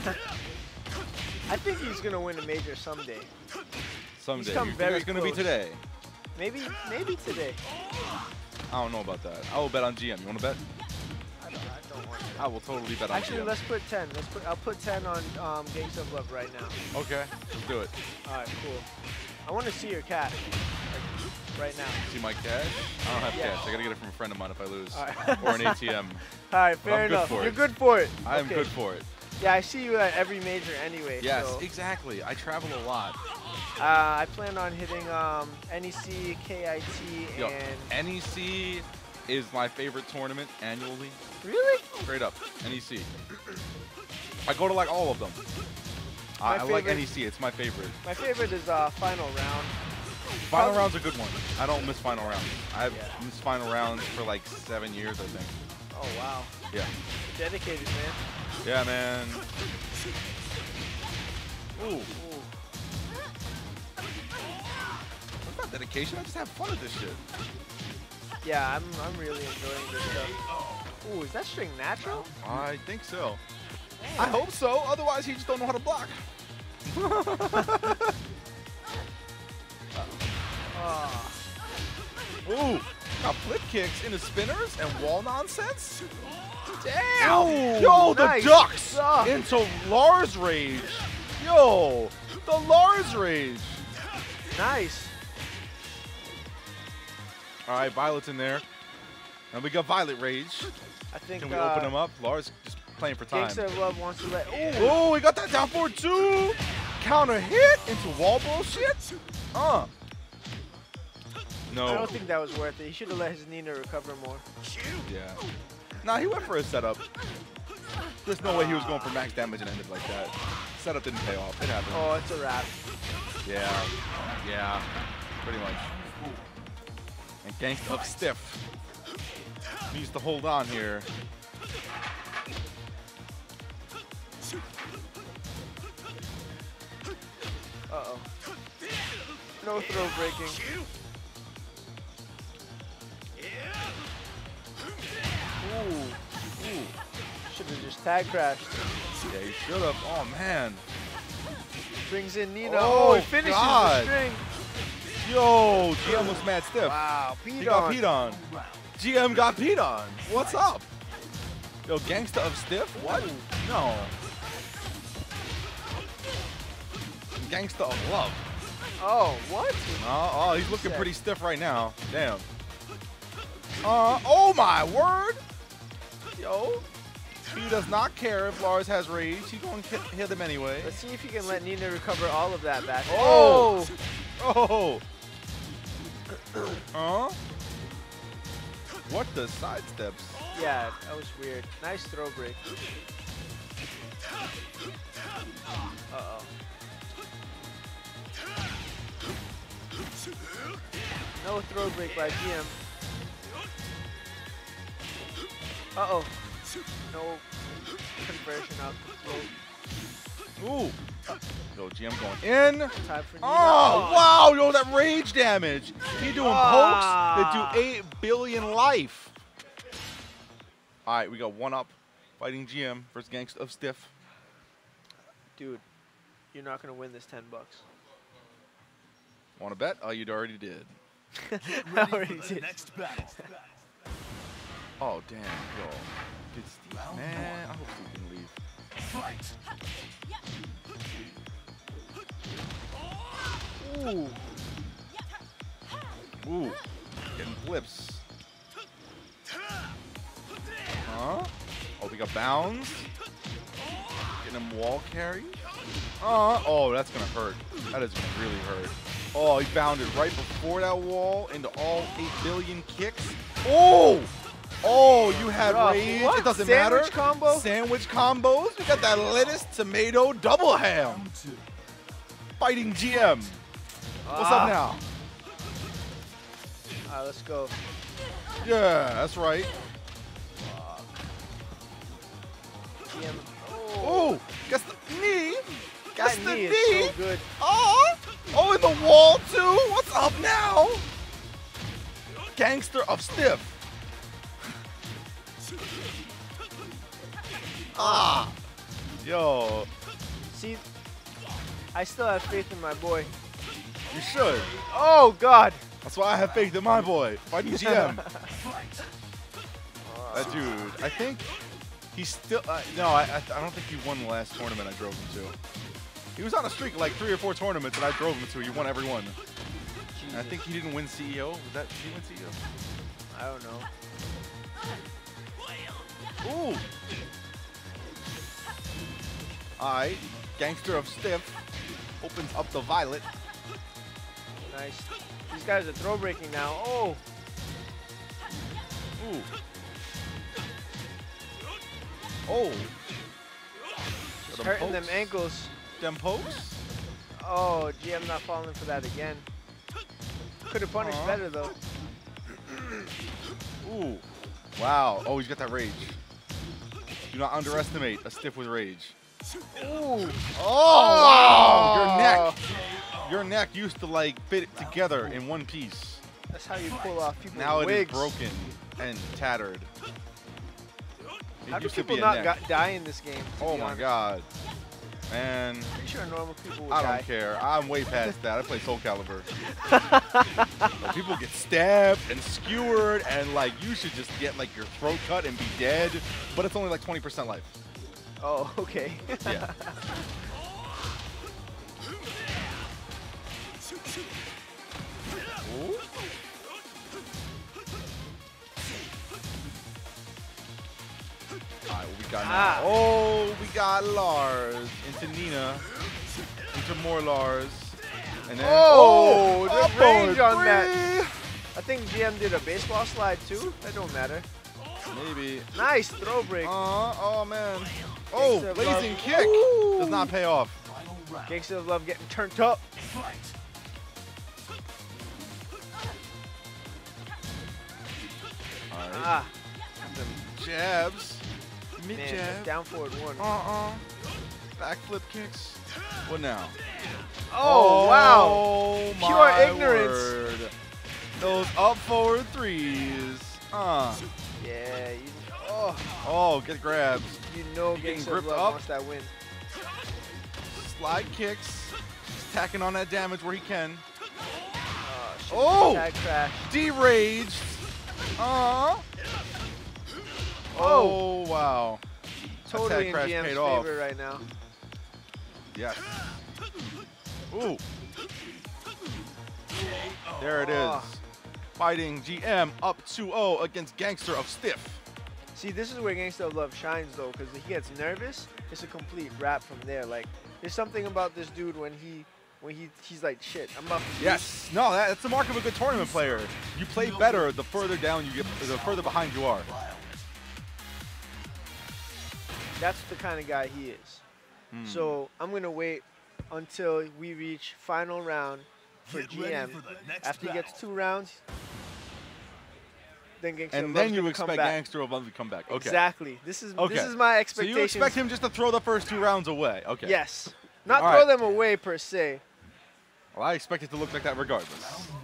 I think he's going to win a major someday. Someday. come You think very that's going to be close. today? Maybe maybe today. I don't know about that. I will bet on G M. You want to bet? I don't, I don't want to. I will totally bet on Actually, G M. let's put ten. Let's put. I'll put ten on um, Gangsta of Love right now. Okay, let's do it. All right, cool. I want to see your cat like, right now. See my cash? I don't have Yeah. cash. I got to get it from a friend of mine if I lose. All right. Or an A T M. All right, But fair I'm good enough. for You're it. good for it. I am Okay. good for it. Yeah, I see you at every major anyway. Yes, So, exactly. I travel a lot. uh, I plan on hitting um, N E C, K I T, Yo, and N E C is my favorite tournament annually. really. Straight up, N E C. I go to like all of them. I, My I like favorite- N E C. It's my favorite. My favorite is uh, Final Round. Final Probably- round's a good one. I don't miss final rounds. I've Yeah. missed final rounds for like seven years, I think. Oh wow, Yeah. dedicated man. Yeah, man. Ooh. Ooh. That's not dedication. I just have fun with this shit. Yeah, I'm I'm really enjoying this stuff. Ooh, is that string natural? I think so. I hope so. Otherwise, he just don't know how to block. Oh. Ooh. Got flip kicks into spinners and wall nonsense. Damn! Ooh, yo, the nice ducks stuff. into Lars Rage. Yo, the Lars Rage. Nice. All right, Violet's in there. And we got Violet Rage. I think Can we uh, open him up? Lars just playing for time. Gangsta of Love wants to let. Ooh. Oh, we got that down for two. Counter hit into wall bullshit. Uh. I No. don't think that was worth it. He should have let his Nina recover more. Yeah. Nah, he went for a setup. There's no way he was going for max damage and ended like that. Setup didn't pay off. It happened. Oh, it's a wrap. Yeah. Yeah. Pretty much. And Gangsta of Stiff needs to hold on here. Uh-oh. No throw breaking. Ooh. Ooh. Should have just tag crashed. Yeah, he should have. Oh, man. Brings in Nina. Oh, Oh, he finishes God. the string. Yo, G M looks mad stiff. Wow, He Pete got on. peed on. G M got peed on. What's up? Yo, Gangsta of Stiff? What? No. Gangsta of Love. Oh, what? Oh, oh, he's looking pretty stiff right now. Damn. Uh, oh my word. Yo. He does not care if Lars has rage. He's going to hit, hit him anyway. Let's see if he can let Nina recover all of that back. Oh. Oh. Huh? What the sidesteps? Yeah, that was weird. Nice throw break. Uh-oh. No throw break by G M. Uh-oh. No conversion out the float. Ooh. Yo, G M going in. Time for Nina. Oh, wow. Yo, that rage damage. He doing Ah. pokes that do eight billion life. All right, we got one up. Fighting G M versus Gangsta of Stiff. Dude, you're not going to win this ten bucks. Want to bet? Oh, you already did. Get I ready already for the did. next battle. Oh, damn. Yo. Did Steve, man, I hope Steve can leave. Fight. Ooh. Ooh. Getting flips. Huh? Oh, we got bounds. letting him wall carry. Uh, oh, that's gonna hurt. That is gonna really hurt. Oh, he bounded right before that wall into all eight billion kicks. Oh! Oh, you had Rough. rage. What? It doesn't Sandwich matter. combo? Sandwich combos. We got that lettuce, tomato, double ham. Fighting G M. What's Ah. up now? All right, let's go. Yeah, that's right. G M. Oh, gets the knee. Gets That the knee knee. is so good. Oh, oh, in the wall too. What's up now? Gangster of Stiff. Ah, yo, See, I still have faith in my boy. you should. Oh, God. That's why I have faith in my boy, fighting G M. That dude, I think he's still. Uh, no, I, I I don't think he won the last tournament I drove him to. He was on a streak of like three or four tournaments that I drove him to. He won every one. And I think he didn't win C E O. Was that did he win C E O? I don't know. Ooh. Alright, Gangster of Stiff opens up the violet. Nice. These guys are throw breaking now. Oh. Ooh. Oh. Just Them hurting them pokes. ankles. Them pokes. Oh, G M not falling for that again. Could have punished Uh-huh. better, though. Ooh. Wow. Oh, he's got that rage. Do not underestimate a Stiff with rage. Ooh. Oh, wow. Your neck. Your neck used to like fit it together in one piece. That's how you pull off people's Now it is wigs. broken and tattered. It How do used to people be a not neck. ga- die in this game? to Oh be my honest? god. Man, Pretty sure normal people would I die. don't care. I'm way past that. I play Soul Calibur. But people get stabbed and skewered and like you should just get like your throat cut and be dead. But it's only like twenty percent life. Oh, okay. Yeah. Ooh. Alright, what we got now? Ah. Oh, we got Lars into Nina, into more Lars, and then Oh, the up range on three. that. I think G M did a baseball slide too. That don't matter. Maybe. Nice throw break. Uh, oh man. Oh, Gangsta blazing love. kick Ooh. does not pay off. Gangsta of Love getting turned up. Alright. Ah, Them jabs. Mid man, jab. down forward one. Uh-uh. Backflip kicks. What now? Oh, wow. Oh, Pure my ignorance. word. Those up forward threes. Uh. Yeah, you, oh, Oh, get grabs. you know Getting Gangsta of gripped Love up. wants that win. Slide kicks. Just tacking on that damage where he can. Oh, shit. Oh! Tag crash. Deraged. Uh. Oh, wow. Totally tag in crash G M's paid favor off. right now. Yes. Ooh. There it is. Oh. Fighting G M up two oh against Gangster of Stiff. See, this is where Gangsta of Love shines, though, because he gets nervous. It's a complete wrap from there. Like, there's something about this dude when he, when he, he's like, shit, I'm about to Yes. No, that, that's the mark of a good tournament player. You play better the further down you get, the further behind you are. That's the kind of guy he is. Hmm. So I'm gonna wait until we reach final round for Get G ready M. for the next After he gets battle. two rounds, then Gangsta of And Love's then you gonna come expect back. Gangster of Love to come back. Okay. Exactly. This is Okay. this is my So expectation. you expect him just to throw the first two rounds away. Okay. Yes. Not All throw right. them away per se. Well, I expect it to look like that regardless.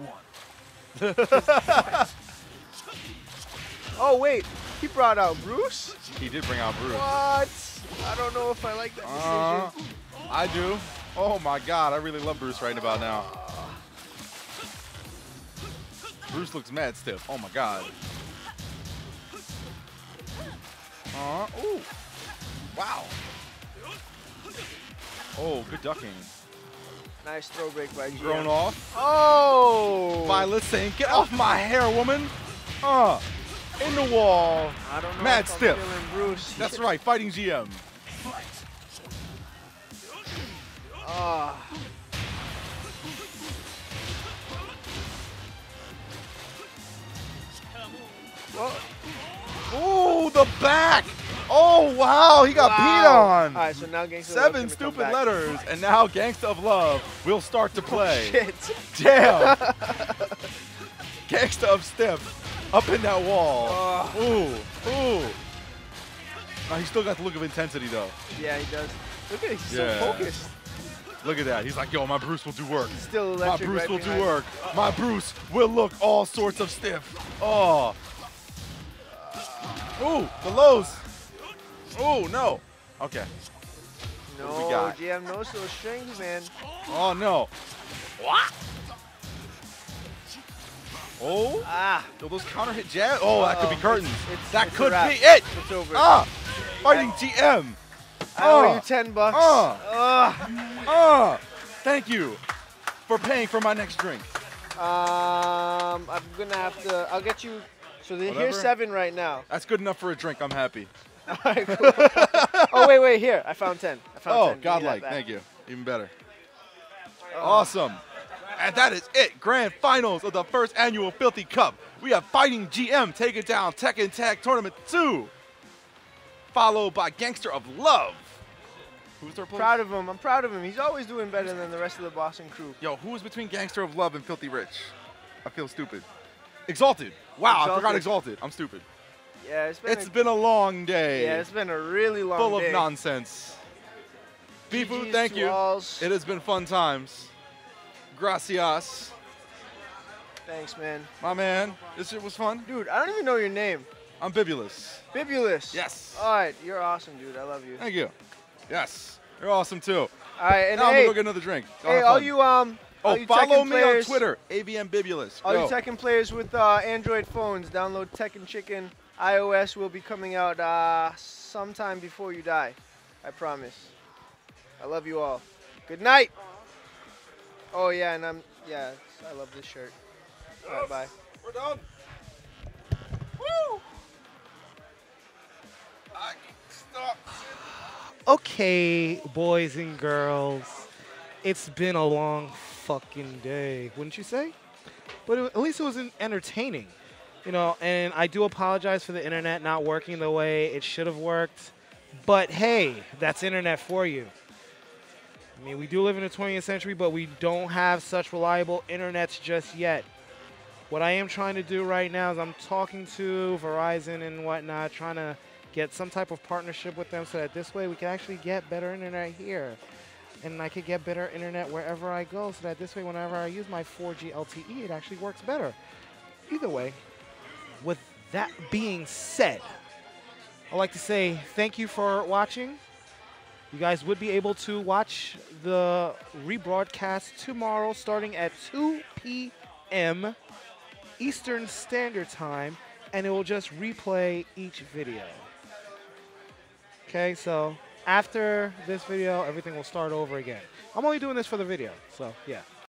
Oh wait, he brought out Bruce. He did bring out Bruce. What? I don't know if I like that Uh, decision. I do. Oh my God, I really love Bruce right about now. Bruce looks mad stiff. Oh my God. Uh, ooh. Wow. Oh, good ducking. Nice throw break by G M. Thrown off. Oh! Violet saying, get off my hair, woman. Uh, in the wall. I don't know Mad if stiff. I'm feeling Bruce. That's right, fighting G M. Ah. Ooh, the back. Oh, wow. He got Wow. peed on. All right, so now Gangsta of Love's Seven gonna come stupid back. letters, and now Gangsta of Love will start to play. Oh, shit. Damn. Gangsta of Stiff up in that wall. Oh. Ooh, ooh. Oh, he still got the look of intensity, though. Yeah, he does. Look at it, he's Yeah. so focused. Look at that. He's like, yo, my Bruce will do work. Still My electric Bruce right will do behind. work. My Bruce will look all sorts of stiff. Oh. Ooh, the lows. Ooh, no. Okay. What do we No, got? G M knows those strings, man. Oh, no. What? Oh. Ah. Yo, those counter hit jab. Oh, that could be Uh-oh. curtains. It's- it's- that it's a could wrap. be it. It's over. Ah. Fighting G M. I owe Uh, you ten bucks. uh, Ugh. uh, thank you for paying for my next drink. Um, I'm gonna have to. I'll get you. So the, Whatever. here's seven right now. That's good enough for a drink. I'm happy. All right, cool. Oh wait, wait. Here, I found ten. I found Oh, ten. Give me that godlike. back. Thank you. Even better. Oh. Awesome. And that is it. Grand finals of the first annual Filthy Cup. We have Fighting G M taking down Tekken Tag Tournament two. Followed by Gangster of Love. Who's their opponent? Proud of him. I'm proud of him. He's always doing better than the rest of the Boston crew. Yo, who is between Gangster of Love and Filthy Rich? I feel stupid. Exalted. Wow, I forgot Exalted. I'm stupid. Yeah, it's been. It's a, been a long day. yeah, it's been a really long full day. of nonsense. Bifu, G Gs thank to you. alls. It has been fun times. Gracias. Thanks, man. My man, this shit was fun. Dude, I don't even know your name. I'm Bibulous. Bibulous. Yes. All right, you're awesome, dude. I love you. Thank you. Yes. You're awesome too. All right, and now I'm hey, gonna go get another drink. Go hey, have all fun. you um, all Oh, you follow Tekken me players, on Twitter, A V M Bibulous. All Go. you Tekken players with uh, Android phones, download Tekken Chicken. iOS will be coming out uh, sometime before you die. I promise. I love you all. Good night. Oh yeah, and I'm yeah. I love this shirt. All right, bye. We're done. Woo! I stop. Okay, boys and girls, it's been a long fucking day, wouldn't you say? But it, at least it was en- entertaining, you know. And I do apologize for the internet not working the way it should have worked. But hey, that's internet for you. I mean, we do live in the twentieth century, but we don't have such reliable internets just yet. What I am trying to do right now is I'm talking to Verizon and whatnot, trying to get some type of partnership with them so that this way we can actually get better internet here. And I could get better internet wherever I go so that this way whenever I use my four G L T E, it actually works better. Either way, with that being said, I'd like to say thank you for watching. You guys would be able to watch the rebroadcast tomorrow starting at two P M Eastern Standard Time, and it will just replay each video. Okay, so after this video, everything will start over again. I'm only doing this for the video, so yeah.